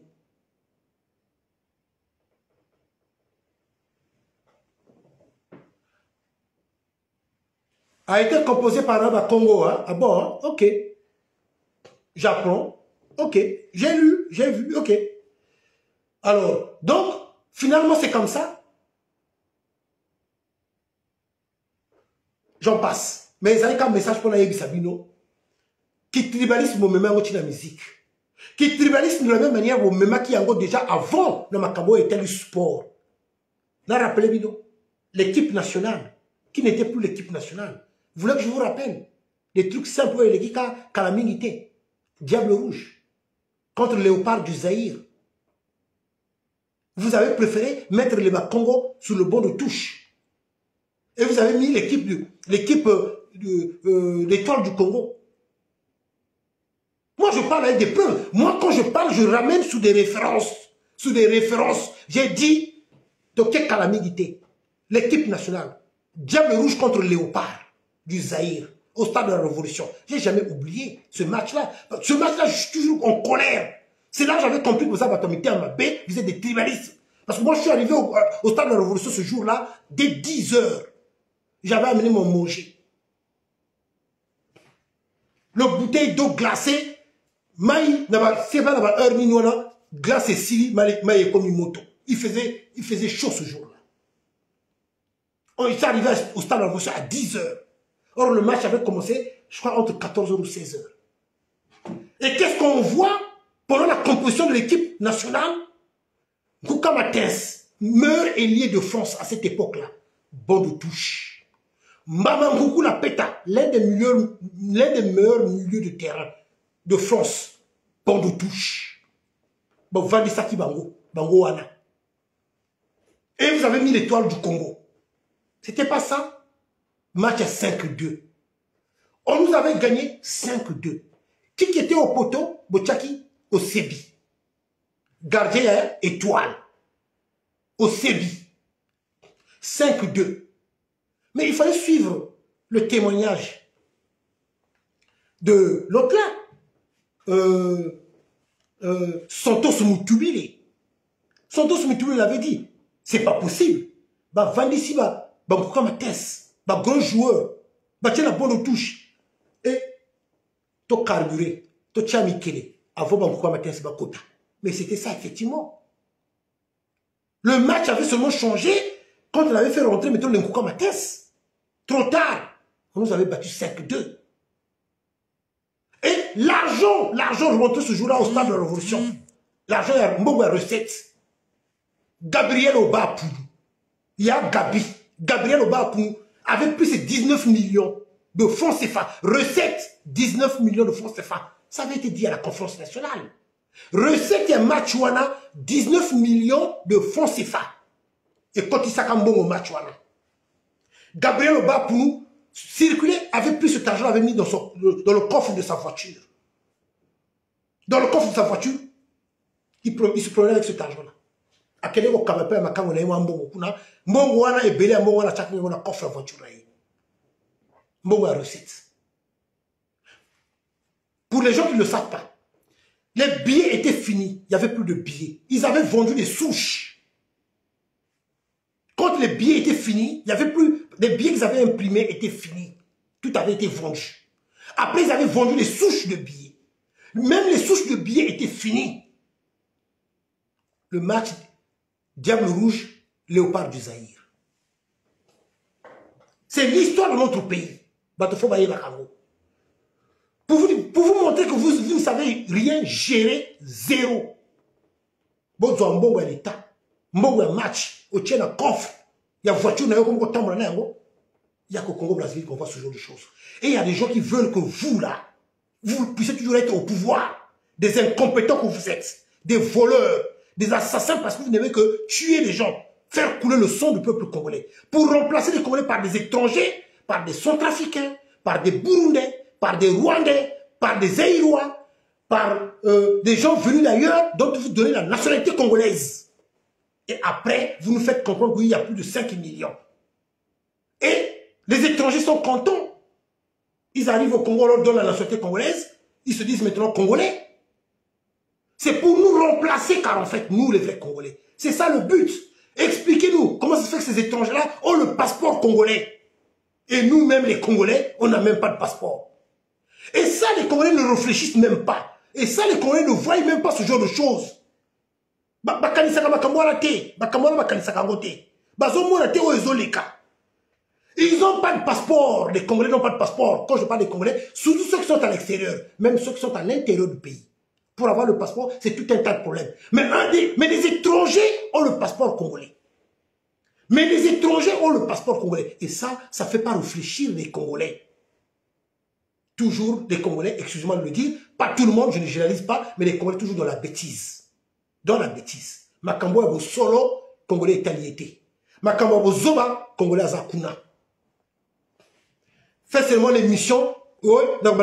a été composé par un Congo. Hein? Ah bon, hein? Ok. J'apprends. Ok. J'ai lu, j'ai vu. Ok. Alors, donc, finalement, c'est comme ça. J'en passe. Mais il y a un message pour la Sabino qui tribalise mon même la musique. Qui tribalise de la même manière mon même qui a déjà avant le Macabo était le sport. Vous rappelez Bino? L'équipe nationale, qui n'était plus l'équipe nationale. Vous voulez que je vous rappelle des trucs simples et les calamité. Diable rouge contre le léopard du Zaïre. Vous avez préféré mettre les Congo sur le banc de touche. Et vous avez mis l'équipe l'étoile du Congo. Moi, je parle avec des preuves. Moi, quand je parle, je ramène sous des références. Sous des références. J'ai dit, de quelle calamité? L'équipe nationale. Diable rouge contre le léopard du Zaïre. Au stade de la Révolution. J'ai jamais oublié ce match-là. Ce match-là, je suis toujours en colère. C'est là que j'avais compris que vous avez atomisé en B, vous êtes des tribalistes. Parce que moi, je suis arrivé au stade de la Révolution ce jour-là, dès 10 heures. J'avais amené mon manger. Le bouteille d'eau glacée, c'est pas la heure mignonne, glace et sili, maï comme une moto. Il faisait chaud ce jour-là. On est arrivé au stade de la Révolution à 10 heures. Or, le match avait commencé, je crois, entre 14h ou 16h. Et qu'est-ce qu'on voit pendant la composition de l'équipe nationale? Gouka Matens, meilleur ailier de France à cette époque-là. Bon de touche. Mbama Ngoukou la Peta, l'un des meilleurs milieux de terrain de France. Bon de touche. Bon, Vandisaki Bango, Bango Wana. Et vous avez mis l'étoile du Congo. C'était pas ça? Match à 5-2. On nous avait gagné 5-2. Qui était au poteau? Bochaki au Sébi. Gardien étoile. Au Sébi. 5-2. Mais il fallait suivre le témoignage de l'autre là. Santos Moutoubilé. Santos Moutoubilé l'avait dit. C'est pas possible. Bah, Vandissi, bah, comme un test. Bah, grand joueur. Bah, tiens la bonne touche. Et, to carburé. To tchamikele. Avant, bah, pourquoi ma test, bah, quota. Mais c'était ça, effectivement. Le match avait seulement changé quand on avait fait rentrer, mettons, l'Nkouka Matès. Trop tard. On nous avait battu 5-2. Et l'argent rentré ce jour-là au stade de la Révolution. L'argent, il y a une recette. Gabriel Obapou. Il y a Gabi. Gabriel Obapou avait pris ses 19 millions de francs CFA. Recette, 19 millions de francs CFA. Ça avait été dit à la conférence nationale. Recette et Matchouana, 19 millions de francs CFA. Et quand il s'accambonne au Matchouana. Gabriel Obapou circulait, avait pris cet argent, avait mis dans le coffre de sa voiture. Dans le coffre de sa voiture, il se promenait avec cet argent-là. À quel moment on a un coffre de voiture. Recette. Pour les gens qui ne le savent pas, les billets étaient finis. Il n'y avait plus de billets. Ils avaient vendu des souches. Quand les billets étaient finis, il n'y avait plus... Les billets qu'ils avaient imprimés étaient finis. Tout avait été vendu. Après, ils avaient vendu les souches de billets. Même les souches de billets étaient finies. Le match Diable Rouge, Léopard du Zaïre. C'est l'histoire de notre pays. Pour vous montrer que vous ne savez rien gérer, zéro. Bon, un bon l'État, un match, au tien un coffre, il y a voiture, il y a qu'au Congo-Brazzaville qu'on voit ce genre de choses. Et il y a des gens qui veulent que vous, là, vous puissiez toujours être au pouvoir, des incompétents que vous êtes, des voleurs, des assassins, parce que vous n'aimez que tuer les gens, faire couler le sang du peuple congolais, pour remplacer les Congolais par des étrangers, par des Centrafricains, par des Burundais, par des Rwandais, par des Zaïrois, par des gens venus d'ailleurs, dont vous donnez la nationalité congolaise. Et après, vous nous faites comprendre qu'il y a plus de 5 millions. Et les étrangers sont contents. Ils arrivent au Congo, on leur donne la nationalité congolaise, ils se disent maintenant Congolais. C'est pour nous remplacer, car en fait, nous, les vrais Congolais. C'est ça le but. Expliquez-nous comment ça se fait que ces étrangers-là ont le passeport congolais. Et nous-mêmes, les Congolais, on n'a même pas de passeport. Et ça, les Congolais ne réfléchissent même pas. Et ça, les Congolais ne voient même pas ce genre de choses. Ils n'ont pas de passeport. Les Congolais n'ont pas de passeport. Quand je parle des Congolais, surtout ceux qui sont à l'extérieur, même ceux qui sont à l'intérieur du pays. Pour avoir le passeport, c'est tout un tas de problèmes. Mais les étrangers ont le passeport congolais. Mais les étrangers ont le passeport congolais. Et ça ne fait pas réfléchir les Congolais. Toujours des Congolais, excusez-moi de le dire, pas tout le monde, je ne généralise pas, mais les Congolais toujours dans la bêtise. Dans la bêtise. Makambo abo solo, Congolais italiété. Makambo abo zoba, Congolais azakuna. Faites seulement l'émission, donc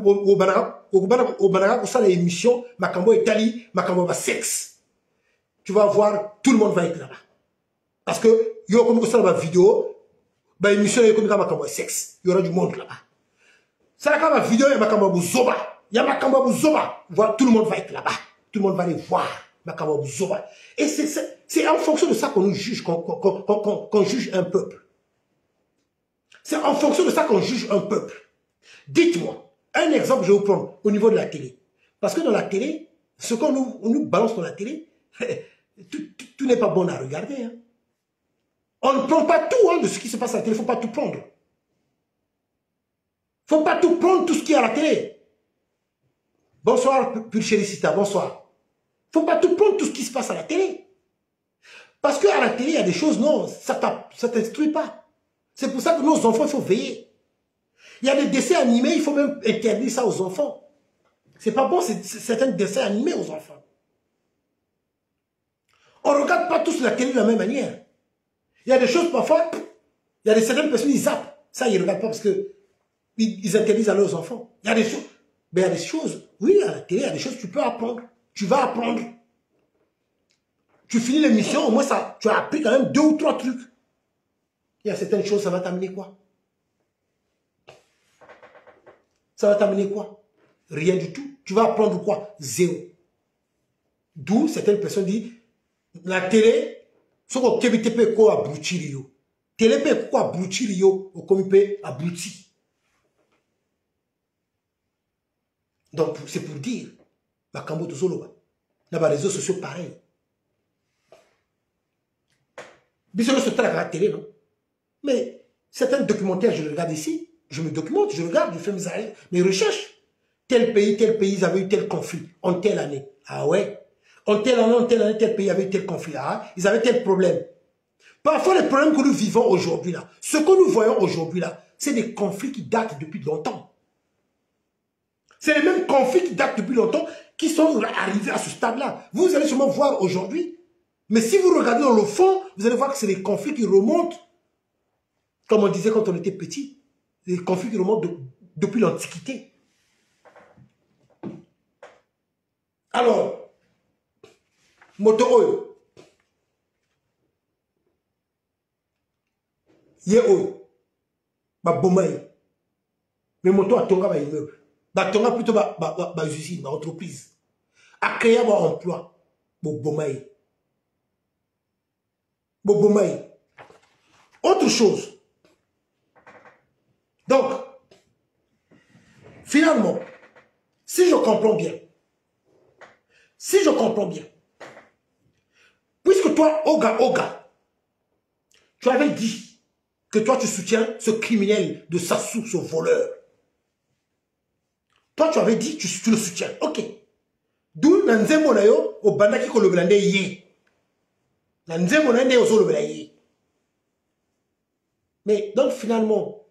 au Banara, ça l'émission, Makambo Italie, Makambo va sexe. Tu vas voir, tout le monde va être là-bas. Parce que, il y aura comme ça dans ma vidéo, bah émission, il y a comme Makambo sexe. Il y aura du monde là-bas. Ça là, ma vidéo, il y a Makambo Zoba. Il y a Makambo Zoba. Voilà, tout le monde va être là-bas. Tout le monde va aller voir Makambo Zoba. Et c'est en fonction de ça qu'on nous juge, qu'on juge un peuple. C'est en fonction de ça qu'on juge un peuple. Dites-moi, un exemple, je vais vous prendre au niveau de la télé. Parce que dans la télé, ce qu'on nous balance dans la télé, tout n'est pas bon à regarder. Hein. On ne prend pas tout de ce qui se passe à la télé, il ne faut pas tout prendre. Il ne faut pas tout prendre, tout ce qui est à la télé. Bonsoir, Pulchericita, bonsoir. Il ne faut pas tout prendre, tout ce qui se passe à la télé. Parce qu'à la télé, il y a des choses, non, ça ne t'instruit pas. C'est pour ça que nos enfants, il faut veiller. Il y a des dessins animés, il faut même interdire ça aux enfants. C'est pas bon, c'est certains dessins animés aux enfants. On ne regarde pas tous la télé de la même manière. Il y a des choses parfois, il y a certaines personnes, ils zappent. Ça, ils ne regardent pas parce que ils interdisent à leurs enfants. Il y a des choses, mais il y a des choses, oui, à la télé, il y a des choses que tu peux apprendre. Tu vas apprendre. Tu finis l'émission, au moins ça, tu as appris quand même 2 ou 3 trucs. Il y a certaines choses, ça va t'amener quoi? Ça va t'amener quoi? Rien du tout. Tu vas apprendre quoi? Zéro. D'où certaines personnes disent, la télé, ce qu'on peut quoi aboutir yo. Télé peut quoi aboutir yo, ou comme il peut aboutir. Donc, c'est pour dire, ma cambo de Zoloba, dans les réseaux sociaux pareil. Bisous sur la télé, non? Mais certains documentaires, je les regarde ici, je me documente, je regarde, je fais mes recherches. Tel pays, ils avaient eu tel conflit en telle année. Ah ouais? En telle année, tel pays avait eu tel conflit. Ah, ils avaient tel problème. Parfois, les problèmes que nous vivons aujourd'hui là, ce que nous voyons aujourd'hui là, c'est des conflits qui datent depuis longtemps. C'est les mêmes conflits qui datent depuis longtemps qui sont arrivés à ce stade-là. Vous allez sûrement voir aujourd'hui. Mais si vous regardez dans le fond, vous allez voir que c'est des conflits qui remontent, comme on disait quand on était petit, des conflits qui remontent depuis l'Antiquité. Alors, moto oyo, ye oyo, ba bomai, mais moto a tonga ba immeuble, ba tonga plutôt ba usine, ba entreprise, a créé ba emploi, bo bomai. Bobomaï. Autre chose. Donc, finalement, si je comprends bien, puisque toi, Oga, tu avais dit que toi tu soutiens ce criminel de Sassou, ce voleur. Toi tu avais dit tu le soutiens. Ok. D'où Nanzemo Nayo, au Bandaki Koloblande Yé. Mais donc finalement,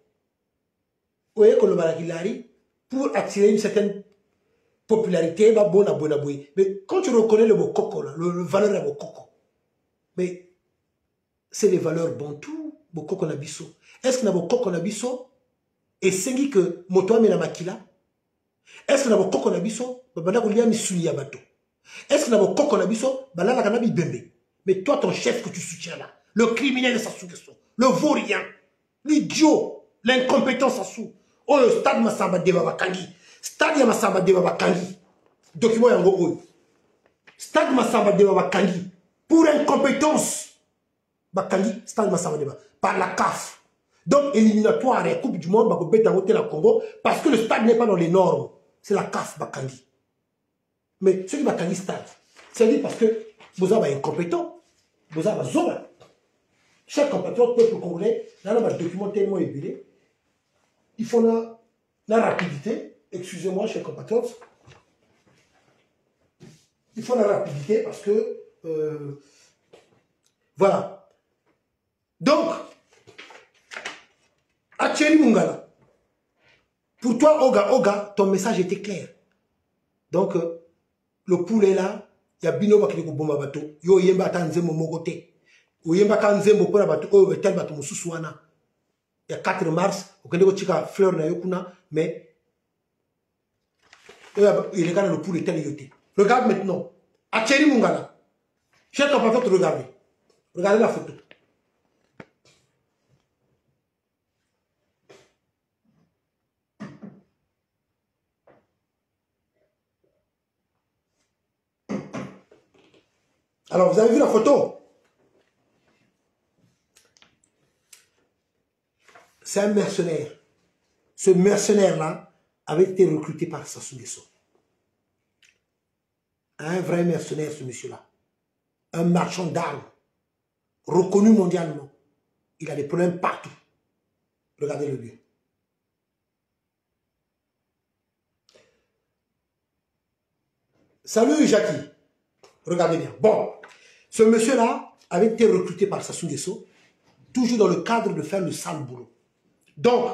pour attirer une certaine popularité, mais quand tu reconnais le mot coco, le valeur de coco, mais c'est les valeurs bantou, coco nabiso. Est-ce que na coco nabiso et sengi que moto na makila? Est-ce que na coco nabiso babanda ko lia misuni ya bato? Est-ce que na coco nabiso balala kana bi bembe? Mais toi, ton chef que tu soutiens là, le criminel de Sassou Nguesso, le vaurien, l'idiot, l'incompétent Sassou, oh le stade Massamba Deba Bakangi, stade Massamba Deba Bakangi, document yango oyo, stade Massamba Deba Bakangi, pour incompétence, Bakangi, stade Massamba Deba, par la CAF. Donc, éliminatoire et Coupe du Monde, Bako Beta Hotel à Congo, parce que le stade n'est pas dans les normes, c'est la CAF Bakangi. Mais ce qui Bakangi stade, c'est parce que vous avez incompétent. Vous avez zone. Chaque compatriote, peuple congolais, dans un document tellement ébulé, il faut la rapidité. Excusez-moi, chers compatriotes. Il faut la rapidité parce que voilà. Donc, Acheri Mungala, pour toi, Oga, ton message était clair. Donc, le poulet là, il y a bino bakili ko bomba bato yo yemba tanzemo mogote o yemba kanzembo pona bato o betel bato mususu wana ya 4 mars okende ko chika fleur na yokuna mais il est quand le poulet tel yoté. Regarde maintenant Acheri Mungala, chers compatriotes, regardez la photo. Alors, vous avez vu la photo? C'est un mercenaire. Ce mercenaire-là avait été recruté par Sassou Nguesso. Un vrai mercenaire, ce monsieur-là. Un marchand d'armes. Reconnu mondialement. Il a des problèmes partout. Regardez-le bien. Salut Jackie. Regardez bien. Bon, ce monsieur-là avait été recruté par Sassou Nguesso, toujours dans le cadre de faire le sale boulot. Donc,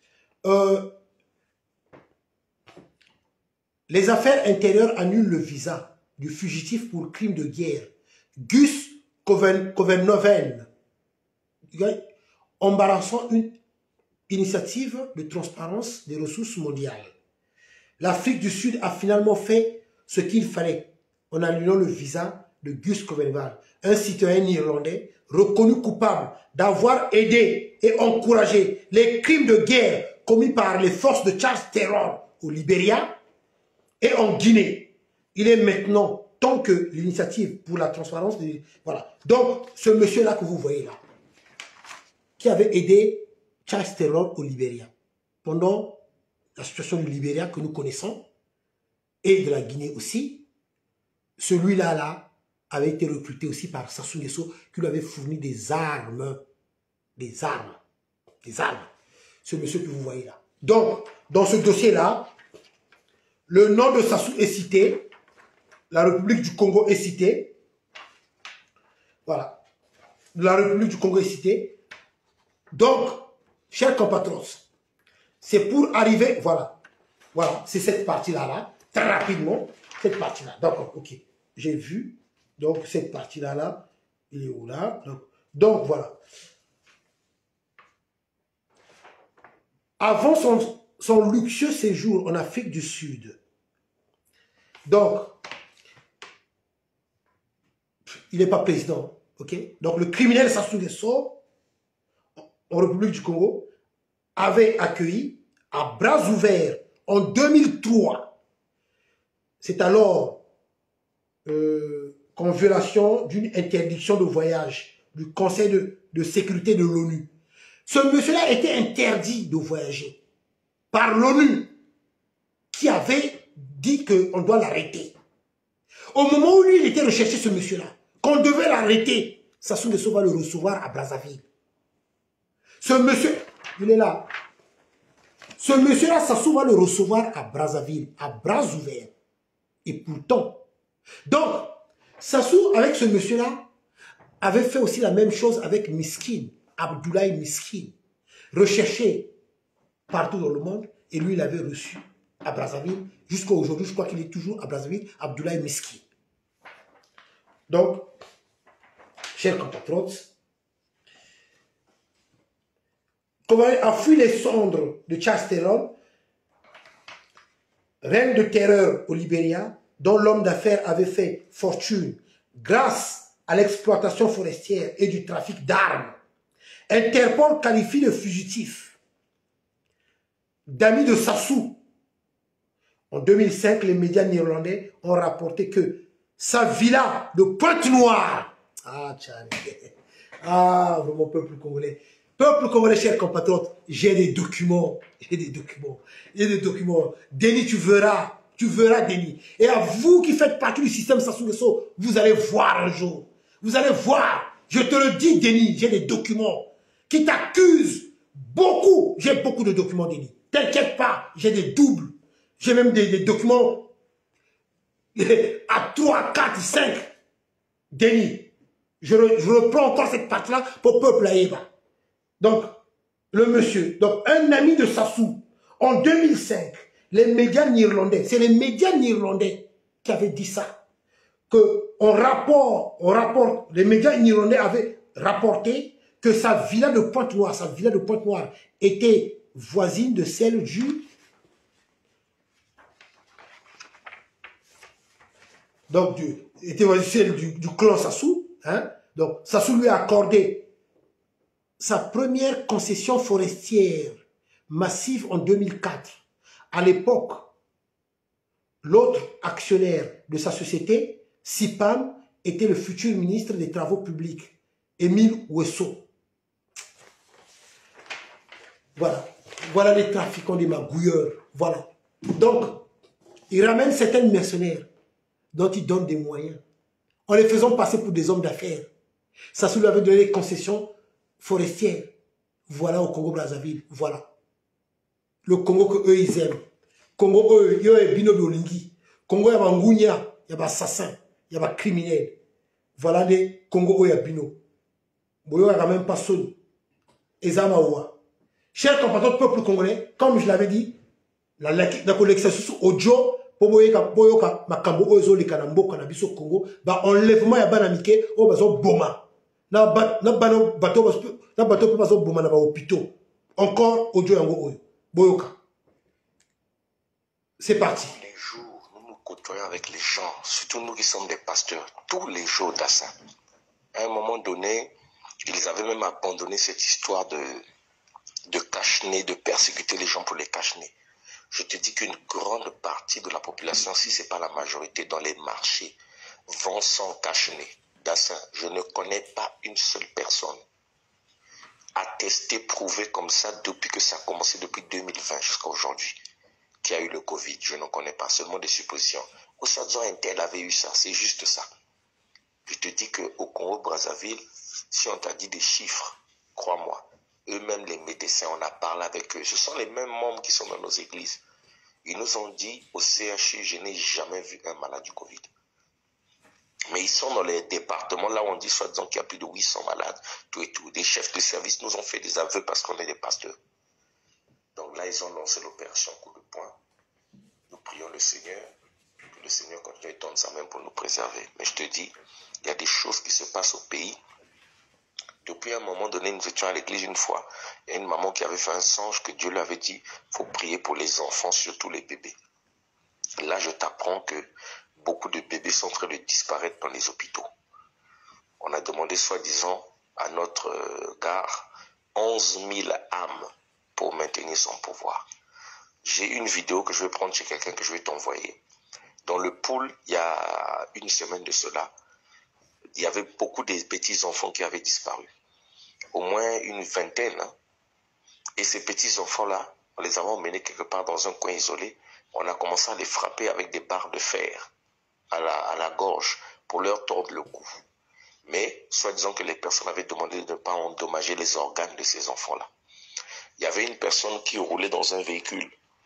les affaires intérieures annulent le visa du fugitif pour crime de guerre, Gus Kovennoven, embarrassant une initiative de transparence des ressources mondiales. L'Afrique du Sud a finalement fait ce qu'il fallait en annulant le visa de Gus Groenewald, un citoyen irlandais reconnu coupable d'avoir aidé et encouragé les crimes de guerre commis par les forces de Charles Taylor au Libéria et en Guinée. Il est maintenant, tant que l'initiative pour la transparence, voilà. Donc, ce monsieur-là que vous voyez là, qui avait aidé Charles Taylor au Libéria, pendant la situation du Libéria que nous connaissons, et de la Guinée aussi, celui-là là, avait été recruté aussi par Sassou Nguesso, qui lui avait fourni des armes. Des armes. Des armes. Ce monsieur que vous voyez là. Donc, dans ce dossier-là, le nom de Sassou est cité, la République du Congo est citée. Voilà. La République du Congo est citée. Donc, chers compatriotes, c'est pour arriver, voilà. Voilà, c'est cette partie-là, là, très rapidement, cette partie-là. D'accord, ok. J'ai vu. Donc, cette partie-là, là, il est où là? Donc, voilà. Avant son luxueux séjour en Afrique du Sud, donc, il n'est pas président, ok? Donc, le criminel Sassou Nguesso, en République du Congo, avait accueilli à bras ouverts en 2003. C'est alors qu'en violation d'une interdiction de voyage du Conseil de sécurité de l'ONU. Ce monsieur-là était interdit de voyager par l'ONU qui avait dit qu'on doit l'arrêter. Au moment où lui, il était recherché, ce monsieur-là, qu'on devait l'arrêter, Sassou Nguesso va le recevoir à Brazzaville. Ce monsieur, il est là. Ce monsieur-là, Sassou va le recevoir à Brazzaville, à bras ouverts. Et pourtant, donc, Sassou, avec ce monsieur-là, avait fait aussi la même chose avec Miskin, Abdoulaye Miskin, recherché partout dans le monde, et lui, il avait reçu à Brazzaville, jusqu'à aujourd'hui, je crois qu'il est toujours à Brazzaville, Abdoulaye Miskin. Donc, chers compatriotes, Kobané a fui les cendres de Charles Taylor, reine de terreur au Libéria, dont l'homme d'affaires avait fait fortune grâce à l'exploitation forestière et du trafic d'armes. Interpol qualifie de fugitif d'amis de Sassou. En 2005, les médias néerlandais ont rapporté que sa villa de Pointe-Noire, vraiment peuple congolais, chers compatriotes, j'ai des documents, Denis, tu verras, Denis. Et à vous qui faites partie du système Sassou Nguesso, vous allez voir un jour. Vous allez voir. Je te le dis, Denis, j'ai des documents qui t'accusent beaucoup. J'ai beaucoup de documents, Denis. T'inquiète pas, j'ai des doubles. J'ai même des documents à 3, 4, 5. Denis, je reprends encore cette partie-là pour peuple Aïba. Donc, le monsieur, donc un ami de Sassou, en 2005, les médias néerlandais, c'est les médias néerlandais qui avaient dit ça, que les médias néerlandais avaient rapporté que sa villa de Pointe-Noire, était voisine de celle du clan Sassou, hein? Donc, Sassou lui a accordé sa première concession forestière massive en 2004. À l'époque, l'autre actionnaire de sa société, Sipam, était le futur ministre des Travaux publics, Émile Ouesso. Voilà. Voilà les trafiquants des magouilleurs. Voilà. Donc, ils ramènent certains mercenaires dont ils donnent des moyens, en les faisant passer pour des hommes d'affaires. Sassou lui avait donné des concessions forestières. Voilà au Congo-Brazzaville. Voilà. Le Congo que eux ils aiment. Congo eux, il y a bino biolingui. Congo il y a ngounia, il y a assassin, il y a criminel. Voilà les Congo eux il y a bino. Boyo a quand même pas sonné. Ezamawa. Chers compatriotes peuple congolais, comme je l'avais dit, la collection audio pour boyoka makambo ozo le kanambo kanabiso Congo, ba enlèvement ya banamike o bazo boma. Na bateau peut pas boma na ba hôpitaux. Encore audio yango oyo. Boyoka. C'est parti. Les jours, nous nous côtoyons avec les gens, surtout nous qui sommes des pasteurs, tous les jours d'Assa. À un moment donné, ils avaient même abandonné cette histoire de cache-nez, de persécuter les gens pour les cache-nez. Je te dis qu'une grande partie de la population, si ce n'est pas la majorité, dans les marchés, vont sans cache-nez. D'Assa, je ne connais pas une seule personne attestée, prouvée comme ça depuis que ça a commencé, depuis 2020 jusqu'à aujourd'hui, qui a eu le Covid. Je n'en connais pas, seulement des suppositions. Ou ça disant un tel avait eu ça, c'est juste ça. Je te dis qu'au Congo-Brazzaville, si on t'a dit des chiffres, crois-moi, eux-mêmes les médecins, on a parlé avec eux. Ce sont les mêmes membres qui sont dans nos églises. Ils nous ont dit au CHU, je n'ai jamais vu un malade du Covid. Mais ils sont dans les départements, là où on dit soi-disant qu'il y a plus de 800 malades, tout et tout. Des chefs de service nous ont fait des aveux parce qu'on est des pasteurs. Donc là, ils ont lancé l'opération coup de poing. Nous prions le Seigneur, que le Seigneur continue à étendre sa main pour nous préserver. Mais je te dis, il y a des choses qui se passent au pays. Depuis un moment donné, nous étions à l'église une fois. Il y a une maman qui avait fait un songe que Dieu lui avait dit, il faut prier pour les enfants, surtout les bébés. Là, je t'apprends que beaucoup de bébés sont en train de disparaître dans les hôpitaux. On a demandé soi-disant à notre gare 11 000 âmes pour maintenir son pouvoir. J'ai une vidéo que je vais prendre chez quelqu'un que je vais t'envoyer. Dans le pool, il y a une semaine de cela, il y avait beaucoup de petits enfants qui avaient disparu. Au moins une vingtaine. Hein. Et ces petits enfants-là, on les a emmenés quelque part dans un coin isolé. On a commencé à les frapper avec des barres de fer à la gorge pour leur tordre le cou. Mais, soi-disant que les personnes avaient demandé de ne pas endommager les organes de ces enfants-là. Il y avait une personne qui roulait dans un véhicule.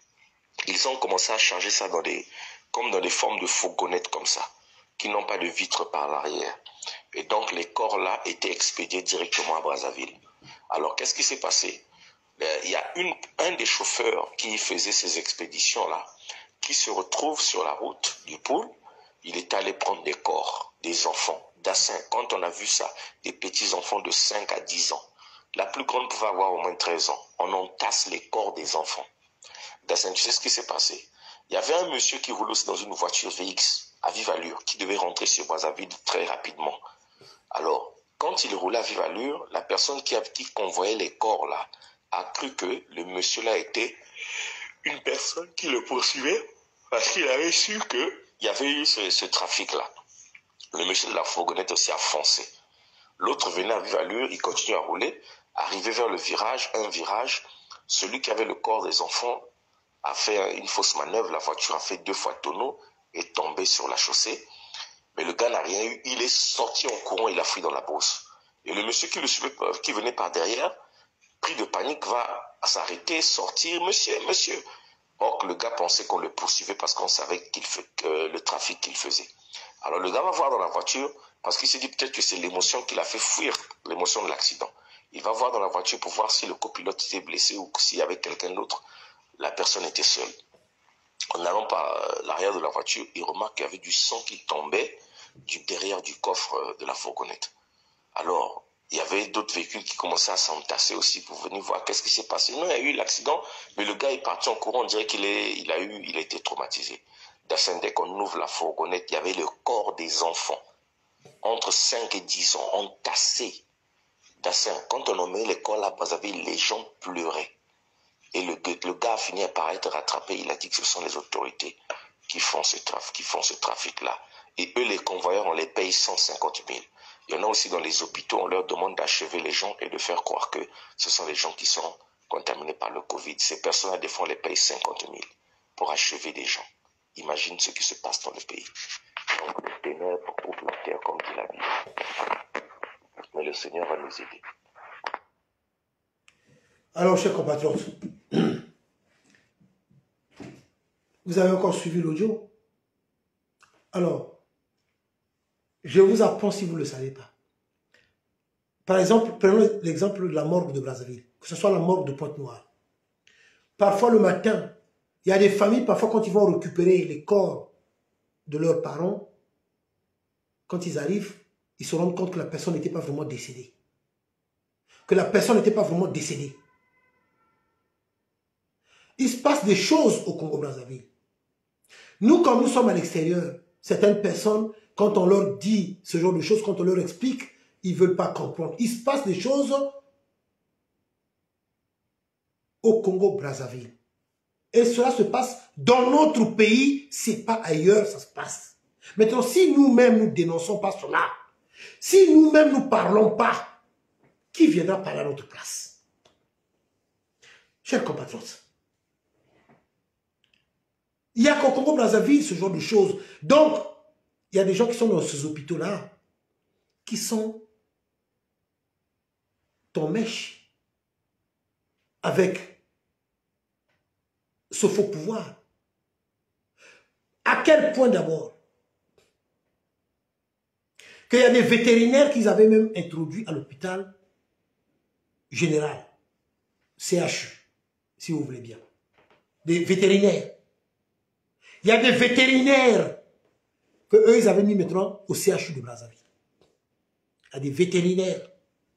Ils ont commencé à charger ça comme dans des formes de fourgonnettes comme ça, qui n'ont pas de vitres par l'arrière. Et donc, les corps là étaient expédiés directement à Brazzaville. Alors, qu'est-ce qui s'est passé? Il y a un des chauffeurs qui faisait ces expéditions-là, qui se retrouve sur la route du pool. Il est allé prendre des corps, des enfants. Dassin, quand on a vu ça, des petits enfants de 5 à 10 ans. La plus grande pouvait avoir au moins 13 ans. On entasse les corps des enfants. Dassin, tu sais ce qui s'est passé? Il y avait un monsieur qui roulait aussi dans une voiture VX à vive allure, qui devait rentrer sur Brazzaville très rapidement. Alors, quand il roulait à vive allure, la personne qui convoyait les corps là, a cru que le monsieur là était une personne qui le poursuivait parce qu'il avait su qu'il y avait eu ce trafic-là. Le monsieur de la fourgonnette aussi a foncé. L'autre venait à vive allure, il continue à rouler. Arrivé vers le virage, celui qui avait le corps des enfants a fait une fausse manœuvre. La voiture a fait 2 fois tonneau, est tombée sur la chaussée. Mais le gars n'a rien eu. Il est sorti en courant, il a fui dans la brousse. Et le monsieur qui le suivait, qui venait par derrière, pris de panique, va s'arrêter, sortir. Monsieur. Or que le gars pensait qu'on le poursuivait parce qu'on savait le trafic qu'il faisait. Alors le gars va voir dans la voiture, parce qu'il s'est dit peut-être que c'est l'émotion qui l'a fait fuir, l'émotion de l'accident. Il va voir dans la voiture pour voir si le copilote était blessé ou s'il y avait quelqu'un d'autre. La personne était seule. En allant par l'arrière de la voiture, il remarque qu'il y avait du sang qui tombait derrière du coffre de la fourgonnette. Alors, il y avait d'autres véhicules qui commençaient à s'entasser aussi pour venir voir qu'est-ce qui s'est passé. Non, il y a eu l'accident, mais le gars est parti en courant, on dirait qu'il a été traumatisé. Dès qu'on ouvre la fourgonnette, il y avait le corps des enfants, entre 5 et 10 ans, entassés. Quand on emmenait les corps là, les gens pleuraient. Et le gars a fini par être rattrapé. Il a dit que ce sont les autorités qui font ce trafic-là. Et eux, les convoyeurs, on les paye 150 000. Il y en a aussi dans les hôpitaux, on leur demande d'achever les gens et de faire croire que ce sont les gens qui sont contaminés par le Covid. Ces personnes-là, des fois, on les paye 50 000 pour achever des gens. Imagine ce qui se passe dans le pays. Donc, les ténèbres couvrent la terre, comme dit la Bible. Mais le Seigneur va nous aider. Alors, chers compatriotes, vous avez encore suivi l'audio? Alors, je vous apprends si vous ne le savez pas. Par exemple, prenons l'exemple de la morgue de Brazzaville, que ce soit la morgue de Pointe-Noire. Parfois, le matin, il y a des familles, parfois, quand ils vont récupérer les corps de leurs parents, quand ils arrivent, ils se rendent compte que la personne n'était pas vraiment décédée. Que la personne n'était pas vraiment décédée. Il se passe des choses au Congo-Brazzaville. Nous, quand nous sommes à l'extérieur, certaines personnes, quand on leur dit ce genre de choses, quand on leur explique, ils ne veulent pas comprendre. Il se passe des choses au Congo-Brazzaville. Et cela se passe dans notre pays, c'est pas ailleurs, ça se passe. Maintenant, si nous-mêmes nous dénonçons pas cela, si nous-mêmes nous parlons pas, qui viendra parler à notre place? Chers compatriotes, il y a qu'au Congo-Brazzaville ce genre de choses. Donc, il y a des gens qui sont dans ces hôpitaux-là, qui sont en mèche avec ce faux pouvoir. À quel point d'abord qu'il y a des vétérinaires qu'ils avaient même introduits à l'hôpital général, CHU, si vous voulez bien. Des vétérinaires. Il y a des vétérinaires que eux ils avaient mis maintenant au CHU de Brazzaville. Il y a des vétérinaires.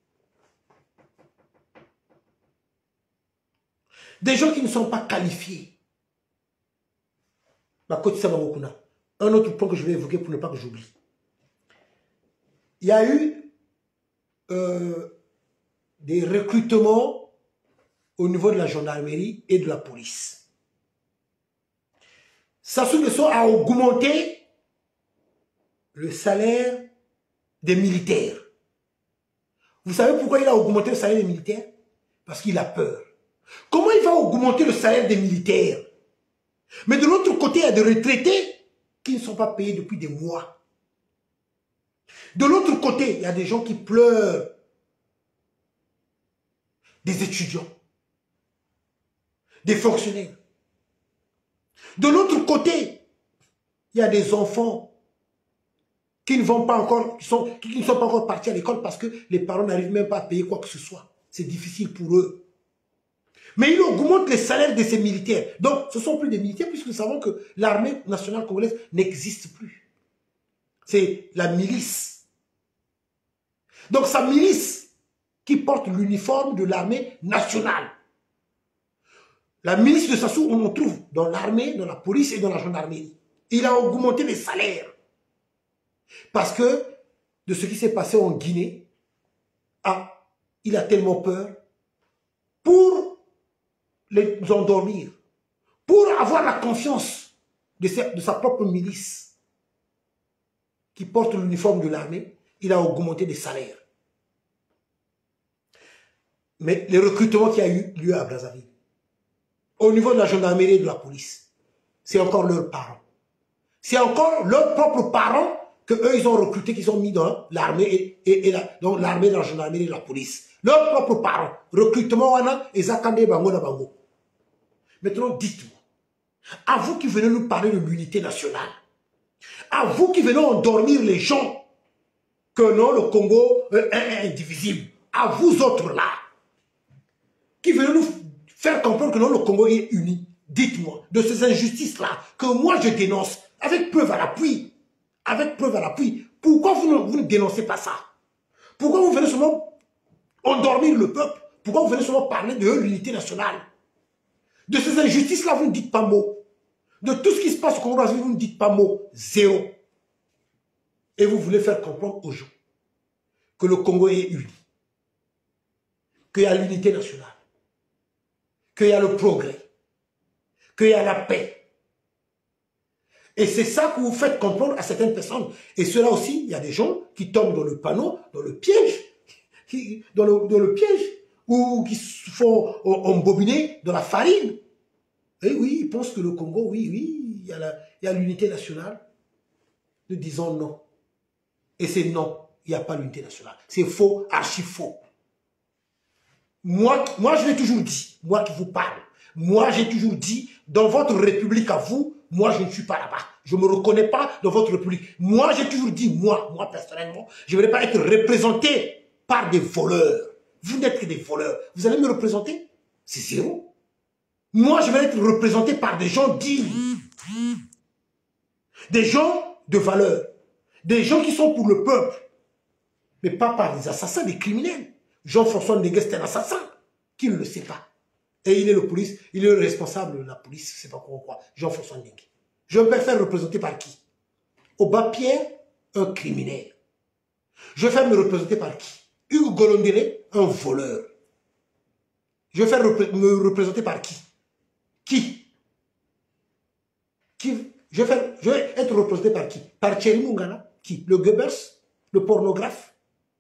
Des gens qui ne sont pas qualifiés. Un autre point que je vais évoquer pour ne pas que j'oublie. Il y a eu des recrutements au niveau de la gendarmerie et de la police. Sassou Nguesso a augmenté le salaire des militaires. Vous savez pourquoi il a augmenté le salaire des militaires? Parce qu'il a peur. Comment il va augmenter le salaire des militaires? Mais de l'autre côté, il y a des retraités qui ne sont pas payés depuis des mois. De l'autre côté, il y a des gens qui pleurent. Des étudiants. Des fonctionnaires. De l'autre côté, il y a des enfants qui ne vont pas encore, qui ne sont pas encore partis à l'école parce que les parents n'arrivent même pas à payer quoi que ce soit. C'est difficile pour eux. Mais il augmente les salaires de ces militaires. Donc, ce ne sont plus des militaires puisque nous savons que l'armée nationale congolaise n'existe plus. C'est la milice. Donc, sa milice qui porte l'uniforme de l'armée nationale. La milice de Sassou, on le trouve dans l'armée, dans la police et dans la gendarmerie. Il a augmenté les salaires. Parce que de ce qui s'est passé en Guinée, il a tellement peur pour les endormir, pour avoir la confiance de sa propre milice qui porte l'uniforme de l'armée, il a augmenté les salaires. Mais les recrutements qui a eu lieu à Brazzaville, au niveau de la gendarmerie et de la police, c'est encore leurs parents. C'est encore leurs propres parents que eux ils ont recrutés, qu'ils ont mis dans l'armée dans l'armée, dans la gendarmerie et la police. Leurs propres parents. Recrutement, et Zakande Bango na Bango. Maintenant, dites-moi, à vous qui venez nous parler de l'unité nationale, à vous qui venez endormir les gens, que non, le Congo est indivisible, à vous autres là, qui venez nous faire comprendre que non, le Congo est uni, dites-moi, de ces injustices-là, que moi je dénonce, avec preuve à l'appui, pourquoi vous ne dénoncez pas ça? Pourquoi vous venez seulement endormir le peuple? Pourquoi vous venez seulement parler de l'unité nationale? De ces injustices-là, vous ne dites pas mot. De tout ce qui se passe au Congo, vous ne dites pas mot. Zéro. Et vous voulez faire comprendre aux gens que le Congo est uni. Qu'il y a l'unité nationale. Qu'il y a le progrès. Qu'il y a la paix. Et c'est ça que vous faites comprendre à certaines personnes. Et cela aussi, il y a des gens qui tombent dans le panneau, dans le piège, dans le piège, ou qui se font embobiner dans la farine. Et oui, ils pensent que le Congo, oui, il y a l'unité nationale. Nous disons non. Et c'est non, il n'y a pas l'unité nationale. C'est faux, archi faux. Moi, je l'ai toujours dit, moi qui vous parle, moi j'ai toujours dit, dans votre république à vous, moi je ne suis pas là-bas. Je ne me reconnais pas dans votre république. Moi j'ai toujours dit, moi personnellement, je ne vais pas être représenté par des voleurs. Vous n'êtes que des voleurs. Vous allez me représenter? C'est zéro. Moi je vais être représenté par des gens dignes. Des gens de valeur. Des gens qui sont pour le peuple. Mais pas par des assassins, des criminels. Jean-François Ndege, c'est un assassin. Qui ne le sait pas? Et il est le responsable de la police, je ne sais pas quoi. Jean-François Ndege. Je vais me faire représenter par qui? Oba Pierre, un criminel. Je vais faire me représenter par qui? Hugo Golondéré, un voleur. Je vais faire me représenter par qui? Qui? Je vais être représenté par qui? Par Thierry Mungala? Qui? Le Goebbels? Le pornographe?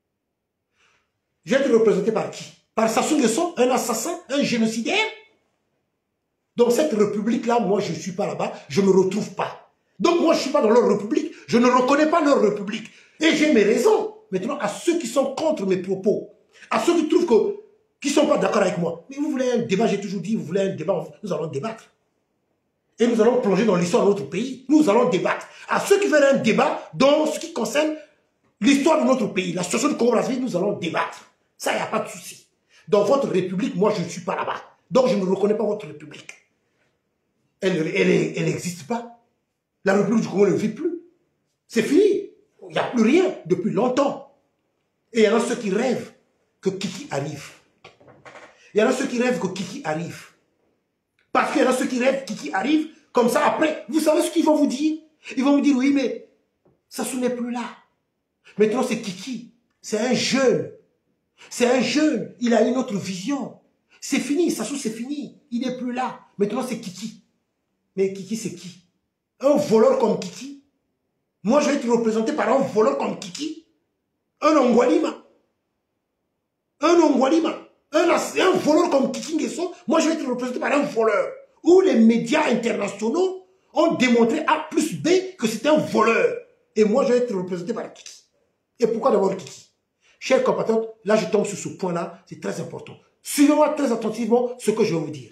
Je vais être représenté par qui? Par Sassou Nguesso, un assassin, un génocidaire? Dans cette république-là, moi, je ne suis pas là-bas, je ne me retrouve pas. Donc, moi, je ne suis pas dans leur république, je ne reconnais pas leur république. Et j'ai mes raisons. Maintenant, à ceux qui sont contre mes propos, à ceux qui trouvent que, qui ne sont pas d'accord avec moi. Mais vous voulez un débat, j'ai toujours dit, vous voulez un débat, nous allons débattre. Et nous allons plonger dans l'histoire de notre pays. Nous allons débattre. À ceux qui veulent un débat dans ce qui concerne l'histoire de notre pays, la situation de Congo-Brazzaville, nous allons débattre. Ça, il n'y a pas de souci. Dans votre république, moi, je ne suis pas là-bas. Donc, je ne reconnais pas votre république. Elle n'existe pas. La république du Congo ne vit plus. C'est fini. Il n'y a plus rien depuis longtemps. Et il y en a ceux qui rêvent que Kiki arrive. Il y en a ceux qui rêvent que Kiki arrive. Parce qu'il y en a ceux qui rêvent Kiki arrive. Comme ça, après, vous savez ce qu'ils vont vous dire? Ils vont vous dire, oui, mais Sassou n'est plus là. Maintenant, c'est Kiki. C'est un jeune. C'est un jeune. Il a une autre vision. C'est fini. Sassou, c'est fini. Il n'est plus là. Maintenant, c'est Kiki. Mais Kiki, c'est qui? Un voleur comme Kiki? Moi, je vais être représenté par un voleur comme Kiki? Un Ongwalima? Un Ongwalima? Un voleur comme Kiki Nguesso? Moi, je vais être représenté par un voleur. Où les médias internationaux ont démontré A plus B que c'est un voleur. Et moi, je vais être représenté par Kiki. Et pourquoi d'abord Kiki? Chers compatriotes, là, je tombe sur ce point-là. C'est très important. Suivez-moi très attentivement ce que je vais vous dire.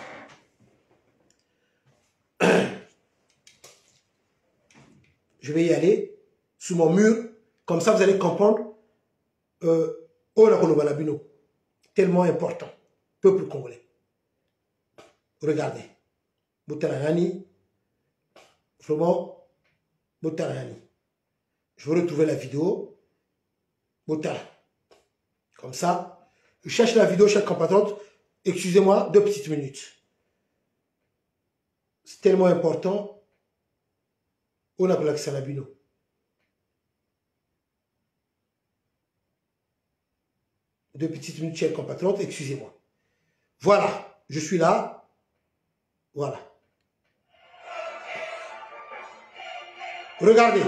Je vais y aller sur mon mur. Comme ça, vous allez comprendre. Tellement important. Peuple congolais. Regardez. Boutarayani. Vraiment. Boutarayani. Je vais retrouver la vidéo. Boutara. Comme ça. Je cherche la vidéo, chers compatriotes. Excusez-moi, 2 petites minutes. C'est tellement important. On a l'accès à la vidéo. Deux petites minutes, chers compatriotes, excusez-moi. Voilà, je suis là. Voilà. Regardez.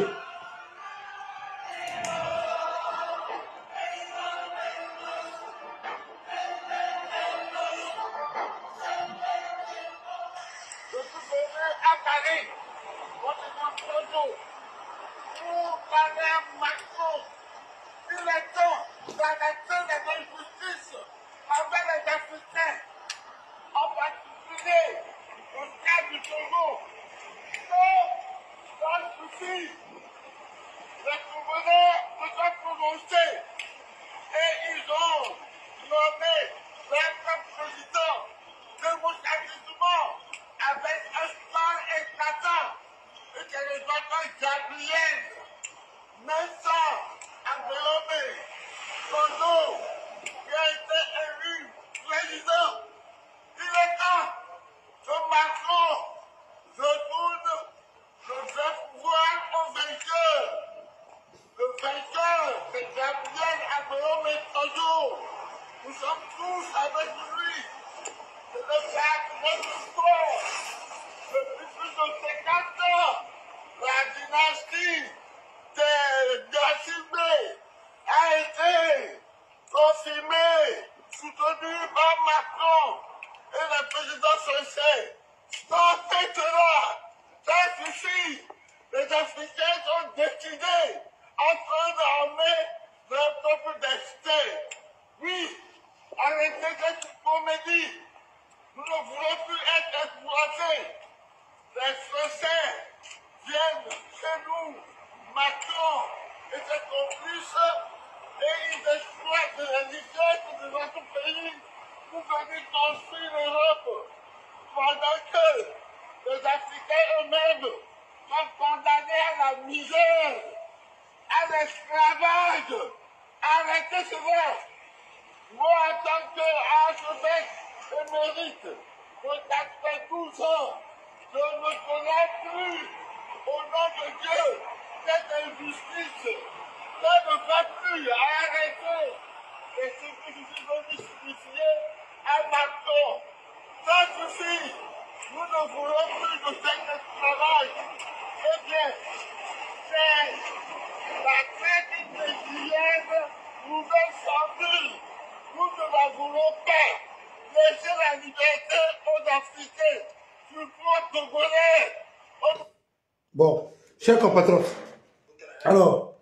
Je ne connais plus, au nom de Dieu, cette injustice. Je ne veux plus arrêter. Et ce que je suis venu signifier à Macron, ça suffit. Nous ne voulons plus de cet esclavage. Eh bien, c'est la traite quotidienne nouvelle formule. Nous ne la voulons pas. Laissez la liberté aux Africains, surtout aux Togolais. Bon, chers compatriotes, alors,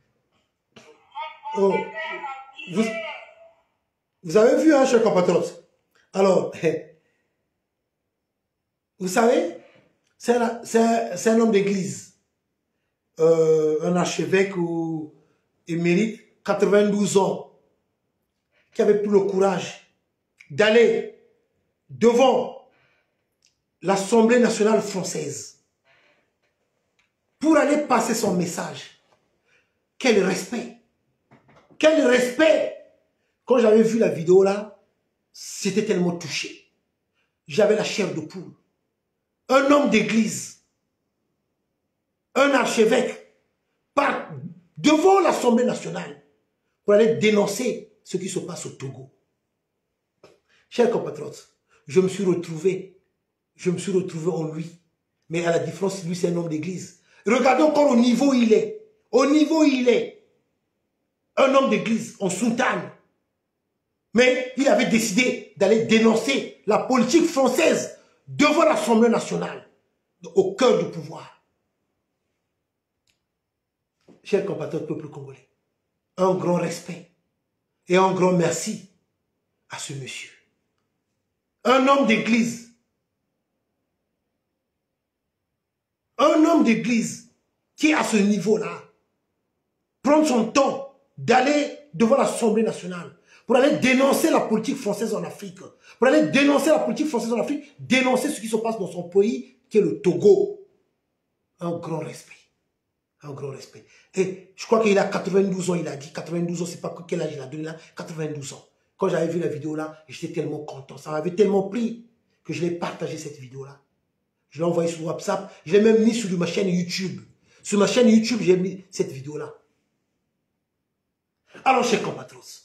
oh, vous avez vu, hein, chers compatriotes. Alors, vous savez, c'est un homme d'église, un archevêque ou émérite, 92 ans, qui avait pris le courage d'aller devant l'Assemblée nationale française pour aller passer son message. Quel respect! Quel respect! Quand j'avais vu la vidéo là, c'était tellement touché. J'avais la chair de poule. Un homme d'église, un archevêque, part devant l'Assemblée nationale pour aller dénoncer ce qui se passe au Togo. Chers compatriotes, je me suis retrouvé en lui. Mais à la différence, lui c'est un homme d'église. Regardez encore au niveau où il est. Au niveau où il est. Un homme d'église, en soutane. Mais il avait décidé d'aller dénoncer la politique française devant l'Assemblée nationale, au cœur du pouvoir. Chers compatriotes, peuple congolais, un grand respect et un grand merci à ce monsieur. Un homme d'église. Un homme d'église qui est à ce niveau-là, prendre son temps d'aller devant l'Assemblée nationale pour aller dénoncer la politique française en Afrique, pour aller dénoncer la politique française en Afrique, dénoncer ce qui se passe dans son pays, qui est le Togo. Un grand respect. Un grand respect. Et je crois qu'il a 92 ans, il a dit. 92 ans, c'est pas quel âge il a donné là. 92 ans. Quand j'avais vu la vidéo là, j'étais tellement content. Ça m'avait tellement pris que je l'ai partagé cette vidéo là. Je l'ai envoyé sur WhatsApp. Je l'ai même mis sur ma chaîne YouTube. Sur ma chaîne YouTube, j'ai mis cette vidéo là. Alors, chers compatriotes,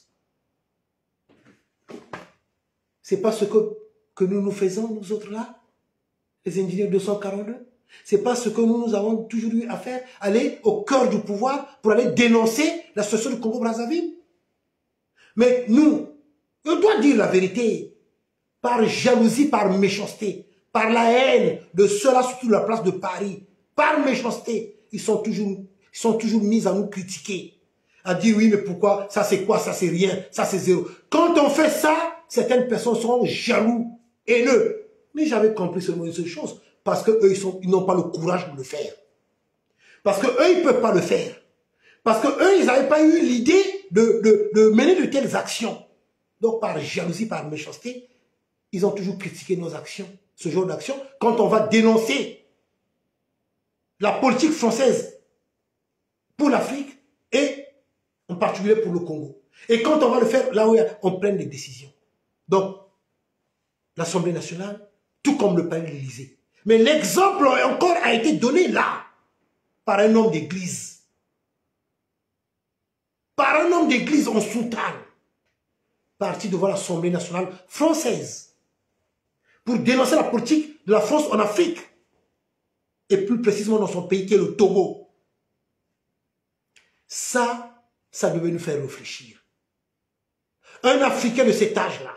c'est pas ce que nous faisons, nous autres là, les ingénieurs 242. C'est pas ce que nous avons toujours eu à faire, aller au cœur du pouvoir pour aller dénoncer la situation du Congo-Brazzaville. Mais nous, on doit dire la vérité, par jalousie, par méchanceté, par la haine de ceux-là, surtout la place de Paris, par méchanceté, ils sont toujours mis à nous critiquer, à dire oui, mais pourquoi, ça c'est quoi, ça c'est rien, ça c'est zéro. Quand on fait ça, certaines personnes seront jaloux, haineux. Mais j'avais compris seulement une seule chose, parce qu'eux, ils n'ont pas le courage de le faire. Parce qu'eux, ils ne peuvent pas le faire. Parce qu'eux, ils n'avaient pas eu l'idée de mener de telles actions. Donc, par jalousie, par méchanceté, ils ont toujours critiqué nos actions, ce genre d'action, quand on va dénoncer la politique française pour l'Afrique et en particulier pour le Congo. Et quand on va le faire là où on prend des décisions. Donc, l'Assemblée nationale, tout comme le palais de l'Élysée. Mais l'exemple encore a été donné là, par un homme d'église. Par un homme d'église en soutane, parti devant l'Assemblée nationale française, pour dénoncer la politique de la France en Afrique, et plus précisément dans son pays qui est le Togo. Ça devait nous faire réfléchir. Un Africain de cet âge-là,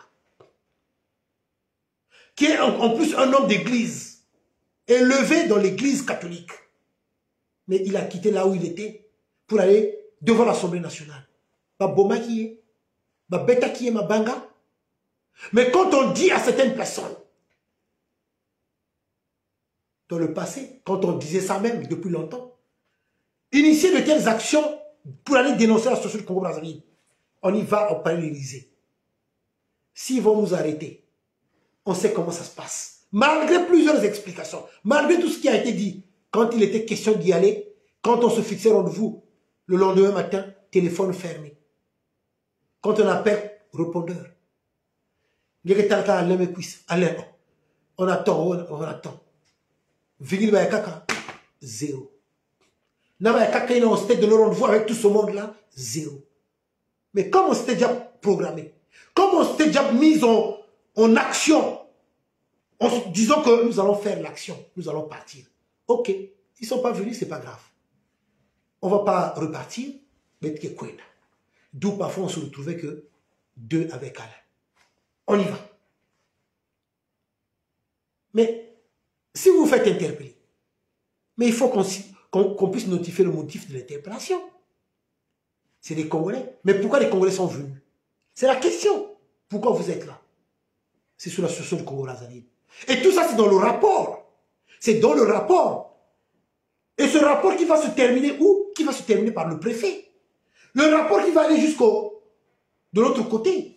qui est en plus un homme d'église, élevé dans l'église catholique, mais il a quitté là où il était pour aller devant l'Assemblée nationale. Ba Boma qui est, ba Beta qui est, ma Banga. Mais quand on dit à certaines personnes, dans le passé, quand on disait ça même depuis longtemps, initier de telles actions pour aller dénoncer la situation du Congo-Brazzaville, on y va au palais de l'Élysée. S'ils vont nous arrêter, on sait comment ça se passe. Malgré plusieurs explications, malgré tout ce qui a été dit, quand il était question d'y aller, quand on se fixait rendez-vous, le lendemain matin, téléphone fermé. Quand on appelle, répondeur. On attend, on attend. Vigil Bayakaka, zéro. Nabayakaka, on s'était donné rendez-vous avec tout ce monde-là, zéro. Mais comme on s'était déjà programmé, comme on s'était déjà mis en action, disons que nous allons faire l'action, nous allons partir. Ok, ils ne sont pas venus, ce n'est pas grave. On ne va pas repartir, mais tu es quoi? D'où parfois on se retrouvait que 2 avec Alain. On y va. Mais si vous vous faites interpeller, mais il faut qu'on puisse notifier le motif de l'interpellation. C'est des Congolais. Mais pourquoi les Congolais sont venus? C'est la question. Pourquoi vous êtes là? C'est sur la situation du Congo-Brazzaville. Et tout ça, c'est dans le rapport. C'est dans le rapport. Et ce rapport qui va se terminer où? Qui va se terminer par le préfet. Le rapport qui va aller jusqu'au de l'autre côté.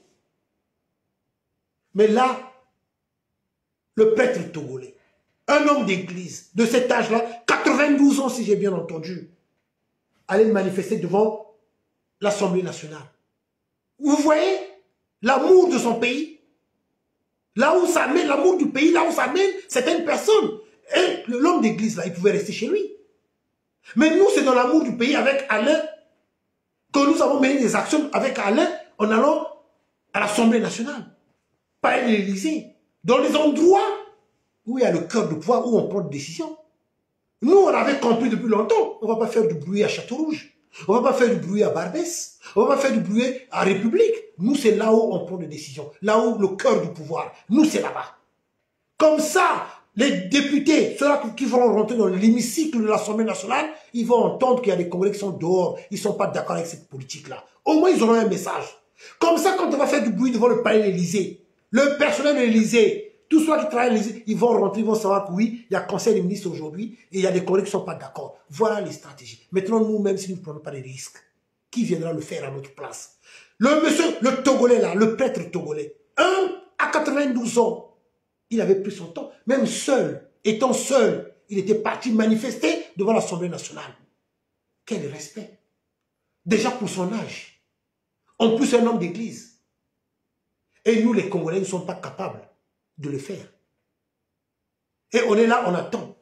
Mais là, le prêtre togolais, un homme d'église de cet âge-là, 92 ans si j'ai bien entendu, allait manifester devant l'Assemblée nationale. Vous voyez l'amour de son pays, là où ça mène, l'amour du pays, là où ça mène certaines personnes. Et l'homme d'église, là, il pouvait rester chez lui. Mais nous, c'est dans l'amour du pays avec Alain que nous avons mené des actions avec Alain en allant à l'Assemblée nationale, pas à l'Élysée, dans les endroits où il y a le cœur de pouvoir, où on prend des décisions. Nous, on avait compris depuis longtemps, on ne va pas faire du bruit à Château-Rouge, on ne va pas faire du bruit à Barbès, on ne va pas faire du bruit à République. Nous, c'est là où on prend des décisions, là où le cœur du pouvoir, nous, c'est là-bas. Comme ça, les députés, ceux-là qui vont rentrer dans l'hémicycle de l'Assemblée nationale, ils vont entendre qu'il y a des Congolais qui sont dehors, ils ne sont pas d'accord avec cette politique-là. Au moins, ils auront un message. Comme ça, quand on va faire du bruit devant le palais de l'Élysée, le personnel de l'Élysée, tous ceux qui travaillent à l'Élysée, ils vont rentrer, ils vont savoir que oui, il y a conseil des ministres aujourd'hui et il y a des Congolais qui ne sont pas d'accord. Voilà les stratégies. Maintenant, nous, même si nous ne prenons pas de risques, qui viendra le faire à notre place? Le monsieur, le Togolais là, le prêtre togolais, à 92 ans, il avait pris son temps, même seul, étant seul, il était parti manifester devant l'Assemblée nationale. Quel respect! Déjà pour son âge. En plus, un homme d'église. Et nous, les Congolais, ne sommes pas capables de le faire. Et on est là, on attend.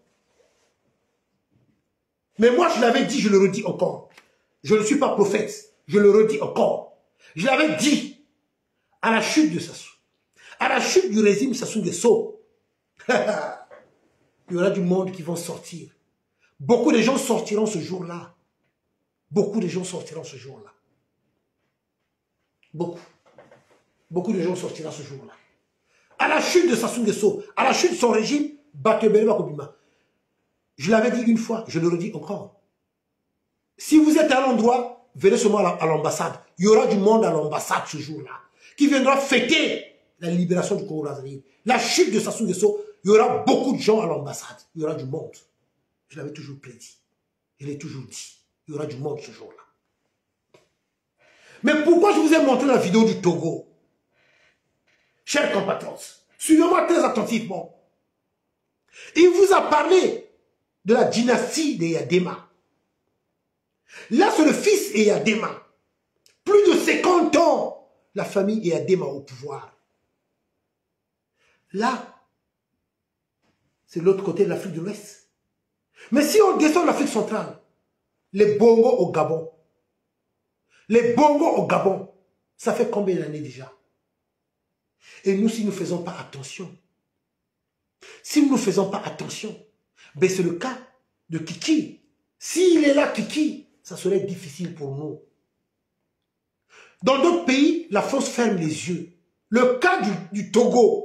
Mais moi, je l'avais dit, je le redis encore. Je ne suis pas prophète, je le redis encore. Je l'avais dit à la chute de Sassou. À la chute du régime Sassou Nguesso, il y aura du monde qui vont sortir. Beaucoup de gens sortiront ce jour-là. Beaucoup de gens sortiront ce jour-là. Beaucoup. Beaucoup de gens sortiront ce jour-là. À la chute de Sassou Nguesso, à la chute de son régime, Bakebele Bakobima. Je l'avais dit une fois, je le redis encore. Si vous êtes à l'endroit, venez seulement à l'ambassade. Il y aura du monde à l'ambassade ce jour-là, qui viendra fêter la libération du Congo-Brazzaville. La chute de Sassou Nguesso, il y aura beaucoup de gens à l'ambassade. Il y aura du monde. Je l'avais toujours prédit. Je l'ai toujours dit. Il y aura du monde ce jour-là. Mais pourquoi je vous ai montré la vidéo du Togo? Chers compatriotes, suivez-moi très attentivement. Il vous a parlé de la dynastie des Yadema. Là, c'est le fils Eyadema. Plus de 50 ans, la famille Eyadema au pouvoir. Là, c'est l'autre côté de l'Afrique de l'Ouest. Mais si on descend de l'Afrique centrale, les Bongo au Gabon. Les Bongo au Gabon, ça fait combien d'années déjà? Et nous, si nous ne faisons pas attention, si nous ne faisons pas attention, ben c'est le cas de Kiki. S'il est là, Kiki, ça serait difficile pour nous. Dans d'autres pays, la France ferme les yeux. Le cas du Togo.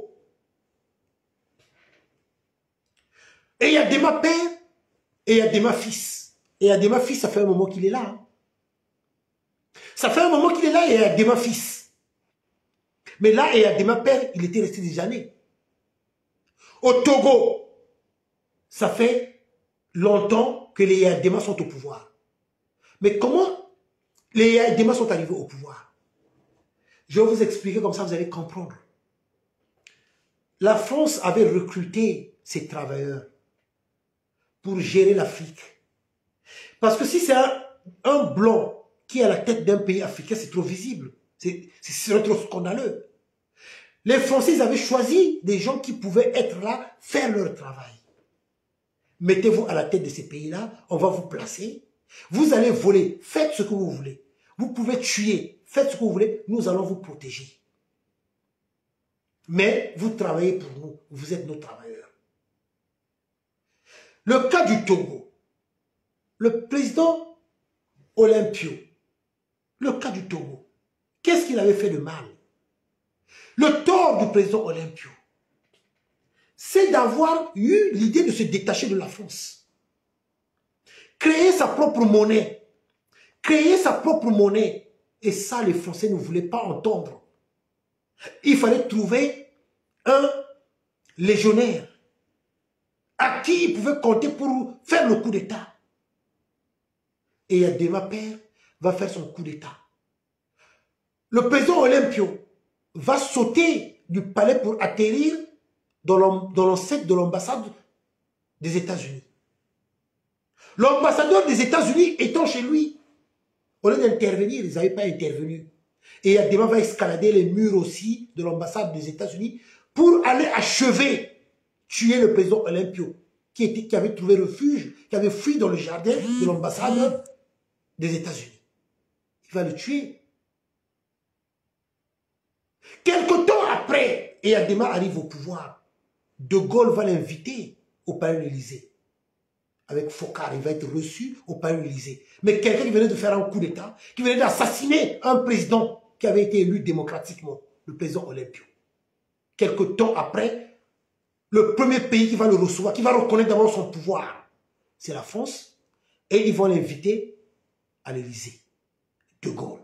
Et il y a Eyadema père et il y a Eyadema fils. Et Eyadema fils, ça fait un moment qu'il est là. Hein. Ça fait un moment qu'il est là et il y a Eyadema fils. Mais là, il y a Eyadema père, il était resté des années. Au Togo, ça fait longtemps que les Eyadema sont au pouvoir. Mais comment les Eyadema sont arrivés au pouvoir? Je vais vous expliquer comme ça, vous allez comprendre. La France avait recruté ses travailleurs pour gérer l'Afrique. Parce que si c'est un blanc qui est à la tête d'un pays africain, c'est trop visible. C'est trop scandaleux. Les Français avaient choisi des gens qui pouvaient être là, faire leur travail. mettez-vous à la tête de ces pays-là, on va vous placer. Vous allez voler, faites ce que vous voulez. Vous pouvez tuer, faites ce que vous voulez, nous allons vous protéger. Mais vous travaillez pour nous, vous êtes nos travailleurs. Le cas du Togo, le président Olympio, le cas du Togo, qu'est-ce qu'il avait fait de mal? Le tort du président Olympio, c'est d'avoir eu l'idée de se détacher de la France. Créer sa propre monnaie. Créer sa propre monnaie. Et ça, les Français ne voulaient pas entendre. Il fallait trouver un légionnaire à qui ils pouvaient compter pour faire le coup d'État. Et Yadema Père va faire son coup d'État. Le président Olympio va sauter du palais pour atterrir dans l'enceinte de l'ambassade des États-Unis. L'ambassadeur des États-Unis étant chez lui, au lieu d'intervenir, ils n'avaient pas intervenu. Et Yadema va escalader les murs aussi de l'ambassade des États-Unis pour aller achever, tuer le président Olympio, qui avait trouvé refuge, qui avait fui dans le jardin de l'ambassade des États-Unis. Il va le tuer. Quelque temps après, Yadema arrive au pouvoir. De Gaulle va l'inviter au palais de l'Élysée. Avec Foccart, il va être reçu au palais de l'Élysée. Mais quelqu'un qui venait de faire un coup d'État, qui venait d'assassiner un président qui avait été élu démocratiquement, le président Olympio. Quelque temps après, le premier pays qui va le recevoir, qui va reconnaître d'abord son pouvoir, c'est la France. Et ils vont l'inviter à l'Élysée. De Gaulle.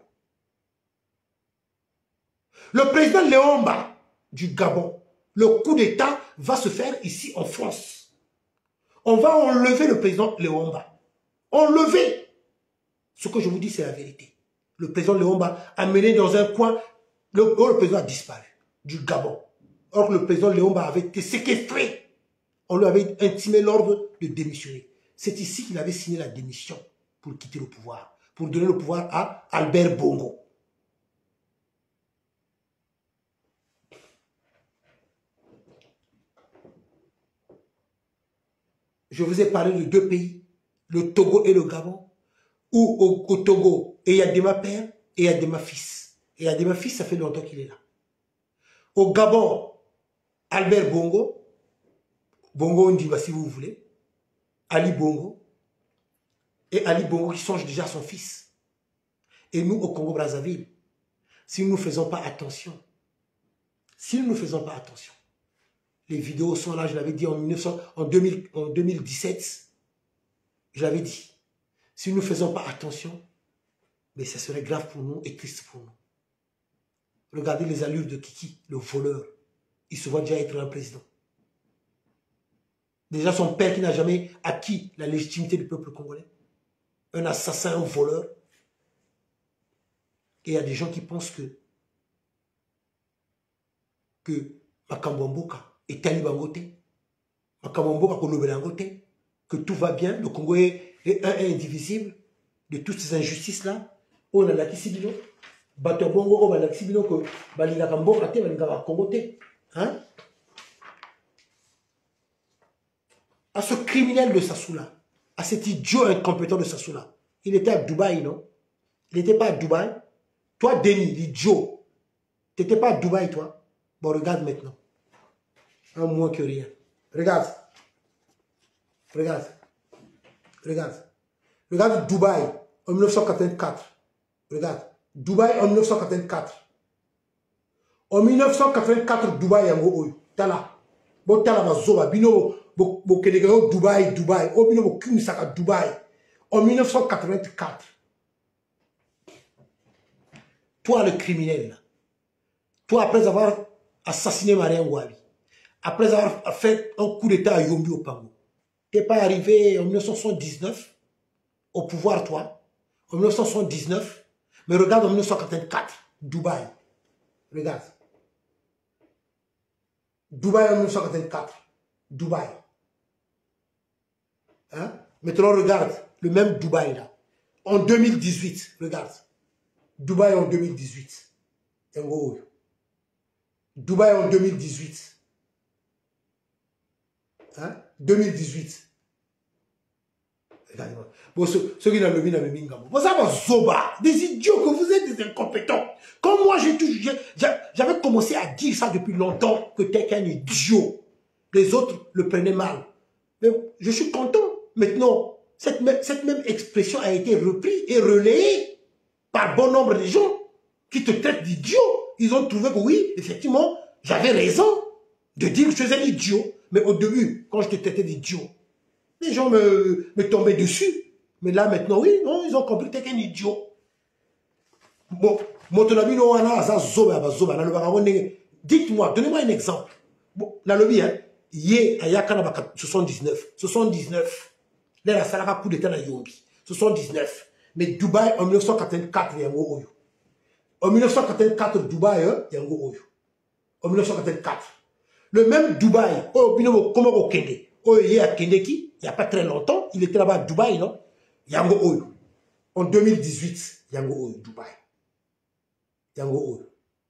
Le président Léomba du Gabon, le coup d'État va se faire ici en France. On va enlever le président Léomba. Enlever. Ce que je vous dis, c'est la vérité. Le président Léomba a mené dans un coin, le président a disparu du Gabon. Or, le président Léomba avait été séquestré. On lui avait intimé l'ordre de démissionner. C'est ici qu'il avait signé la démission pour quitter le pouvoir, pour donner le pouvoir à Albert Bongo. Je vous ai parlé de deux pays, le Togo et le Gabon, où au Togo, il y a Yadema père et Yadema fils. Et Yadema fils, ça fait longtemps qu'il est là. Au Gabon, Albert Bongo, Bongo Ndiba si vous voulez, Ali Bongo, et Ali Bongo qui songe déjà à son fils. Et nous, au Congo-Brazzaville, si nous ne faisons pas attention, les vidéos sont là, je l'avais dit en 2017, je l'avais dit. Si nous ne faisons pas attention, mais ça serait grave pour nous et triste pour nous. Regardez les allures de Kiki, le voleur. Il se voit déjà être un président. Déjà son père qui n'a jamais acquis la légitimité du peuple congolais. Un assassin, un voleur. Et il y a des gens qui pensent que Makambo Mboka et Talibangote, que tout va bien, le Congo est indivisible de toutes ces injustices-là. On a la Kissibino, Batobongo, on a la Kissibino, que Balinakambo, Balinakambo, Congote. Hein? À ce criminel de Sassoula, à cet idiot incompétent de Sassoula, il était à Dubaï, non? Il n'était pas à Dubaï. Toi, Denis, l'idiot, tu n'étais pas à Dubaï, toi? Bon, regarde maintenant. Un moins que rien. Regarde. Regarde. Regarde. Regarde Dubaï en 1984. Regarde. Dubaï en 1984. En 1984, Dubaï est un Tala. Bon, Tala va zoba. Bino, bo Kelegao, Dubaï. Oh, bino, bo Kumisaka, Dubaï. En 1984. Toi, le criminel. Toi, après avoir assassiné Marien Wabi, après avoir fait un coup d'État à Yombi au Pango, tu n'es pas arrivé en 1979 au pouvoir, toi, en 1979, mais regarde en 1984, Dubaï. Regarde. Dubaï en 1984. Dubaï. Hein? Maintenant, regarde le même Dubaï là. En 2018, regarde. Dubaï en 2018. Dubaï en 2018. Hein? 2018. Regardez-moi. Bon, ceux qui n'ont levé dans le mingamo. Vous savez, Zoba, des idiots que vous êtes, des incompétents. Comme moi, j'avais commencé à dire ça depuis longtemps, que t'es qu'un idiot. Les autres le prenaient mal. Mais je suis content. Maintenant, cette même expression a été reprise et relayée par bon nombre de gens qui te traitent d'idiot. Ils ont trouvé que oui, effectivement, j'avais raison de dire que je suis un idiot. Mais au début, quand je te traitais d'idiot, les gens me tombaient dessus. Mais là, maintenant, oui, non, ils ont compris que t'es qu'un idiot. Bon, dites-moi, donnez-moi un exemple. Bon, la lobby, hein, yé, ayakana 79. 79. Là, la salaka coup d'état na yombi. 79. Mais Dubaï, en 1984, il y a un gros oyo. En 1984, Dubaï, il y a un gros oyo. En 1984. Le même Dubaï, comment au Kende, il y a Kendeki, il n'y a pas très longtemps, il était là-bas à Dubaï, non? Yango Oyo. En 2018, Yango Oyo, Dubaï. Yango Oyo.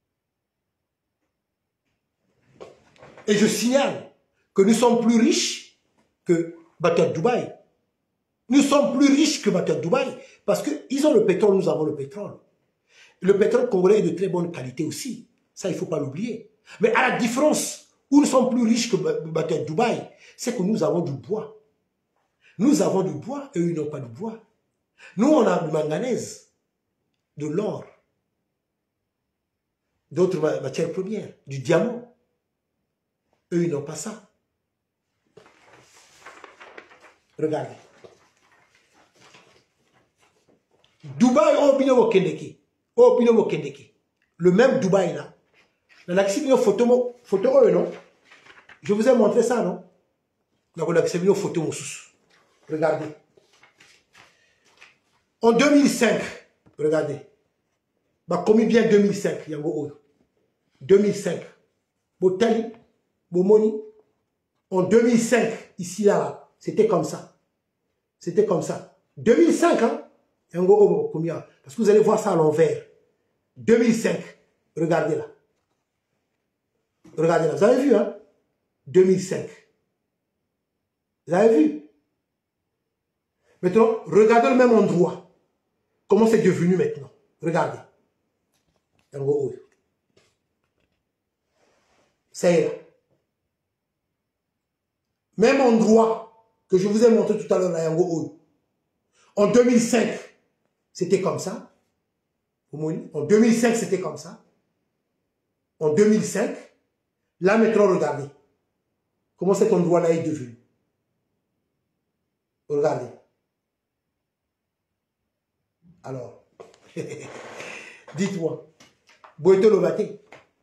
Et je signale que nous sommes plus riches que Bateau Dubaï. Nous sommes plus riches que Bateau Dubaï parce qu'ils ont le pétrole, nous avons le pétrole. Le pétrole congolais est de très bonne qualité aussi. Ça, il ne faut pas l'oublier. Mais à la différence, où nous sommes plus riches que Bateau Dubaï, c'est que nous avons du bois. Nous avons du bois et eux, ils n'ont pas de bois. Nous, on a du manganèse, de l'or, d'autres matières premières, du diamant. Eux, ils n'ont pas ça. Regardez. Dubaï, le même Dubaï là. Dans la photo, non? Je vous ai montré ça, non? Dans la photo, regardez. En 2005, regardez. Bah, commis bien 2005, Yango 2005. Botali, Bomoni. En 2005, ici, là, c'était comme ça. C'était comme ça. 2005, hein? Yango combien? Parce que vous allez voir ça à l'envers. 2005. Regardez là. Regardez là. Vous avez vu, hein? 2005. Vous avez vu? Maintenant, regardez le même endroit. Comment c'est devenu maintenant? Regardez. C'est là. Même endroit que je vous ai montré tout à l'heure, là, en 2005, c'était comme ça. En 2005, c'était comme ça. En 2005, là maintenant, regardez. Comment cet endroit-là est devenu. Regardez. Alors, dites-moi, Boeto Lobate,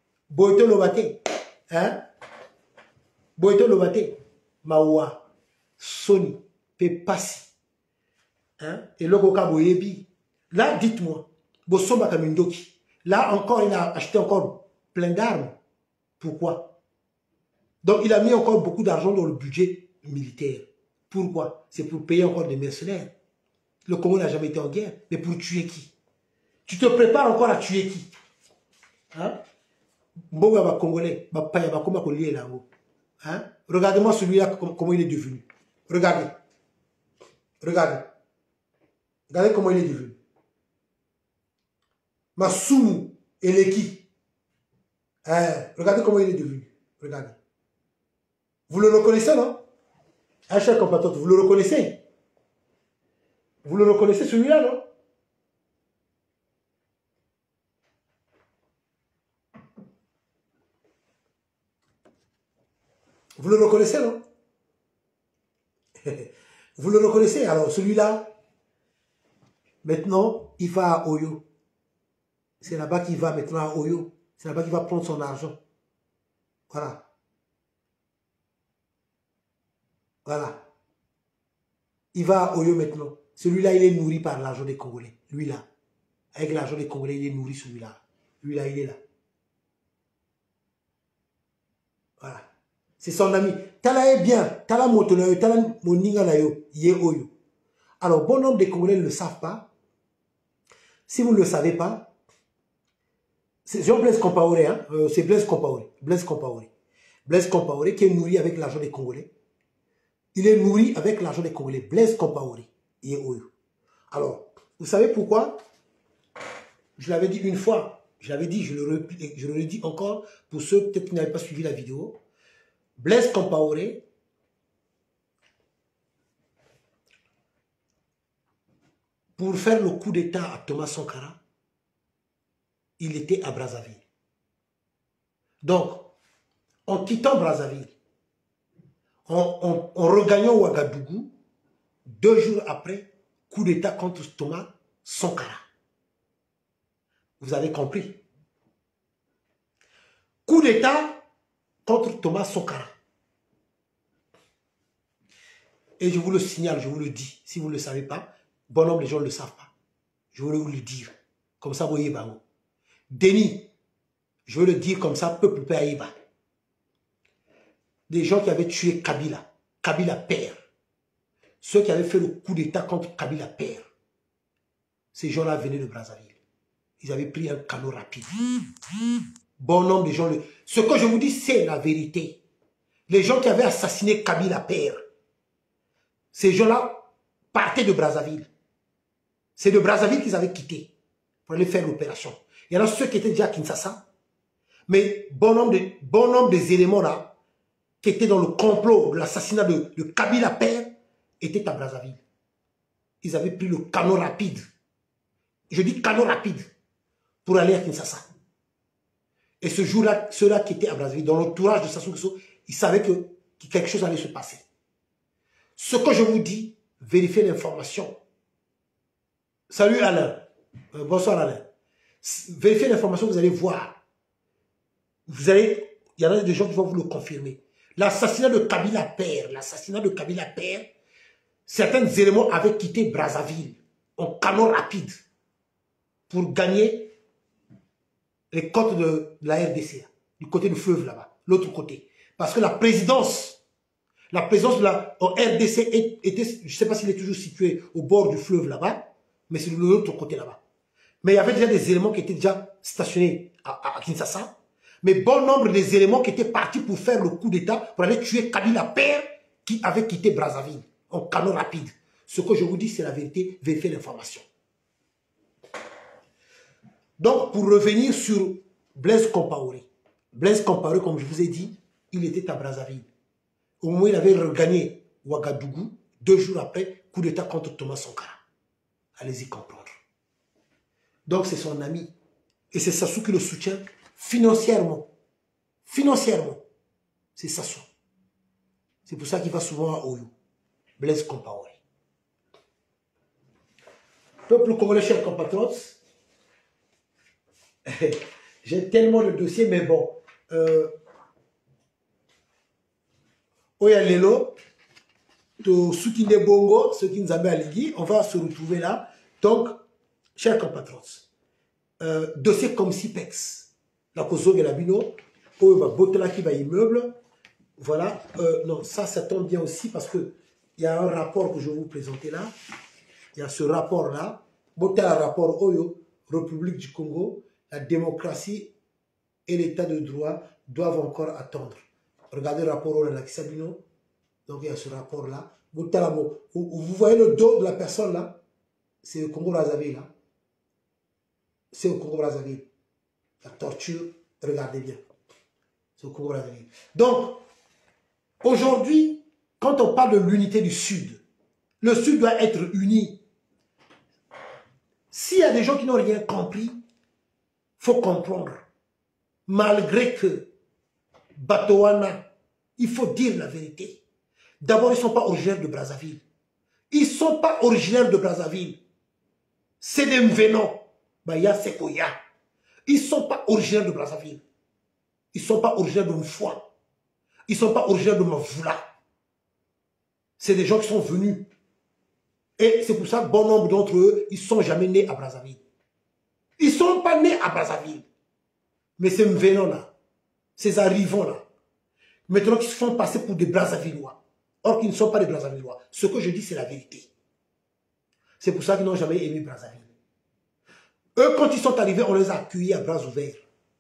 hein? Boeto Lobate, Mawa, Sony, Pepasi, hein? Et Logoka Boyebi. Là, dites-moi, Bosomba Kamindoki. Là encore, il a acheté encore plein d'armes. Pourquoi? Donc, il a mis encore beaucoup d'argent dans le budget militaire. Pourquoi? C'est pour payer encore des mercenaires. Le Congo n'a jamais été en guerre. Mais pour tuer qui? Tu te prépares encore à tuer qui? Hein? Congolais. Hein? Regardez-moi celui-là, comment il est devenu. Regardez. Regardez. Regardez comment il est devenu. Masumu Eleki. Hein? Regardez comment il est devenu. Regardez. Vous le reconnaissez, non? Un cher compatriote, vous le reconnaissez? Vous le reconnaissez celui-là, non? Vous le reconnaissez, non? Vous le reconnaissez? Alors, celui-là, maintenant, il va à Oyo. C'est là-bas qu'il va maintenant à Oyo. C'est là-bas qu'il va prendre son argent. Voilà. Voilà. Il va à Oyo maintenant. Celui-là, il est nourri par l'argent des Congolais. Lui-là. Avec l'argent des Congolais, il est nourri celui-là. Lui-là, il est là. Voilà. C'est son ami. Tala est bien. Tala motonayo. Tala moninga nayo. Yé Oyo. Alors, bon nombre de Congolais ne le savent pas. Si vous ne le savez pas, c'est Jean Blaise Compaoré. Hein? C'est Blaise Compaoré. Blaise Compaoré. Blaise Compaoré qui est nourri avec l'argent des Congolais. Il est nourri avec l'argent des Congolais. Blaise Compaoré. Alors, vous savez pourquoi? Je l'avais dit une fois, je l'avais dit, je le redis encore, pour ceux peut-être qui n'avaient pas suivi la vidéo. Blaise Compaoré, pour faire le coup d'État à Thomas Sankara, il était à Brazzaville. Donc, en quittant Brazzaville, en regagnant Ouagadougou, 2 jours après, coup d'État contre Thomas Sankara. Vous avez compris? Coup d'État contre Thomas Sankara. Et je vous le signale, je vous le dis, si vous ne le savez pas, bon nombre, les gens ne le savent pas. Je voulais vous le dire. Comme ça, vous voyez, Denis, je veux le dire comme ça, peuple Païba. Des gens qui avaient tué Kabila, Kabila père. Ceux qui avaient fait le coup d'État contre Kabila père. Ces gens-là venaient de Brazzaville. Ils avaient pris un canot rapide. Bon nombre de gens. Ce que je vous dis, c'est la vérité. Les gens qui avaient assassiné Kabila père, ces gens-là partaient de Brazzaville. C'est de Brazzaville qu'ils avaient quitté pour aller faire l'opération. Il y en a ceux qui étaient déjà à Kinshasa. Mais bon nombre des éléments là, qui étaient dans le complot de l'assassinat de Kabila père, étaient à Brazzaville. Ils avaient pris le canot rapide. Je dis canot rapide pour aller à Kinshasa. Et ce jour-là, ceux-là qui étaient à Brazzaville, dans l'entourage de Sassou Nguesso, ils savaient que quelque chose allait se passer. Ce que je vous dis, vérifiez l'information. Salut Alain. Bonsoir Alain. Vérifiez l'information, vous allez voir. Il y en a des gens qui vont vous le confirmer. L'assassinat de Kabila père, certains éléments avaient quitté Brazzaville en canot rapide pour gagner les côtes de la RDC, du côté du fleuve là-bas, l'autre côté. Parce que la présidence de la RDC était, je ne sais pas s'il est toujours situé au bord du fleuve là-bas, mais c'est de l'autre côté là-bas. Mais il y avait déjà des éléments qui étaient déjà stationnés à Kinshasa, mais bon nombre des éléments qui étaient partis pour faire le coup d'État, pour aller tuer Kabila père, qui avait quitté Brazzaville en canot rapide. Ce que je vous dis, c'est la vérité, vérifiez l'information. Donc, pour revenir sur Blaise Compaoré. Blaise Compaoré, comme je vous ai dit, il était à Brazzaville. Au moins, il avait regagné Ouagadougou, 2 jours après, coup d'État contre Thomas Sankara. Allez-y comprendre. Donc, c'est son ami. Et c'est Sassou qui le soutient financièrement. Financièrement. C'est Sassou. C'est pour ça qu'il va souvent à Oyo. Blaise Compaoré. Peuple congolais, chers compatriotes, j'ai tellement de dossiers, mais bon. Oya Lelo, to Soukine Bongo, ceux qui nous avaient alliés, on va se retrouver là. Donc, chers compatriotes, dossier comme Sipex, la Kozo et la Bino, Oyo va Botela qui va immeuble. Voilà, non, ça tombe bien aussi parce que il y a un rapport que je vais vous présenter là. Il y a ce rapport-là. Botela rapport Oyo, République du Congo, la démocratie et l'état de droit doivent encore attendre. Regardez le rapport Oyo la Kisabino. Donc il y a ce rapport-là. Vous voyez le dos de la personne là? C'est le Congo-Brazzaville là. C'est au Congo-Brazzaville. La torture, regardez bien. C'est au Congo-Brazzaville. Donc, aujourd'hui, quand on parle de l'unité du Sud, le Sud doit être uni. S'il y a des gens qui n'ont rien compris, il faut comprendre. Malgré que Batoana, il faut dire la vérité. D'abord, ils ne sont pas originaires de Brazzaville. Ils ne sont pas originaires de Brazzaville. C'est des Mvenons. Baya Sekoya. Ils ne sont pas originaires de Brazzaville. Ils ne sont pas originaires de Mfoua. Ils ne sont pas originaires de Mavoula. C'est des gens qui sont venus. Et c'est pour ça que bon nombre d'entre eux, ils ne sont jamais nés à Brazzaville. Ils ne sont pas nés à Brazzaville. Mais ces Mvenons-là, ces arrivants-là, maintenant qu'ils se font passer pour des Brazzavillois, or qu'ils ne sont pas des Brazzavillois. Ce que je dis, c'est la vérité. C'est pour ça qu'ils n'ont jamais aimé Brazzaville. Eux, quand ils sont arrivés, on les a accueillis à bras ouverts.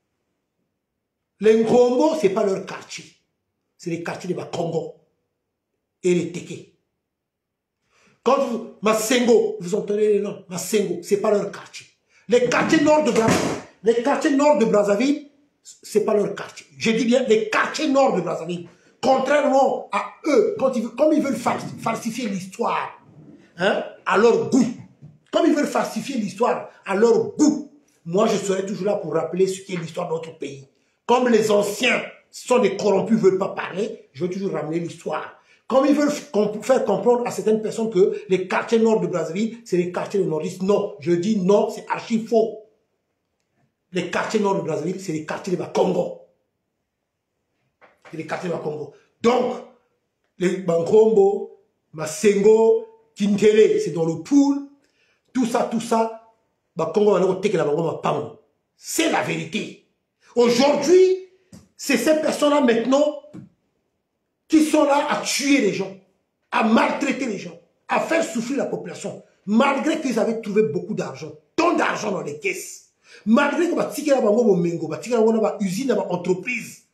Les Ngongo, ce n'est pas leur quartier. C'est les quartiers de Bakongo et les Teke. Quand vous, Masengo, vous entendez les noms, Masengo, c'est pas leur quartier. Les quartiers nord de Brazzaville, c'est pas leur quartier. Je dis bien les quartiers nord de Brazzaville. Contrairement à eux, comme ils veulent falsifier l'histoire, hein, à leur goût. Comme ils veulent falsifier l'histoire à leur goût, moi je serai toujours là pour rappeler ce qu'est l'histoire de notre pays. Comme les anciens sont des corrompus, ne veulent pas parler, je vais toujours ramener l'histoire. Comme ils veulent faire comprendre à certaines personnes que les quartiers nord de Brazzaville, c'est les quartiers de nordistes. Non, je dis non, c'est archi faux. Les quartiers nord de Brazzaville, c'est les quartiers de Bakongo. C'est les quartiers de Bakongo. Donc, les Bankrombo, Masengo, Kintele, c'est dans le pool. Tout ça, Bakongo, c'est la vérité. Aujourd'hui, c'est ces personnes-là maintenant qui sont là à tuer les gens, à maltraiter les gens, à faire souffrir la population, malgré qu'ils avaient trouvé beaucoup d'argent, tant d'argent dans les caisses, malgré que usine, entreprise,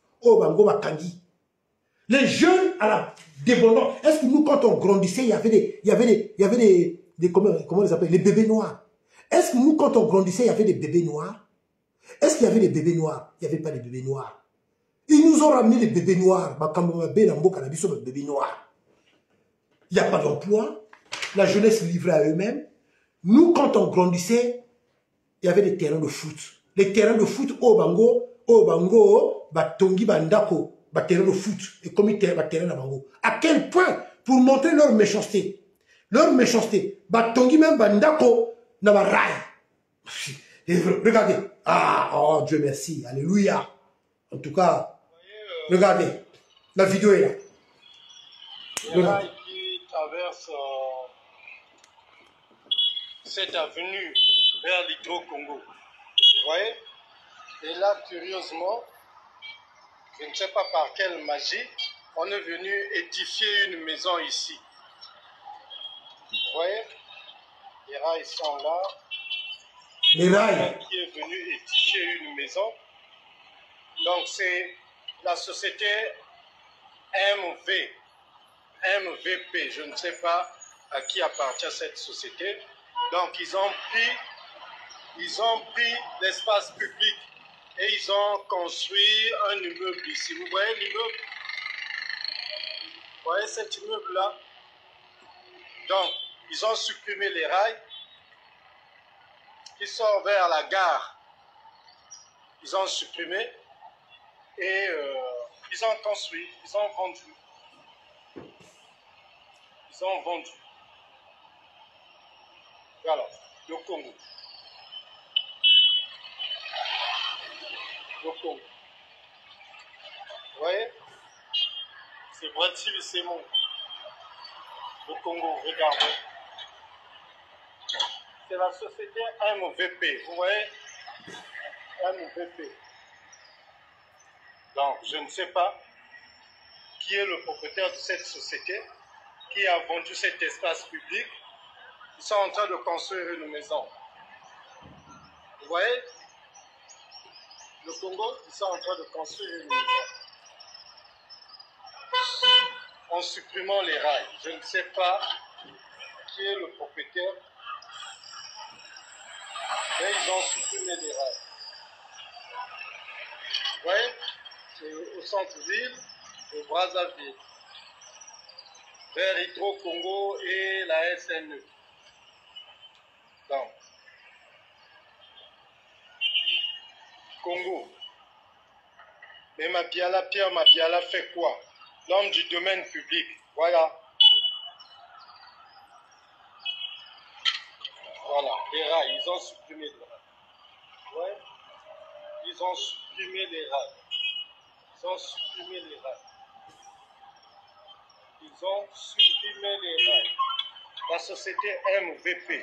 les jeunes à la débondance. Est-ce que nous, quand on grandissait, il y avait des comment on les appelle, les bébés noirs? Est-ce que nous, quand on grandissait, il y avait des bébés noirs? Est-ce qu'il y avait des bébés noirs? Il n'y avait pas de bébés noirs. Ils nous ont ramené les bébés noirs. Il n'y a pas d'emploi. La jeunesse livrée à eux-mêmes. Nous, quand on grandissait, il y avait des terrains de foot. Les terrains de foot, batongi bandako, terrain de foot. Et comme ils terrain de bango. À quel point, pour montrer leur méchanceté, batongi même bandako, n'a rail. Regardez. Ah, oh Dieu merci. Alléluia. En tout cas, regardez, la vidéo est là. Les rails qui traversent cette avenue vers l'Hydro-Congo. Vous voyez? Et là, curieusement, je ne sais pas par quelle magie, on est venu édifier une maison ici. Vous voyez? Les rails sont là. Les rails. Qui est venu édifier une maison. Donc c'est la société MVP, je ne sais pas à qui appartient cette société. Donc ils ont pris l'espace public et ils ont construit un immeuble ici. Vous voyez l'immeuble? Vous voyez cet immeuble-là? Donc ils ont supprimé les rails qui sortent vers la gare. Ils ont supprimé et ils ont construit, ils ont vendu. Ils ont vendu. Voilà, le Congo. Le Congo. Vous voyez? C'est Bretsil et Sémon. Le Congo, regardez. C'est la société MVP. Vous voyez? MVP. Donc, je ne sais pas qui est le propriétaire de cette société, qui a vendu cet espace public. Ils sont en train de construire une maison. Vous voyez? Le Congo, ils sont en train de construire une maison. En supprimant les rails. Je ne sais pas qui est le propriétaire. Mais ils ont supprimé les rails. Vous voyez? C'est au centre-ville de Brazzaville. Vers Hydro-Congo et la SNE. Donc, Congo. Mais Pierre Mabiala fait quoi? L'homme du domaine public. Voilà. Voilà, les rails, ils ont supprimé les rails. Ouais. Ils ont supprimé les rails. Ils ont supprimé les rails. Ils ont supprimé les rails. La société MVP.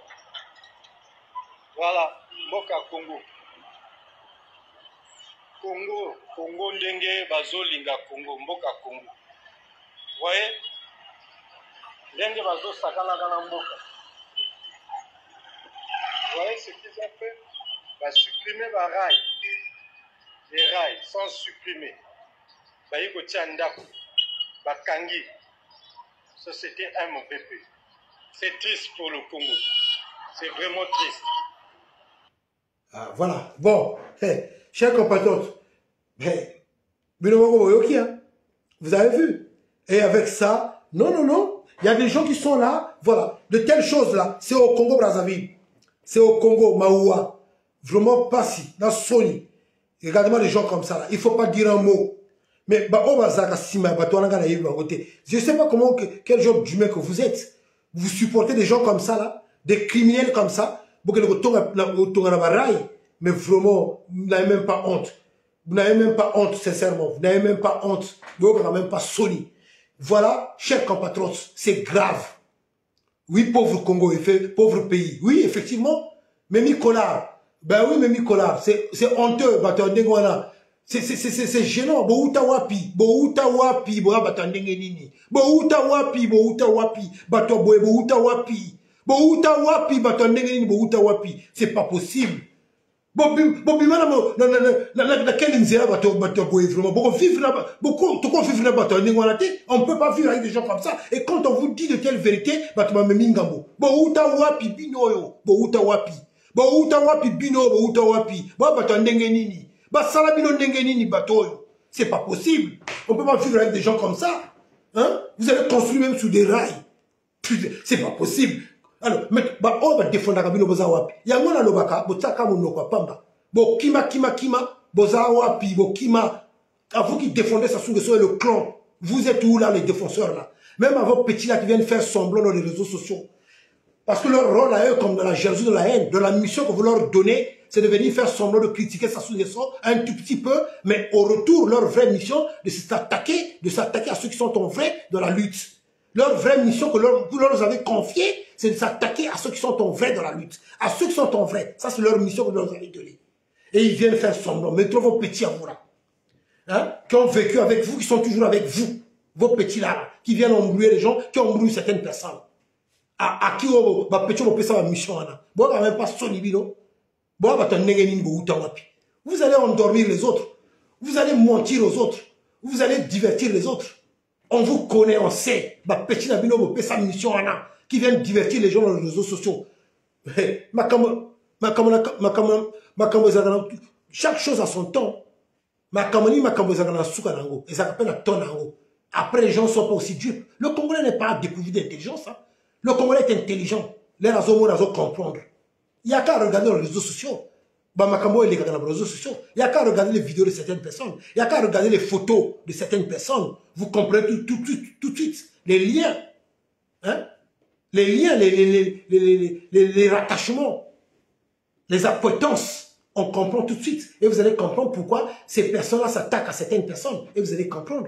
Voilà, Mboka Congo. Congo ndenge bazolinga Congo, Mboka Congo. Vous voyez? Ndenge bazo sakalaka na Mboka. Vous voyez ce qu'ils ont fait? Bah, supprimer les rails. Les rails sont supprimés. Baïko Tiandako, Bakangi, société MVP. C'est triste pour le Congo. C'est vraiment triste. Ah, voilà. Bon, hey, chers compatriotes, hey, vous avez vu? Et avec ça, non, il y a des gens qui sont là, voilà, de telles choses-là, c'est au Congo-Brazzaville, c'est au Congo, Maoua, vraiment pas si, dans Sony. Regardez-moi les gens comme ça, là. Il ne faut pas dire un mot. Mais je ne sais pas comment, quel genre d'humain que vous êtes. Vous supportez des gens comme ça, là, des criminels comme ça, mais vraiment, vous n'avez même pas honte. Vous n'avez même pas honte, sincèrement. Vous n'avez même pas honte. Vous n'avez même pas Sony. Voilà, chers compatriotes, c'est grave. Oui, pauvre Congo, pauvre pays. Oui, effectivement, mais Nicolas. Ben oui, mais Nicolas, c'est honteux, c'est gênant. Bouta wapi, bouta wapi, bouta wapi, bouta wapi, bouta wapi, c'est pas possible. On peut pas vivre avec des gens comme ça. Et quand on vous dit de telles vérités, c'est pas possible. On peut pas vivre avec des gens comme ça. Hein? Vous allez construire même sous des rails. C'est pas possible. Alors, on va défendre la cabine boza wapi. Yangona lobaka, botaka monoko pamba. Bo kima, boza wapi, bo kima. À vous qui défendez ça sous le clan. Vous êtes où là, les défenseurs là? Même à vos petits là qui viennent faire semblant dans les réseaux sociaux. Parce que leur rôle à eux, comme dans la jalousie, de la haine, de la mission que vous leur donnez, c'est de venir faire semblant de critiquer sa sous-leçon un tout petit peu, mais au retour, leur vraie mission, de s'attaquer à ceux qui sont en vrai dans la lutte. Leur vraie mission que vous leur avez confiée, c'est de s'attaquer à ceux qui sont en vrai dans la lutte. À ceux qui sont en vrai. Ça, c'est leur mission que vous leur avez donnée. Et ils viennent faire semblant. Mais trouvent vos petits à vous là. Hein? Qui ont vécu avec vous, qui sont toujours avec vous. Vos petits là, qui viennent embrouiller les gens, qui embrouillent certaines personnes. À qui on va peut ça mission là. Bon, on va même pas sonibino. Bon, on va vous allez endormir les autres. Vous allez mentir aux autres. Vous allez divertir les autres. On vous connaît, on sait. Petit Nabino sa mission qui vient divertir les gens dans les réseaux sociaux. Chaque chose a son temps. Après, les gens ne sont pas aussi dupes. Le Congolais n'est pas dépourvu d'intelligence. Hein. Le Congolais est intelligent. Les raisons comprendre. Il n'y a qu'à regarder les réseaux sociaux. Il n'y a qu'à regarder les vidéos de certaines personnes. Il n'y a qu'à regarder les photos de certaines personnes. Vous comprenez tout de suite. Les liens. Hein? Les liens, les rattachements. Les appointances. On comprend tout de suite. Et vous allez comprendre pourquoi ces personnes-là s'attaquent à certaines personnes. Et vous allez comprendre.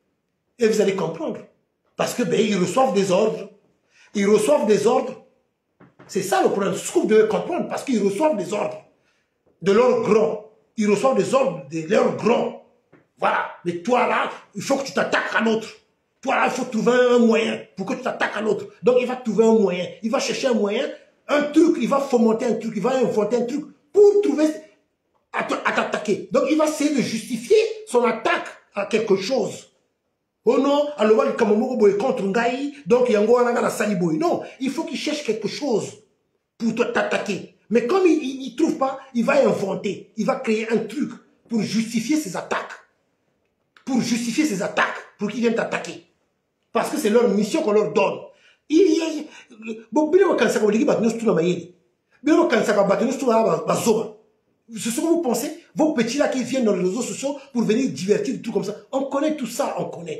Parce que ils reçoivent des ordres. Ils reçoivent des ordres. C'est ça le problème. Ce que vous devez comprendre. Parce qu'ils reçoivent des ordres. De leurs grands. Ils reçoivent des ordres de leurs grands. Voilà. Mais toi là, il faut que tu t'attaques à l'autre. Toi là, il faut trouver un moyen pour que tu t'attaques à l'autre. Donc il va trouver un moyen. Il va chercher un moyen, un truc, il va fomenter un truc, il va inventer un truc pour trouver à t'attaquer. Donc il va essayer de justifier son attaque à quelque chose. Oh non, alors il contre Ngaï, donc il y a un saliboy. Non, il faut qu'il cherche quelque chose pour t'attaquer. Mais comme il ne trouve pas, il va inventer, il va créer un truc pour justifier ses attaques. Pour qu'ils viennent t'attaquer. Parce que c'est leur mission qu'on leur donne. C'est ce que vous pensez, vos petits là qui viennent dans les réseaux sociaux pour venir divertir, des trucs comme ça. On connaît tout ça, on connaît.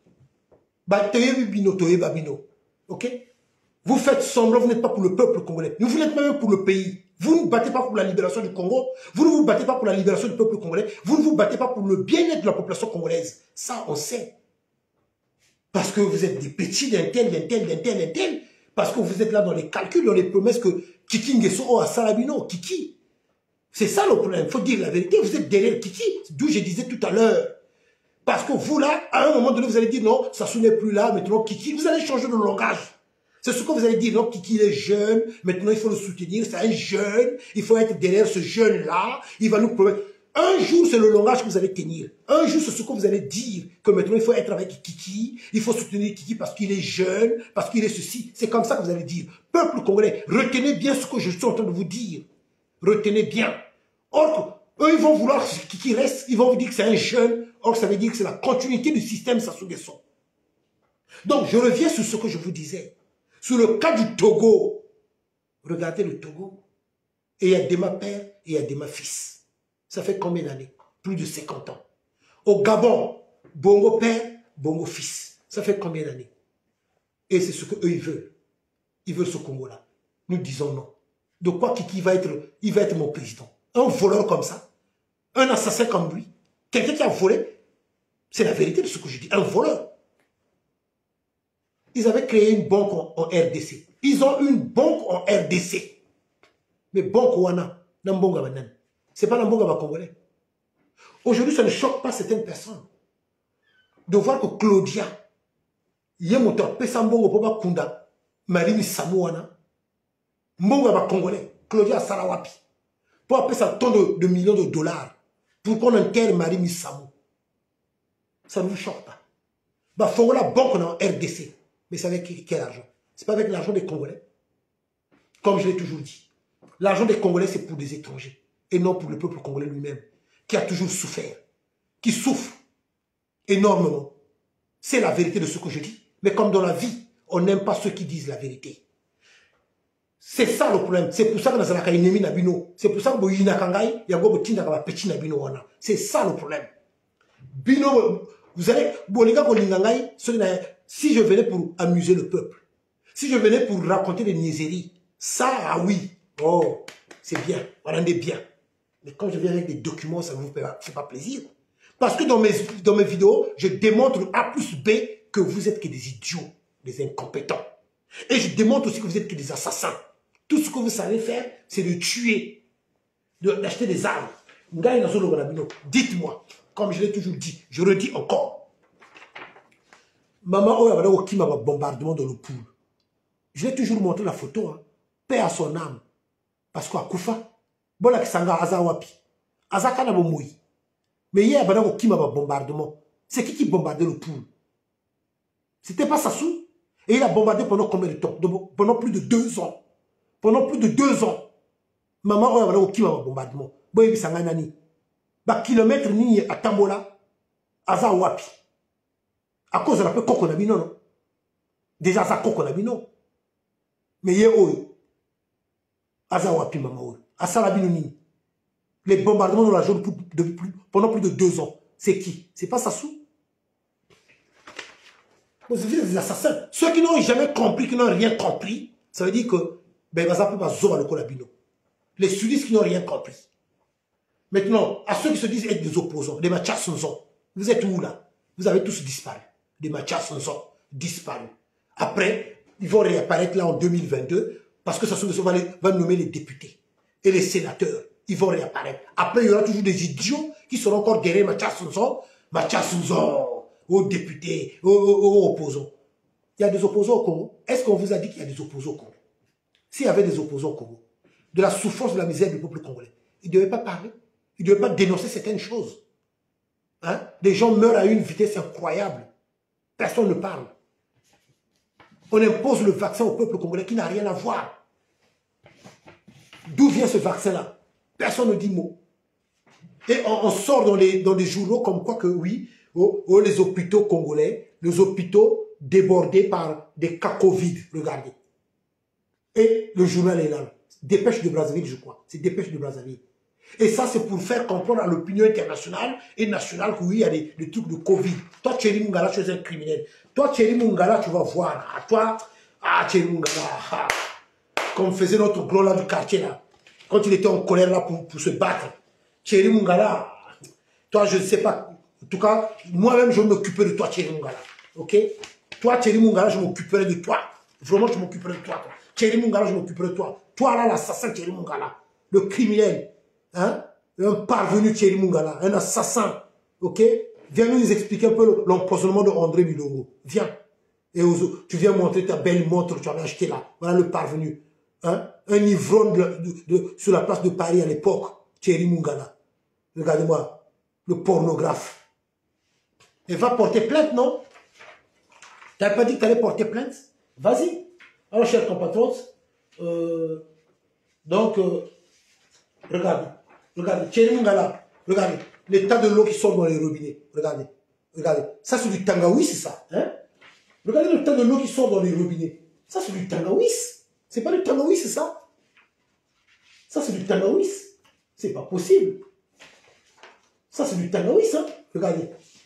Ok? Vous faites semblant, vous n'êtes pas pour le peuple congolais. Vous n'êtes pas même pour le pays. Vous ne vous battez pas pour la libération du Congo. Vous ne vous battez pas pour la libération du peuple congolais. Vous ne vous battez pas pour le bien-être de la population congolaise. Ça, on sait. Parce que vous êtes des petits d'un tel. Parce que vous êtes là dans les calculs, dans les promesses que Kiki Ngeso a Salabino. Kiki. C'est ça le problème. Il faut dire la vérité. Vous êtes derrière Kiki. D'où je disais tout à l'heure. Parce que vous là, à un moment donné, vous allez dire non, Sassou n'est plus là, maintenant Kiki. Vous allez changer de langage. C'est ce que vous allez dire, non, Kiki est jeune, maintenant il faut le soutenir, c'est un jeune, il faut être derrière ce jeune-là, il va nous promettre. Un jour, c'est le langage que vous allez tenir. Un jour, c'est ce que vous allez dire. Que maintenant, il faut être avec Kiki. Il faut soutenir Kiki parce qu'il est jeune, parce qu'il est ceci. C'est comme ça que vous allez dire. Peuple congolais, retenez bien ce que je suis en train de vous dire. Retenez bien. Or, eux, ils vont vouloir que Kiki reste. Ils vont vous dire que c'est un jeune. Or, ça veut dire que c'est la continuité du système Sassou Nguesso. Donc, je reviens sur ce que je vous disais. Sur le cas du Togo. Regardez le Togo. Et il y a Dema père et il y a Dema fils. Ça fait combien d'années? Plus de 50 ans. Au Gabon, Bongo père, Bongo fils. Ça fait combien d'années? Et c'est ce qu'eux, ils veulent. Ils veulent ce Congo-là. Nous disons non. De quoi Kiki va être mon président? Un voleur comme ça? Un assassin comme lui? Quelqu'un qui a volé? C'est la vérité de ce que je dis. Un voleur. Ils avaient créé une banque en RDC. Ils ont une banque en RDC. Mais banque wana, Nambonga Banan. Ce n'est pas Nambonga Congolais. Aujourd'hui, ça ne choque pas certaines personnes de voir que Claudia, Yemotor, Pesambongo, Poba Kunda, Marimi Samouana, Mbonga ba Congolais, Claudia Sarawapi, pour appeler ça tant de millions de dollars pour qu'on enterre Marimi Samou. Ça ne vous choque pas. Bah, Fongola banque en RDC. Mais c'est avec quel argent? Ce n'est pas avec l'argent des Congolais. Comme je l'ai toujours dit. L'argent des Congolais, c'est pour des étrangers. Et non pour le peuple congolais lui-même. Qui a toujours souffert. Qui souffre énormément. C'est la vérité de ce que je dis. Mais comme dans la vie, on n'aime pas ceux qui disent la vérité. C'est ça le problème. C'est pour ça que nous avons ennemi Nabino. C'est pour ça que nous avons petit Nabino. C'est ça le problème. Bino, vous allez, si je venais pour amuser le peuple, si je venais pour raconter des niaiseries, ça, ah oui, oh, c'est bien, on en est bien. Mais quand je viens avec des documents, ça ne vous fait pas plaisir. Parce que dans mes vidéos, je démontre A plus B que vous êtes que des idiots, des incompétents. Et je démontre aussi que vous êtes que des assassins. Tout ce que vous savez faire, c'est de tuer, d'acheter des armes. Dites-moi, comme je l'ai toujours dit, je redis encore. Maman, il y avait un bombardement dans le pool. Je l'ai toujours montré la photo. Hein. Paix à son âme. Parce qu'à Koufa, Bola Kisanga Azawapi, Azakana Bomoui. Mais hier, il y avait un bombardement. C'est qui bombardait le pool? C'était pas Sassou. Et il a bombardé pendant combien de temps? Pendant plus de 2 ans. Pendant plus de 2 ans. Maman, il y avait un bombardement. Boye Kisanga Nani. Ba kilomètre ni à Tambola, Azawapi. À cause de la paix Kokonabino, non? Déjà, ça Kokonabino. Mais hier, Azawapi, maman, Asalabino Nini. Les bombardements dans la zone pendant plus de 2 ans. C'est qui? C'est pas Sassou. Vous avez des assassins. Ceux qui n'ont jamais compris, qui n'ont rien compris, ça veut dire que, ben, les sudistes qui n'ont rien compris. Maintenant, à ceux qui se disent être des opposants, des Machasonzons, vous êtes où là? Vous avez tous disparu. Des Machasonzons disparus. Après, ils vont réapparaître là en 2022 parce que Sassou Nguesso va nommer les députés et les sénateurs. Ils vont réapparaître. Après, il y aura toujours des idiots qui seront encore derrière Machasonzons, aux députés, aux opposants. Il y a des opposants au Congo. Est-ce qu'on vous a dit qu'il y a des opposants au Congo? S'il y avait des opposants au Congo, de la souffrance, de la misère du peuple congolais, ils ne devaient pas parler. Ils ne devaient pas dénoncer certaines choses. Hein? Des gens meurent à une vitesse incroyable. Personne ne parle. On impose le vaccin au peuple congolais qui n'a rien à voir. D'où vient ce vaccin-là? Personne ne dit mot. Et on sort dans les journaux comme quoi que oui, les hôpitaux congolais, les hôpitaux débordés par des cas Covid, regardez. Et le journal est là. Dépêche de Brazzaville, je crois. C'est Dépêche de Brazzaville. Et ça, c'est pour faire comprendre à l'opinion internationale et nationale que oui, il y a des trucs de Covid. Toi, Thierry Mungala, tu es un criminel. Toi, Thierry Mungala, tu vas voir. Toi, Thierry Mungala, comme faisait notre gros là du quartier là. Quand il était en colère là pour se battre. Thierry Mungala, toi, je ne sais pas. En tout cas, moi-même, je m'occuperai de toi, Thierry Mungala. Ok? Toi, Thierry Mungala, je m'occuperai de toi. Vraiment, je m'occuperai de toi. Thierry Mungala, je m'occuperai de toi. Toi, là, l'assassin Thierry Mungala. Le criminel. Hein? Un parvenu Thierry Mungala. Un assassin. Ok? Viens nous expliquer un peu l'empoisonnement de André Milongo. Viens. Et tu viens montrer ta belle montre que tu avais achetée là. Voilà le parvenu. Hein? Un ivrogne sur la place de Paris à l'époque. Thierry Mungala. Regardez-moi, le pornographe. Il va porter plainte, non? Tu n'avais pas dit que tu allais porter plainte? Vas-y. Alors, chers compatriotes, regardez, Thierry Mungala, regardez, l'état de l'eau qui sort dans les robinets, regardez, ça c'est du Tangawis, c'est ça, hein? Regardez l'état de l'eau qui sort dans les robinets, ça c'est du Tangawis, c'est pas du Tangawis, c'est ça? Ça c'est du Tangawis, c'est pas possible. Ça c'est du Tangawis, hein? Regardez.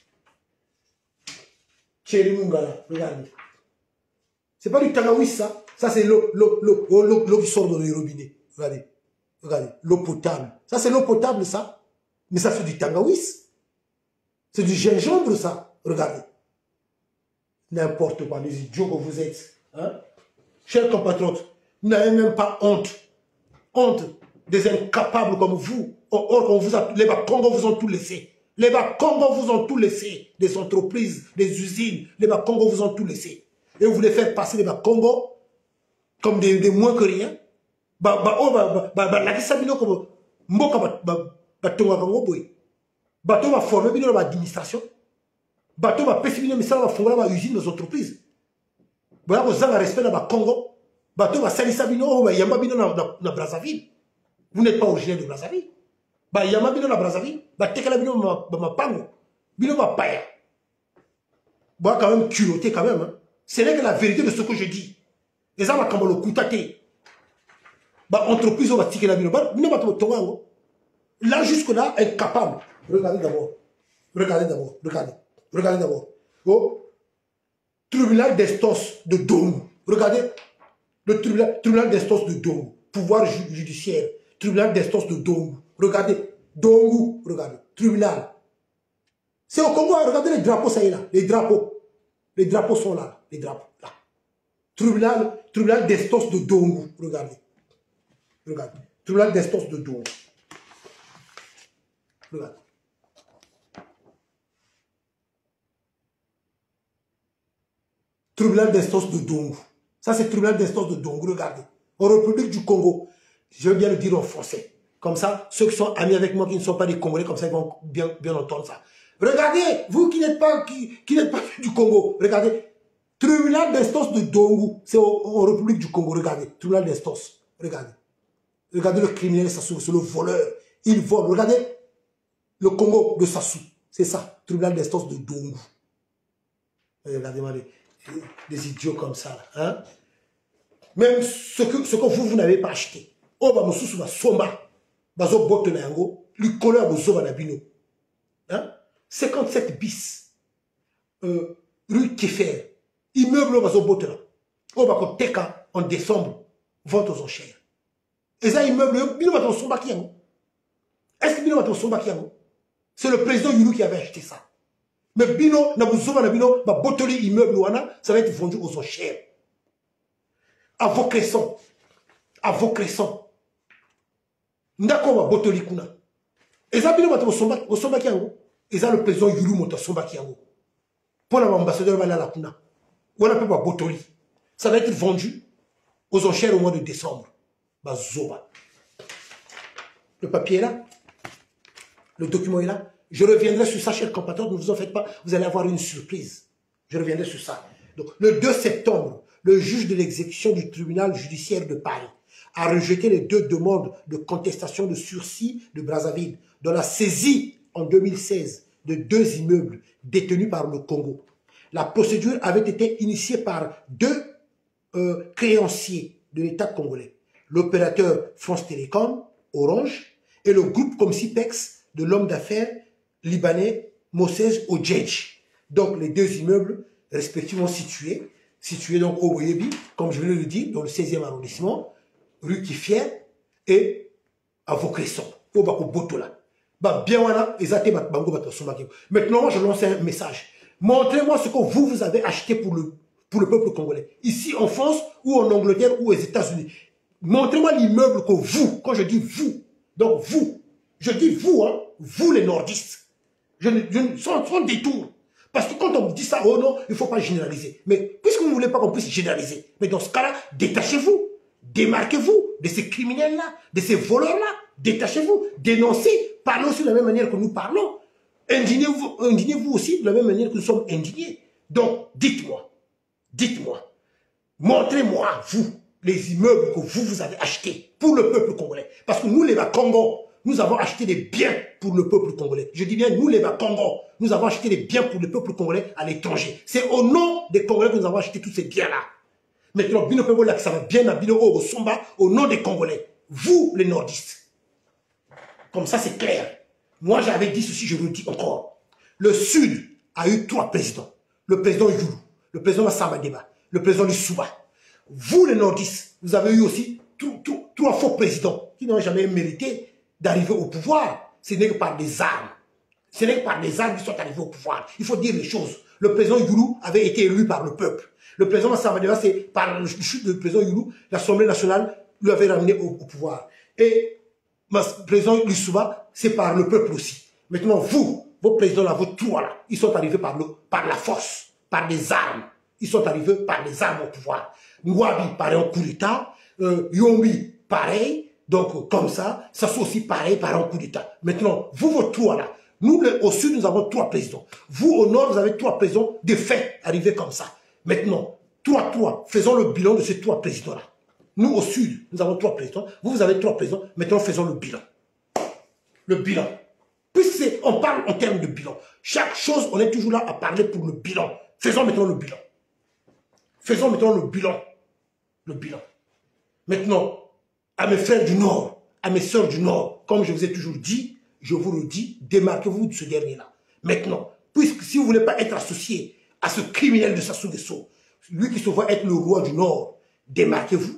Thierry Mungala, regardez. C'est pas du Tangawis, ça. Ça, c'est l'eau qui sort dans les robinets. Regardez. Regardez. L'eau potable. Ça, c'est l'eau potable, ça. Mais ça, c'est du Tangawis. C'est du gingembre, ça. Regardez. N'importe quoi. Les idiots que vous êtes. Hein? Chers compatriotes, vous n'avez même pas honte. Honte des incapables comme vous. Or, les Bakongos vous ont tout laissé. Les Bakongos vous ont tout laissé. Des entreprises, des usines. Les Bakongos vous ont tout laissé. Et vous voulez faire passer les Bakongos comme des moins que rien. La disabino comme mboka batonga kango boy. Bato va former bino dans l'administration. Bato va pesi bino misala va fongola ba usine dans entreprises. Voilà ko zanga respect na Bakongo. Bato va salisa bino ba yamba bino na Brazzaville. Vous n'êtes pas originaire de Brazzaville. Ba yamba bino na Brazzaville, ba tekala bino ba mapango. Bino ba paya. Bah quand même culotté quand même hein. Ce n'est que la vérité de ce que je dis. Les gens vont le coutater. Entreprise va tirer la bino. Là, jusque-là, incapable. Regardez d'abord. Regardez d'abord. Oh. Tribunal d'instance de Dongo. Regardez. Le tribunal d'instance de Dongo. Pouvoir judiciaire. Tribunal d'instance de Dongo. Regardez. Dongo. Regardez. Tribunal. C'est au Congo. Regardez les drapeaux, ça y est là. Les drapeaux. Les drapeaux sont là. Les drapeaux, là. Tribunal d'instance de Dongo. Regardez. Regardez. Tribunal d'instance de Dongo. Regardez. Tribunal d'instance de Dongo. Ça, c'est tribunal d'instance de Dongo. Regardez. En République du Congo. Je veux bien le dire en français. Comme ça, ceux qui sont amis avec moi, qui ne sont pas des Congolais, comme ça, ils vont bien entendre ça. Regardez, vous qui n'êtes pas du Congo, regardez. Tribunal d'instance de Dongo, c'est en République du Congo, regardez. Tribunal d'instance, regardez. Regardez le criminel Sassou, c'est le voleur. Il vole, regardez. Le Congo de Sassou, c'est ça. Tribunal d'instance de Dongo. Regardez-moi des idiots comme ça, hein. Même ce que vous n'avez pas acheté. Oh, bah, monsieur, bah, somba. Bah, zo botte na yango. Lui, colère, bah, zo, bah, na bino. Hein. 57 bis. Rue Kéfer. Immeuble, bah, zo botte là. Oh, bah, ko teka, en décembre, vente aux enchères. Et ça, immeuble, bino, bah, ton somba qui yango. Est-ce que bino, bah, ton somba qui yango? C'est le président Yulu qui avait acheté ça. Mais bino, na bouzoma na bino, bah, bottoli immeuble, wana, ça va être vendu aux enchères. À vos cressons. À vos cressons. Ndako wa botoli kuna. Eza bino bato osomba kiango. Eza le président Yulu moto somba kiango. Pour l'ambassadeur va la kuna. Wana pe ba botoli. Ça va être vendu aux enchères au mois de décembre. Bazoba. Le papier est là. Le document est là. Je reviendrai sur ça, chers compatriotes, ne vous en faites pas, vous allez avoir une surprise. Je reviendrai sur ça. Donc, le 2 septembre, le juge de l'exécution du tribunal judiciaire de Paris a rejeté les 2 demandes de contestation de sursis de Brazzaville, dont la saisie en 2016 de 2 immeubles détenus par le Congo. La procédure avait été initiée par 2 créanciers de l'État congolais, l'opérateur France Télécom, Orange, et le groupe Comsipex de l'homme d'affaires libanais Moses Odjedj. Donc les 2 immeubles respectivement situés donc au Boyebi, comme je viens de le dire, dans le 16e arrondissement, rue Kifier et à Vaucresson, au Bako Botola. Maintenant, moi, je lance un message. Montrez-moi ce que vous avez acheté pour le peuple congolais. Ici en France, ou en Angleterre, ou aux États-Unis. Montrez-moi l'immeuble que vous, quand je dis vous, donc vous, je dis vous, hein, vous les nordistes. Sans détour. Parce que quand on dit ça, oh non, il ne faut pas généraliser. Mais puisque vous ne voulez pas qu'on puisse généraliser, mais dans ce cas-là, détachez-vous, démarquez-vous de ces criminels-là, de ces voleurs-là. détachez-vous, dénoncez, parlez aussi de la même manière que nous parlons. Indignez-vous aussi de la même manière que nous sommes indignés. Donc, dites-moi, montrez-moi, vous, les immeubles que vous avez achetés pour le peuple congolais. Parce que nous, les Bas-Congo, nous avons acheté des biens pour le peuple congolais. Je dis bien, nous, les Bas-Congo, nous avons acheté des biens pour le peuple congolais à l'étranger. C'est au nom des Congolais que nous avons acheté tous ces biens-là. Maintenant, Bino Pebo là, ça va bien à Bino au Somba, au nom des Congolais. Vous, les nordistes. Comme ça, c'est clair. Moi, j'avais dit ceci, je vous le dis encore. Le Sud a eu 3 présidents. Le président Youlou, le président Massamba Deba, le président Lissouba. Vous, les nordistes, vous avez eu aussi 3 faux présidents qui n'ont jamais mérité d'arriver au pouvoir. Ce n'est que par des armes. Ce n'est que par des armes qu'ils sont arrivés au pouvoir. Il faut dire les choses. Le président Youlou avait été élu par le peuple. Le président Massamba Deba, c'est par le chute du président Youlou, l'Assemblée nationale lui avait ramené au pouvoir. Et le président Lissouba, c'est par le peuple aussi. Maintenant, vous, vos présidents là, vos 3 là, ils sont arrivés par la force, par des armes. Ils sont arrivés par des armes au pouvoir. Ngwabi, pareil, en coup d'État. Yombi, pareil. Donc, comme ça soit aussi pareil, par un coup d'État. Maintenant, vous, vos 3 là, nous, au Sud, nous avons 3 présidents. Vous, au Nord, vous avez 3 présidents de fait arrivés comme ça. Maintenant, 3, faisons le bilan de ces 3 présidents-là. Nous, au Sud, nous avons 3 présidents. Vous avez 3 présidents. Maintenant, faisons le bilan. Le bilan. Puisqu'on parle en termes de bilan. Chaque chose, on est toujours là à parler pour le bilan. Faisons maintenant le bilan. Faisons maintenant le bilan. Le bilan. Maintenant, à mes frères du Nord, à mes sœurs du Nord, comme je vous ai toujours dit, je vous le dis, démarquez-vous de ce dernier-là. Maintenant, puisque si vous ne voulez pas être associé à ce criminel de Sassou Nguesso, lui qui se voit être le roi du Nord, démarquez-vous,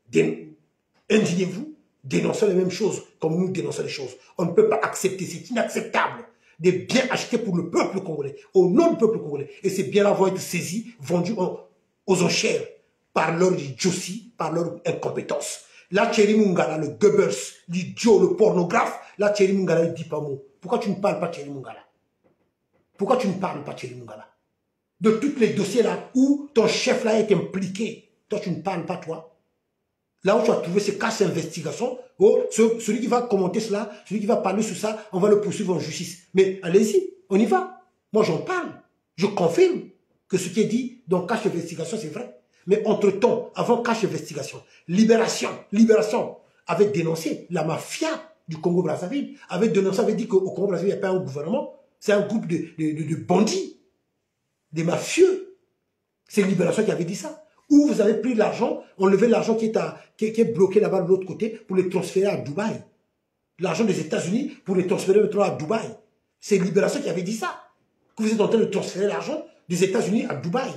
indignez-vous, dénoncez les mêmes choses comme nous dénonçons les choses. On ne peut pas accepter, c'est inacceptable des biens achetés pour le peuple congolais, au nom du peuple congolais. Et ces biens-là vont être saisis, vendus aux enchères par leur idiotie, par leur incompétence. Là, Thierry Mungala, le Goebbels, l'idiot, le pornographe, là, Thierry Mungala, il ne dit pas mot. Pourquoi tu ne parles pas Thierry Mungala? Pourquoi tu ne parles pas Thierry Mungala? De tous les dossiers là où ton chef là est impliqué, toi, tu ne parles pas, toi. Là où tu as trouvé ces cas d'investigation, oh, celui qui va commenter cela, celui qui va parler sur ça, on va le poursuivre en justice. Mais allez-y, on y va. Moi, j'en parle. Je confirme que ce qui est dit dans cache d'investigation, c'est vrai. Mais entre-temps, avant cache d'investigation, Libération avait dénoncé la mafia du Congo-Brazzaville, avait dénoncé, avait dit qu'au Congo-Brazzaville, il n'y a pas un gouvernement, c'est un groupe de bandits, des mafieux. C'est Libération qui avait dit ça. Où vous avez pris l'argent, enlevé l'argent qui est bloqué là-bas de l'autre côté pour les transférer à Dubaï. L'argent des États-Unis pour les transférer maintenant à Dubaï. C'est Libération qui avait dit ça. Que vous êtes en train de transférer l'argent des États-Unis à Dubaï.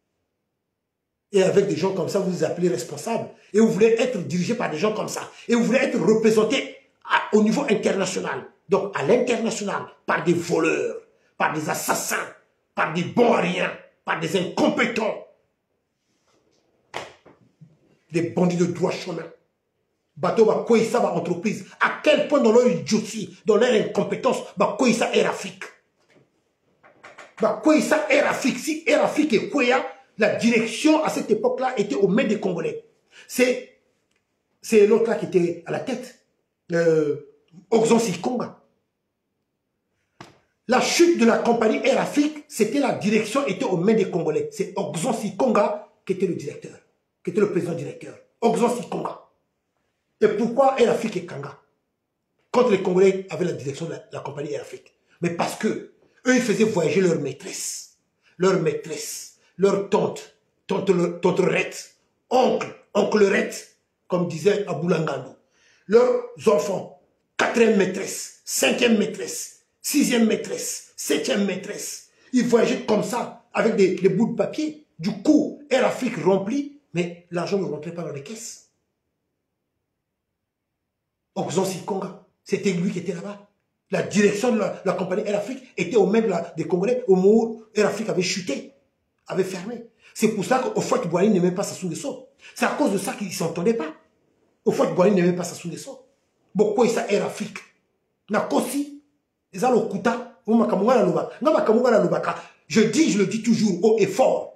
Et avec des gens comme ça, vous vous appelez responsables. Et vous voulez être dirigé par des gens comme ça. Et vous voulez être représenté au niveau international. Donc à l'international, par des voleurs, par des assassins, par des bons à rien, par des incompétents. Des bandits de droit chemin. Bateau va quoi ça va entreprise. À quel point dans leur idiotie, dans leur incompétence, va quoi ça est Rafik. Va quoi ça est Rafik. Si Rafik et Kouya, la direction à cette époque-là était aux mains des Congolais. C'est l'autre là qui était à la tête. Oxon Sikonga. La chute de la compagnie Air Afrique, c'était la direction était aux mains des Congolais. C'est Oxon Sikonga qui était le directeur, qui était le président directeur. Oxon Sikonga. Et pourquoi Air Afrique et Kanga? Quand les Congolais avaient la direction de la compagnie Air Afrique. Mais parce que eux, ils faisaient voyager leur maîtresse, leur tonterette, onclerette, comme disait Aboulangando. Leurs enfants, 4e maîtresse, 5e maîtresse, 6e maîtresse, 7e maîtresse. Ils voyageaient comme ça, avec des bouts de papier. Du coup, Air Afrique remplit, mais l'argent ne rentrait pas dans les caisses. Oxon Sikonga, c'était lui qui était là-bas. La direction de la compagnie Air Afrique était aux mains des Congolais au moment où Air Afrique avait chuté, avait fermé. C'est pour ça qu'Ofouet Boigny n'aimait pas Sassou Nguesso. C'est à cause de ça qu'ils ne s'entendaient pas. Ofouet Boigny n'aimait pas Sassou Nguesso. Pourquoi ça Air Afrique? Nakosi, ils ont le kuta, je le dis toujours haut et fort.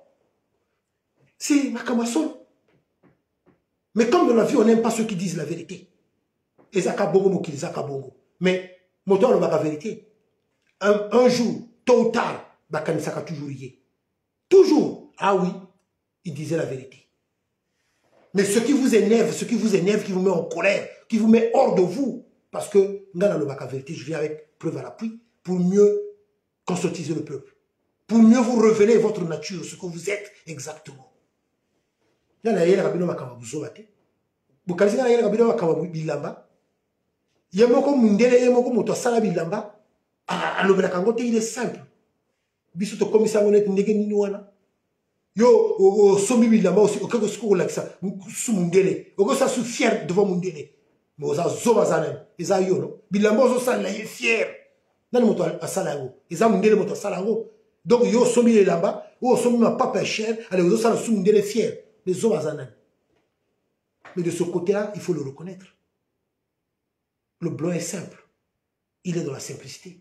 C'est Makamason. Mais comme dans la vie, on n'aime pas ceux qui disent la vérité. ezaka bongo mokili ezaka bongo. Mais moto alobaka la vérité. Un jour, tôt ou tard, bakanisaka toujours yé. Toujours. Ah oui, il disait la vérité. Mais ce qui vous énerve, qui vous met en colère, qui vous met hors de vous, parce que ngana alobaka la vérité, je viens avec preuve à l'appui, pour mieux conscientiser le peuple. Pour mieux vous révéler votre nature, ce que vous êtes exactement. Yana yela kabino makamba buzobate. Bukalisi na yela kabino makamba bilamba. Yemoko mundele yemoko moto sala bilamba. Alobela kango te il est simple. Biso to komisa ngonet ndenge nini wana. Yo somi bilamba aussi okako siko la kisa su mundele. Oko sa su fier devant mundele. Mais oza zoba zanem. Eza yo no. Bilamba ozo sala ye fier. Nani moto asala ngo. Eza mundele moto asala ngo. Donc yo somi le lamba, ou somi ma papa cher, allez ozo sala su mundele fier. Les zoba zanem. Mais de ce côté-là, il faut le reconnaître. Le blanc est simple. Il est dans la simplicité.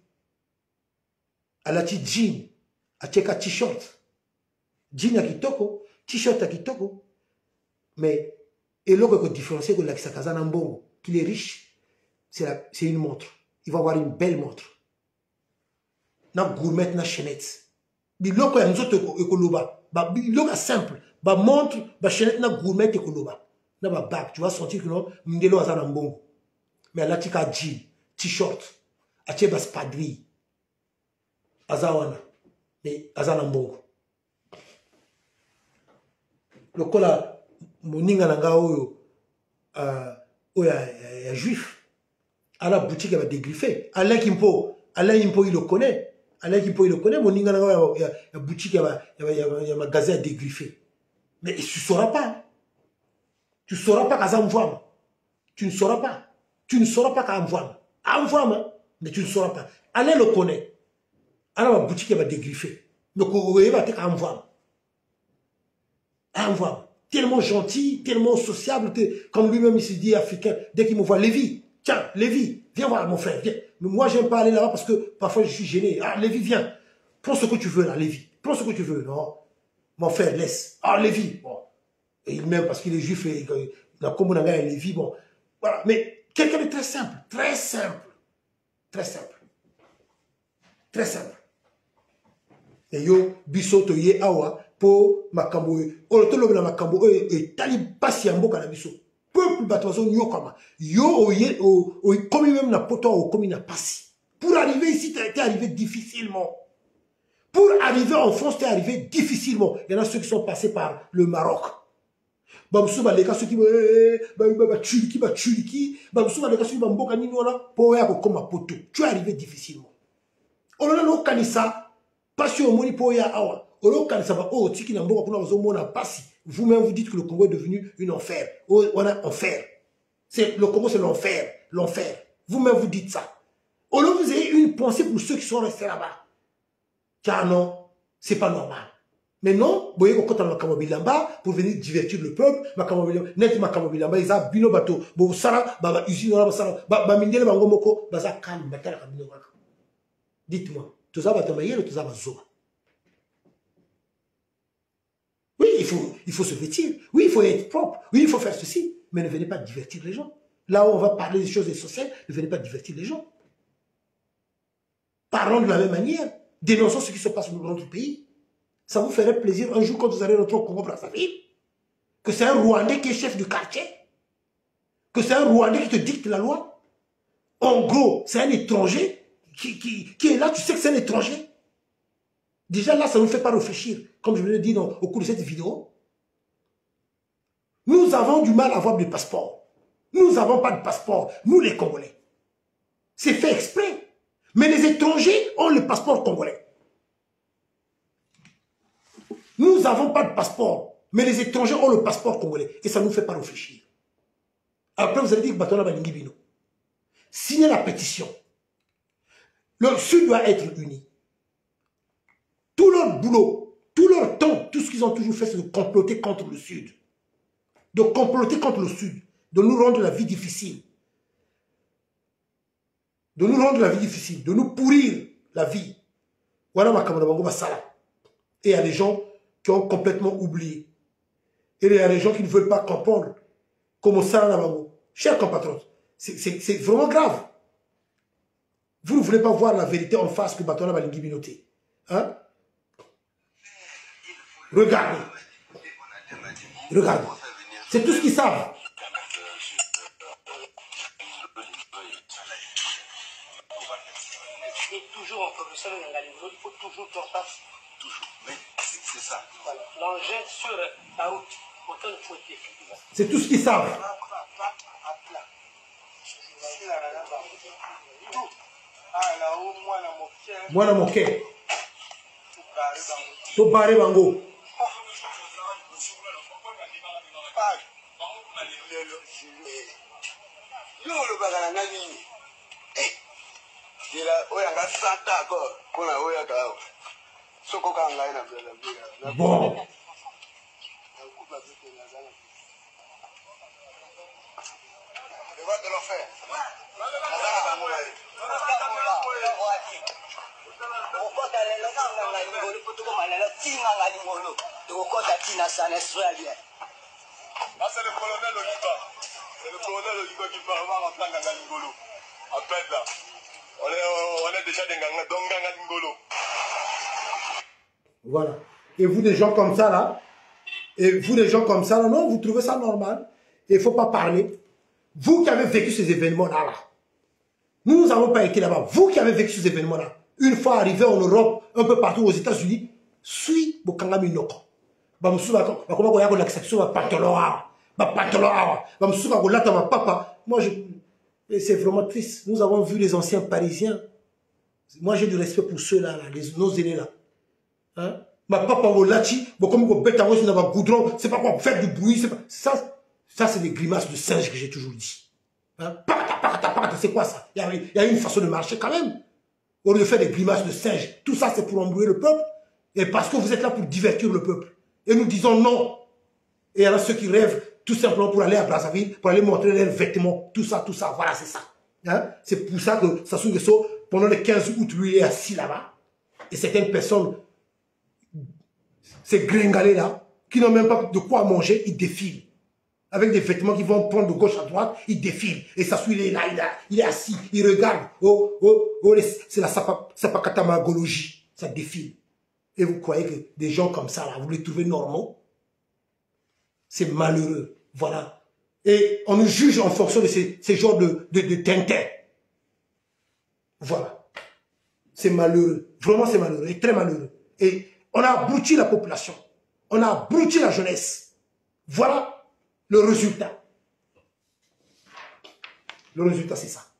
Alati jean, acheka t-shirt. Jean à kitoko, t-shirt à kitoko. Mais, et l'autre que différencier de l'Axakaza Nambongo, qu'il est riche, c'est une montre. Il va avoir une belle montre. Na gourmet, na chaînette. L'autre est un autre écoloba. L'autre est simple. Ba montre, ba chaînette, na gourmet écoloba. Na ba bac, tu vas sentir que non, Mndelo a Nambongo. Mais là, tu as jean, t-shirt, tu as spadri, azawana, mais azanambongo. Le cola, mon ningalanga oya juif, à la boutique, il va dégriffé. Alain Kimpo, il le connaît. Alain Kimpo, il le connaît. Mon ningalanga, il y a boutique, il y a magasin à dégriffé. Mais tu ne sauras pas. Tu ne sauras pas qu'Azamvoam. Tu ne sauras pas. Tu ne sauras pas qu'Amvoam. Amvoam, mais tu ne sauras pas. Alain le connaît. Alain, la boutique, elle va dégriffer. Donc, vous voyez, il va Amvoam. Amvoam. Tellement gentil, tellement sociable, comme lui-même, il se dit africain. Dès qu'il me voit, Lévi, tiens, Lévi, viens voir mon frère, viens. Mais moi, j'aime pas aller là-bas parce que parfois, je suis gêné. Ah, Lévi, viens. Prends ce que tu veux, là, Lévi. Prends ce que tu veux. Non. Mon frère, laisse. Ah, Lévi. Bon. Et il m'aime parce qu'il est juif et la Komonaga est Lévi. Bon. Voilà. Mais, quelqu'un de très simple, très simple, très simple, très simple. Et yo, bisoto ye awa, po makambo, oloto lobe na makambo, et tali pasi yambo kana biso. Peuple batoazo nyo kama. Yo, comme même na poto, comme na pasi. Pour arriver ici, tu es arrivé difficilement. Pour arriver en France, tu es arrivé difficilement. Il y en a ceux qui sont passés par le Maroc. Bamsouba les cas ceux qui Bamsouba les cas ceux qui bamboka nini wana po ya ko koma poto. Tu es arrivé difficilement. On a no kanisa passion au moni po ya awa. On a kanisa ba oh tiki na mboka kuna bazo mona pasi. Vous-même vous dites que le Congo est devenu une enfer. Oh, on a enfer. C'est le Congo c'est l'enfer, l'enfer. Vous-même vous dites ça. On a vous avez une pensée pour ceux qui sont restés là-bas. Car non, c'est pas normal. Mais non, vous voyez, quand on a Makamobilamba, pour venir divertir le peuple, net Makamobilamba, ils ont bino bateau, bo sara, baba usine, baba mindele bangomoko, baza calme, batala kamino waka. Dites-moi, tout ça va te mailler, tout ça va zoa. Oui, il faut se vêtir. Oui, il faut être propre. Oui, il faut faire ceci. Mais ne venez pas divertir les gens. Là où on va parler des choses essentielles, ne venez pas divertir les gens. Parlons de la même manière. Dénonçons ce qui se passe dans notre pays. Ça vous ferait plaisir un jour quand vous allez rentrer au Congo-Brazzaville que c'est un Rwandais qui est chef du quartier, que c'est un Rwandais qui te dicte la loi. En gros, c'est un étranger qui est là, tu sais que c'est un étranger. Déjà là, ça ne nous fait pas réfléchir, comme je vous l'ai dit au cours de cette vidéo. Nous avons du mal à avoir des passeports. Nous n'avons pas de passeport, nous les Congolais. C'est fait exprès. Mais les étrangers ont le passeport congolais. Nous n'avons pas de passeport, mais les étrangers ont le passeport congolais. Et ça ne nous fait pas réfléchir. Après, vous allez dire que Batona Balingi Bino. Signez la pétition. Le Sud doit être uni. Tout leur boulot, tout leur temps, tout ce qu'ils ont toujours fait, c'est de comploter contre le Sud. De comploter contre le Sud. De nous rendre la vie difficile. De nous rendre la vie difficile. De nous pourrir la vie. Voilà ma camarade Sala. Et il y a des gens qui ont complètement oublié. Et il y a des gens qui ne veulent pas comprendre comment ça, chers compatriotes, C'est vraiment grave. Vous ne voulez pas voir la vérité en face que Batona va l'ingibinoter. Hein? Regardez. Regardez. C'est tout ce qu'ils savent. Et toujours en progression dans la ligne, il faut toujours faire face. Toujours. Mais c'est ça. Voilà. L'engin sur la route, autant il faut être. C'est tout ce qu'ils savent. Moi, dans mon cœur. Tout barré, bango. Bon. C'est le colonel Oliva. C'est le colonel Oliva qui parle en plan Ganga Ngolo. En fait là, on est déjà des Ganga, donc Ganga Ngolo. Voilà. Et vous, des gens comme ça, là, non, vous trouvez ça normal. Et il ne faut pas parler. Vous qui avez vécu ces événements-là, là, nous n'avons pas été là-bas. Vous qui avez vécu ces événements-là, une fois arrivé en Europe, un peu partout aux États-Unis, suis Bokanga Minoko. Moi, c'est vraiment triste. Nous avons vu les anciens Parisiens. Moi, j'ai du respect pour ceux-là, nos aînés là. Hein? Ma papa, c'est pas quoi faire du bruit. Ça, c'est des grimaces de singe que j'ai toujours dit. Hein? C'est quoi ça? Il y a une façon de marcher quand même. Au lieu de faire des grimaces de singe. Tout ça, c'est pour embrouiller le peuple. Et parce que vous êtes là pour divertir le peuple. Et nous disons non. Et il y en a ceux qui rêvent tout simplement pour aller à Brazzaville, pour aller montrer leurs vêtements, tout ça, voilà, c'est ça. Hein? C'est pour ça que Sassou Nguesso, pendant le 15 août, lui, il est assis là-bas. Et certaines personnes, ces gringalés là, qui n'ont même pas de quoi manger, ils défilent. Avec des vêtements qui vont prendre de gauche à droite, ils défilent. Et Sassou, il est là, il est assis, il regarde. C'est la sapakatamagologie, ça défile. Et vous croyez que des gens comme ça, là, vous les trouvez normaux? C'est malheureux. Voilà. Et on nous juge en fonction de ces genres de tintins. Voilà. C'est malheureux. Vraiment, c'est malheureux. Et très malheureux. Et on a abruti la population. On a abruti la jeunesse. Voilà le résultat. Le résultat, c'est ça.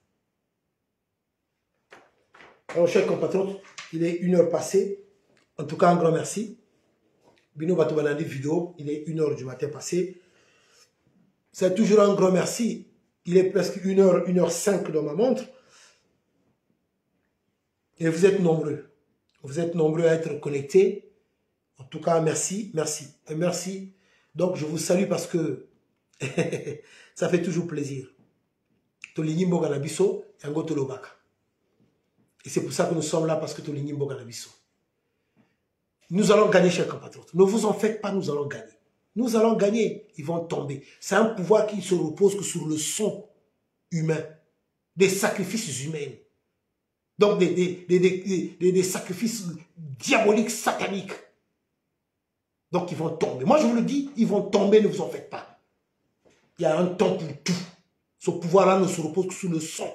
Alors, chers compatriotes, il est 1 heure passée. En tout cas, un grand merci. Bino Batobanandi vidéo, il est 1 heure du matin passé. C'est toujours un grand merci. Il est presque 1 heure, 1 heure 5 dans ma montre. Et vous êtes nombreux. Vous êtes nombreux à être connectés. En tout cas, merci, merci. Et merci. Donc, je vous salue parce que ça fait toujours plaisir. Tolinimbo Ganabiso, Yango Tolobaka. Et c'est pour ça que nous sommes là, parce que Tolinimbo Ganabiso. Nous allons gagner, chers compatriotes. Ne vous en faites pas, nous allons gagner. Nous allons gagner, ils vont tomber. C'est un pouvoir qui se repose que sur le sang humain, des sacrifices humains. Donc des sacrifices diaboliques, sataniques. Donc ils vont tomber. Moi je vous le dis, ils vont tomber, ne vous en faites pas. Il y a un temps pour tout. Ce pouvoir-là ne se repose que sur le sang.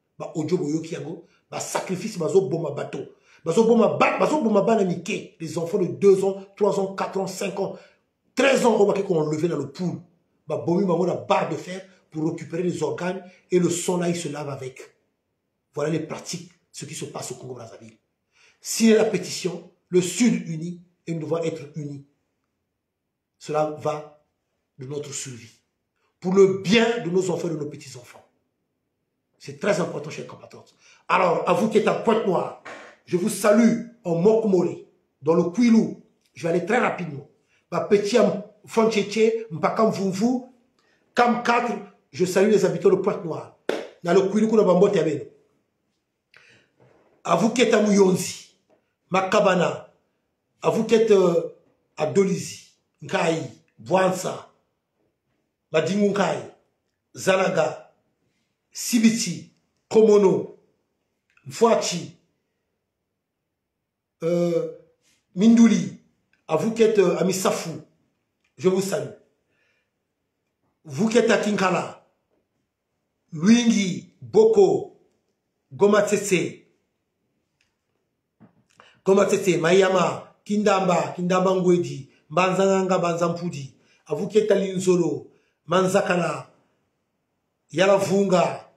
Sacrifice, bateau. Les enfants de 2 ans, 3 ans, 4 ans, 5 ans, 13 ans, on qu'on levé dans le pool. La barre de fer pour récupérer les organes et le sang là, il se lave avec. Voilà les pratiques, ce qui se passe au Congo-Brazzaville. S'il y a la pétition, le Sud uni, et nous devons être unis. Cela va de notre survie. Pour le bien de nos enfants et de nos petits-enfants. C'est très important, chers compatriotes. Alors, à vous qui êtes à Pointe-Noire, je vous salue en Mokomori, dans le Kouilou. Je vais aller très rapidement. Ma petit Foncheche, Mpakam Vunvu, Cam 4, je salue les habitants de Pointe-Noire. Dans le Kouilou, kuna Bambote Abeno. À vous qui êtes à Mouyonzi, Makabana, à vous qui êtes à Dolizi, Nkai, Bouansa, Madingunkai, Zanaga, Sibiti, Komono, Mfouachi, Mindouli, à vous qui êtes à Missafou, je vous salue. Vous qui êtes à Kinkala, Luingi, Boko, Gomatese, Mayama, Kindamba, Kindambangwedi, Banzanga, Banzampudi, à vous qui êtes à Linzolo, Manzakala, Yalavunga,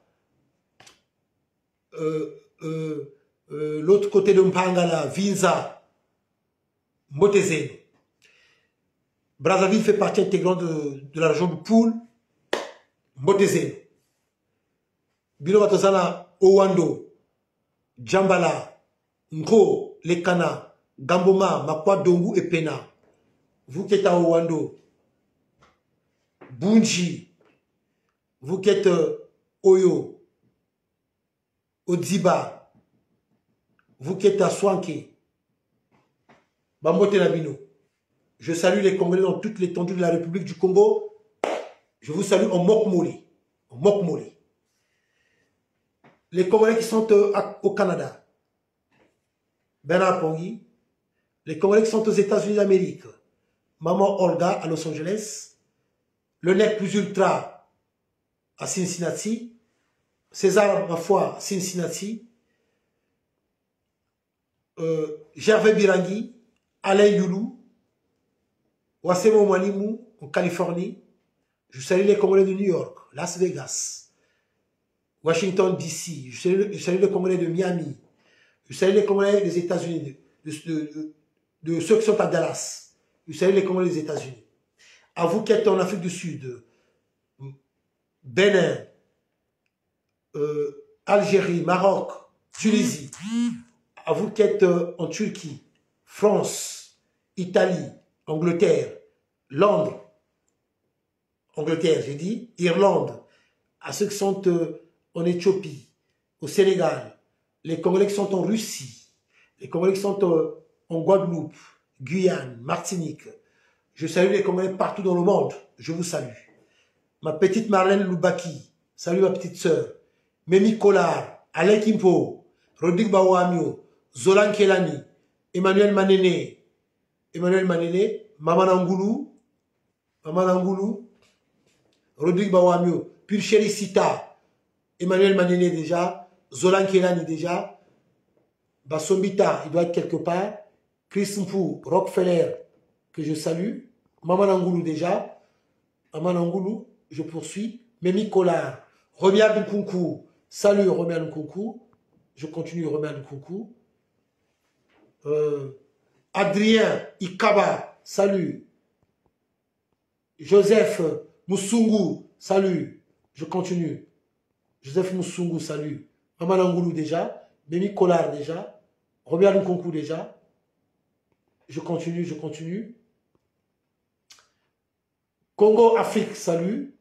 l'autre côté de Mpangala, Vinza, Mboteze. Brazzaville fait partie intégrante de la région de Poul, Mboteze. Bilo Batozana, Owando, Djambala, Nko, Lekana, Gamboma, Makwa, Dongu et Pena. Vous qui êtes à Owando, Bunji, vous qui êtes Oyo, Odziba, vous qui êtes à Swanke, Bambote Nabino. Je salue les Congolais dans toute l'étendue de la République du Congo. Je vous salue en Mokmoli. En Mokmoli. Les Congolais qui sont au Canada, Bernard Pongui. Les Congolais qui sont aux États-Unis d'Amérique, Maman Olga à Los Angeles. Le Nec plus ultra à Cincinnati. César Mafoua à Cincinnati. Gervais Birangui, Alain Youlou, Wasemo Mwalimou en Californie. Je salue les Congolais de New York, Las Vegas, Washington DC. Je salue les Congolais de Miami. Je salue les Congolais des États-Unis, de ceux qui sont à Dallas. Je salue les Congolais des États-Unis. À vous qui êtes en Afrique du Sud, Bénin, Algérie, Maroc, Tunisie. À vous qui êtes en Turquie, France, Italie, Angleterre, Londres, Angleterre, j'ai dit, Irlande, à ceux qui sont en Éthiopie, au Sénégal, les Congolais qui sont en Russie, les Congolais qui sont en Guadeloupe, Guyane, Martinique. Je salue les Congolais partout dans le monde. Je vous salue. Ma petite Marlène Loubaki, salut ma petite sœur. Mémi Collard, Alain Kimpo, Rodrigue Bawamio, Zolan Kelani, Emmanuel Manene, Maman Angoulou, Rodrigue Bawamio, Pulcheri Sita, Emmanuel Manene déjà, Zolan Kelani déjà, Bassombita, il doit être quelque part, Chris Mpou, Rockefeller, que je salue, Maman Angoulou déjà, Maman Angoulou, je poursuis, Mémi Collard, Romia Nkunku, salut Romia Nkunku, je continue Romia Nkunku, Adrien Ikaba, salut, Joseph Moussungu, salut, je continue, Joseph Moussungu, salut, Maman Angoulou déjà, Mémi Collard déjà, Romia Nkunku déjà, je continue, Congo, Afrique, salut.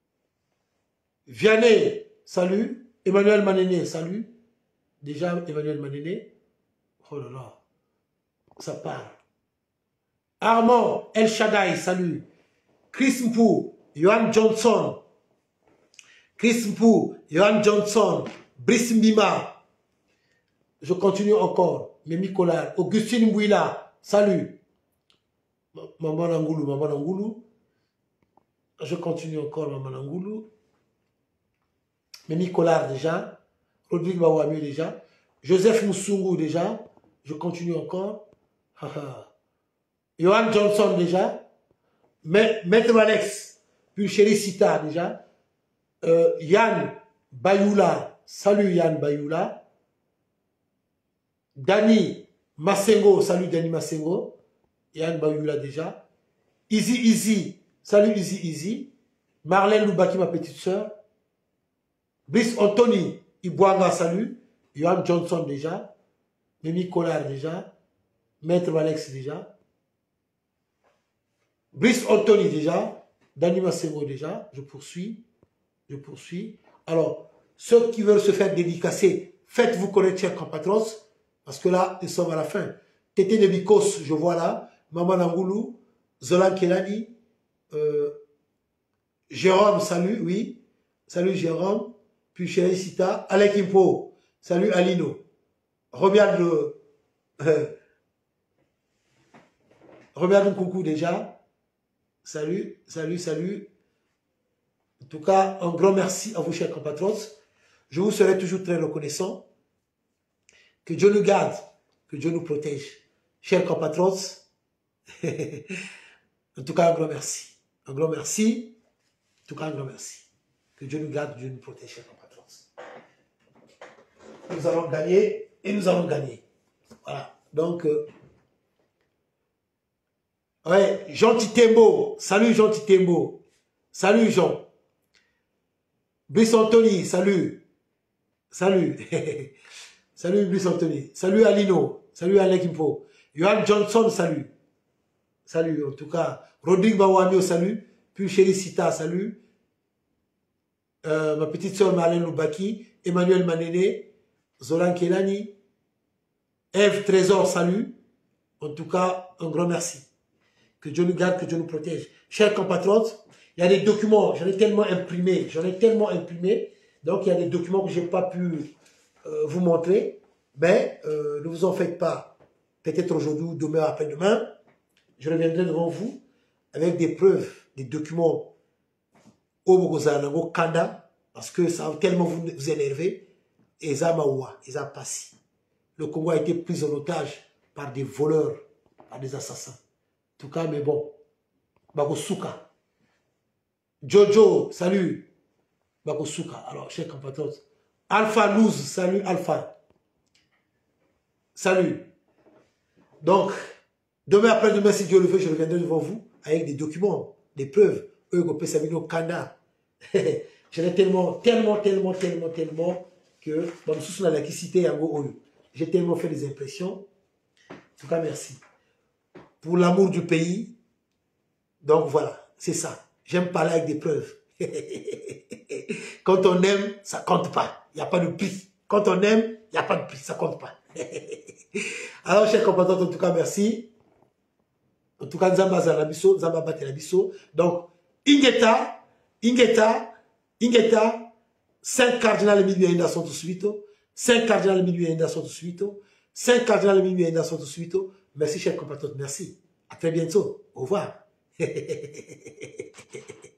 Vianney, salut. Emmanuel Manene, salut. Déjà, Emmanuel Manene. Oh là là, ça part. Armand, El Shaddai, salut. Chris Mpou, Johan Johnson. Brice Mbima. Je continue encore. Mémi Collard. Augustine Mbouila, salut. Maman Angoulou. Je continue encore, Maman Angoulou. Mémi Collard déjà. Rodrigue Bawamio déjà. Joseph Moussungu déjà. Je continue encore. Johan Johnson déjà. Maître Alex. Puis Chéri Sita déjà. Yann Bayoula. Salut Yann Bayoula. Dani Massengo. Salut Dani Massengo. Yann Bayoula déjà. Easy. Salut Easy. Marlène Loubaki, ma petite sœur. Brice Anthony Ibouanga, salut. Johan Johnson déjà. Mémi Collard déjà. Maître Alex déjà. Brice Anthony déjà. Dani Massengo déjà. Je poursuis. Alors, ceux qui veulent se faire dédicacer, faites-vous connaître, chers compatriotes, parce que là, nous sommes à la fin. Tété de Bikos, je vois là. Maman Angoulou. Zolan Kelani. Jérôme, salut, oui. Salut Jérôme. puis Chéri Sita, Alec Impo, salut Alino. Regarde regarde un coucou déjà. Salut, salut, salut. En tout cas, un grand merci à vous, chers compatriotes. Je vous serai toujours très reconnaissant. Que Dieu nous garde, que Dieu nous protège. Chers compatriotes, en tout cas, un grand merci. Un grand merci. En tout cas, un grand merci. Que Dieu nous garde, Dieu nous protège, chers compatriotes. Nous allons gagner et nous allons gagner. Voilà. Donc, ouais, Jean Titembo. Salut Jean Titembo. Salut Jean. Brice Anthony, salut. Salut. Salut Brice Anthony. Salut Alino. Salut Alec Impo. Johan Johnson, salut. Salut, en tout cas. Rodrigue Bawamio, salut. Puis Chéri Sita, salut. Ma petite soeur Marlène Loubaki. Emmanuel Manene. Zolan Kelani. Eve Trésor, salut. En tout cas, un grand merci. Que Dieu nous garde, que Dieu nous protège. Chers compatriotes, il y a des documents, j'en ai tellement imprimé. Donc, il y a des documents que je n'ai pas pu vous montrer. Mais ne vous en faites pas. Peut-être aujourd'hui ou demain, après-demain, je reviendrai devant vous avec des preuves, des documents au Kanda, parce que ça va tellement vous énerver. Et Zamaoua, et Zapassi. Le Congo a été pris en otage par des voleurs, par des assassins. En tout cas, mais bon. Bagosuka. Jojo, salut. Bagosuka. Alors, chers compatriotes. Alpha Luz, salut Alpha. Salut. Donc, demain après-demain, si Dieu le veut, je reviendrai devant vous avec des documents, des preuves. Eugo Samino Kanda. J'en ai tellement que j'ai tellement fait des impressions. En tout cas, merci. Pour l'amour du pays. Donc voilà, c'est ça. J'aime parler avec des preuves. Quand on aime, ça compte pas. Il n'y a pas de prix. Quand on aime, il n'y a pas de prix. Ça compte pas. Alors, chers compatriotes, en tout cas, merci. En tout cas, Nzamba Zalabiso, Nzamba Batelabiso. Donc, Ingeta, 5 cardinal et minuit ainda sont suito, 5 cardinal et minuit ainda sont suito, 5 cardinal et minuit ainda sont suito. Merci, chers compatriotes, merci. À très bientôt. Au revoir.